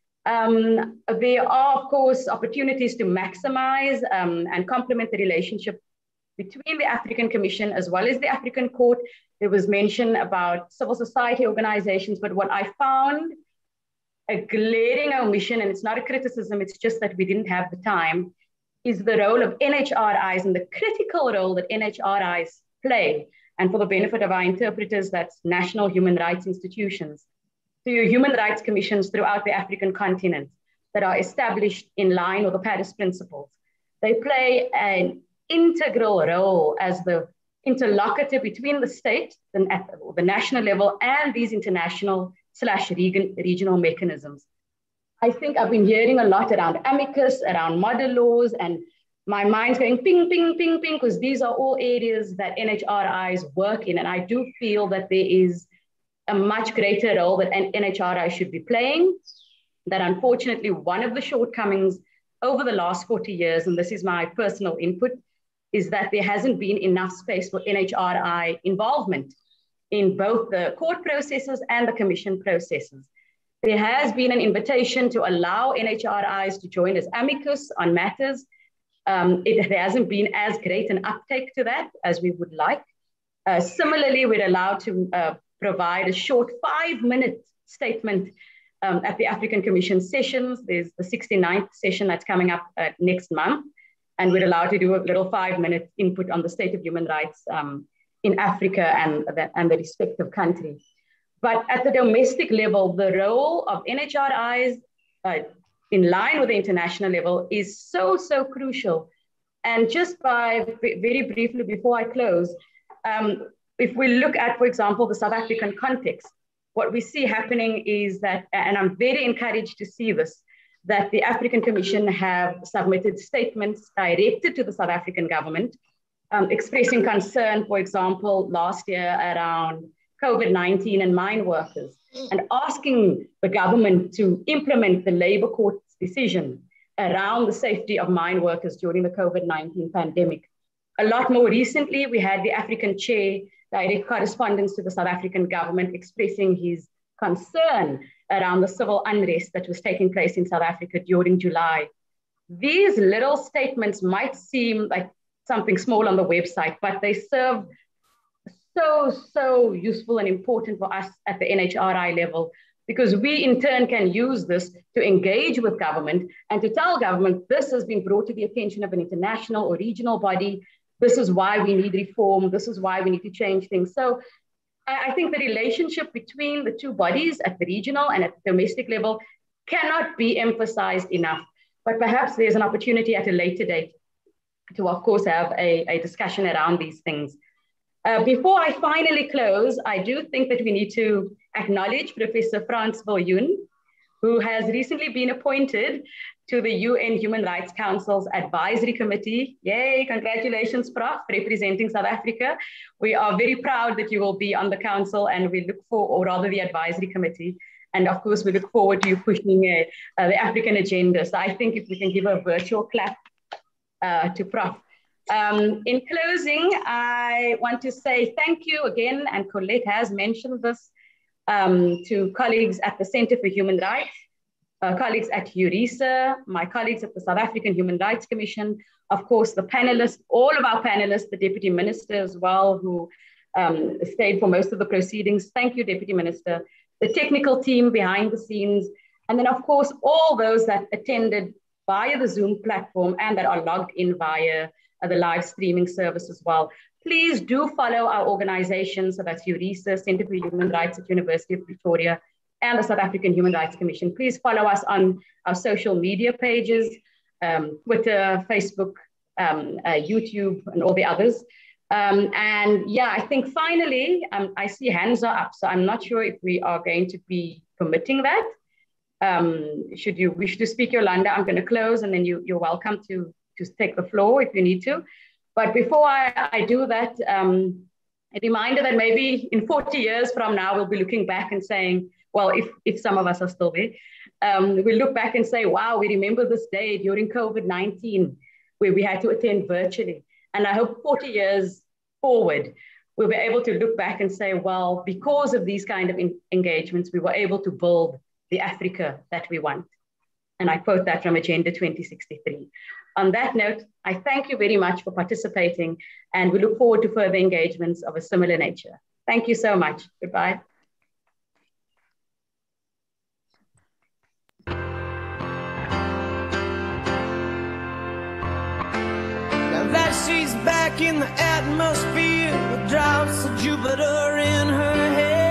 There are, of course, opportunities to maximize and complement the relationship between the African Commission as well as the African Court. There was mention about civil society organizations, but what I found a glaring omission, and it's not a criticism, it's just that we didn't have the time, is the role of NHRIs and the critical role that NHRIs play. And for the benefit of our interpreters, that's national human rights institutions. So your human rights commissions throughout the African continent that are established in line with the Paris Principles. They play an integral role as the interlocutor between the state, the national level, and these international/regional mechanisms. I think I've been hearing a lot around amicus, around model laws, and my mind's going ping, ping, ping, ping, because these are all areas that NHRIs work in. And I do feel that there is a much greater role that an NHRI should be playing, that unfortunately one of the shortcomings over the last 40 years, and this is my personal input, is that there hasn't been enough space for NHRI involvement in both the court processes and the commission processes. There has been an invitation to allow NHRIs to join as amicus on matters. It hasn't been as great an uptake to that as we would like. Similarly, we're allowed to provide a short 5-minute statement at the African Commission sessions. There's the 69th session that's coming up next month. And we're allowed to do a little 5-minute input on the state of human rights in Africa and the respective country. But at the domestic level, the role of NHRIs in line with the international level is so, so crucial. And just very briefly before I close, if we look at, for example, the South African context, what we see happening is that, and I'm very encouraged to see this, that the African Commission have submitted statements directed to the South African government, expressing concern, for example, last year around COVID-19 and mine workers, and asking the government to implement the Labour Court's decision around the safety of mine workers during the COVID-19 pandemic. A lot more recently, we had the African Chair direct correspondence to the South African government expressing his concern around the civil unrest that was taking place in South Africa during July. These little statements might seem like something small on the website, but they serve so useful and important for us at the NHRI level, because we in turn can use this to engage with government and to tell government this has been brought to the attention of an international or regional body. This is why we need reform. This is why we need to change things. So I think the relationship between the two bodies at the regional and at the domestic level cannot be emphasized enough. But perhaps there's an opportunity at a later date to, of course, have a discussion around these things. Before I finally close, I do think that we need to acknowledge Professor Frans Viljoen, who has recently been appointed to the UN Human Rights Council's Advisory Committee. Yay, congratulations, Prof, representing South Africa. We are very proud that you will be on the council, and we look for, or rather the Advisory Committee. And of course, we look forward to you pushing the African agenda. So I think if we can give a virtual clap to Prof. In closing, I want to say thank you again, and Colette has mentioned this, to colleagues at the Center for Human Rights, colleagues at EURISA, my colleagues at the South African Human Rights Commission, of course, the panelists, all of our panelists, the Deputy Minister as well, who stayed for most of the proceedings. Thank you, Deputy Minister. The technical team behind the scenes, and then, of course, all those that attended via the Zoom platform and that are logged in via the live streaming service as well. Please do follow our organizations, so that's EURISA, Center for Human Rights at University of Pretoria, and the South African Human Rights Commission. Please follow us on our social media pages, Twitter, Facebook, YouTube, and all the others. And yeah, I think finally, I see hands are up, so I'm not sure if we are going to be permitting that. Should you wish to speak, Yolanda, I'm going to close, and then you're welcome to take the floor if you need to. But before I do that, a reminder that maybe in 40 years from now, we'll be looking back and saying, well, if some of us are still there, we'll look back and say, wow, we remember this day during COVID-19 where we had to attend virtually. And I hope 40 years forward, we'll be able to look back and say, well, because of these kind of engagements, we were able to build the Africa that we want. And I quote that from Agenda 2063. On that note, I thank you very much for participating, and we look forward to further engagements of a similar nature. Thank you so much. Goodbye. Now that she's back in the atmosphere with drops of Jupiter in her head,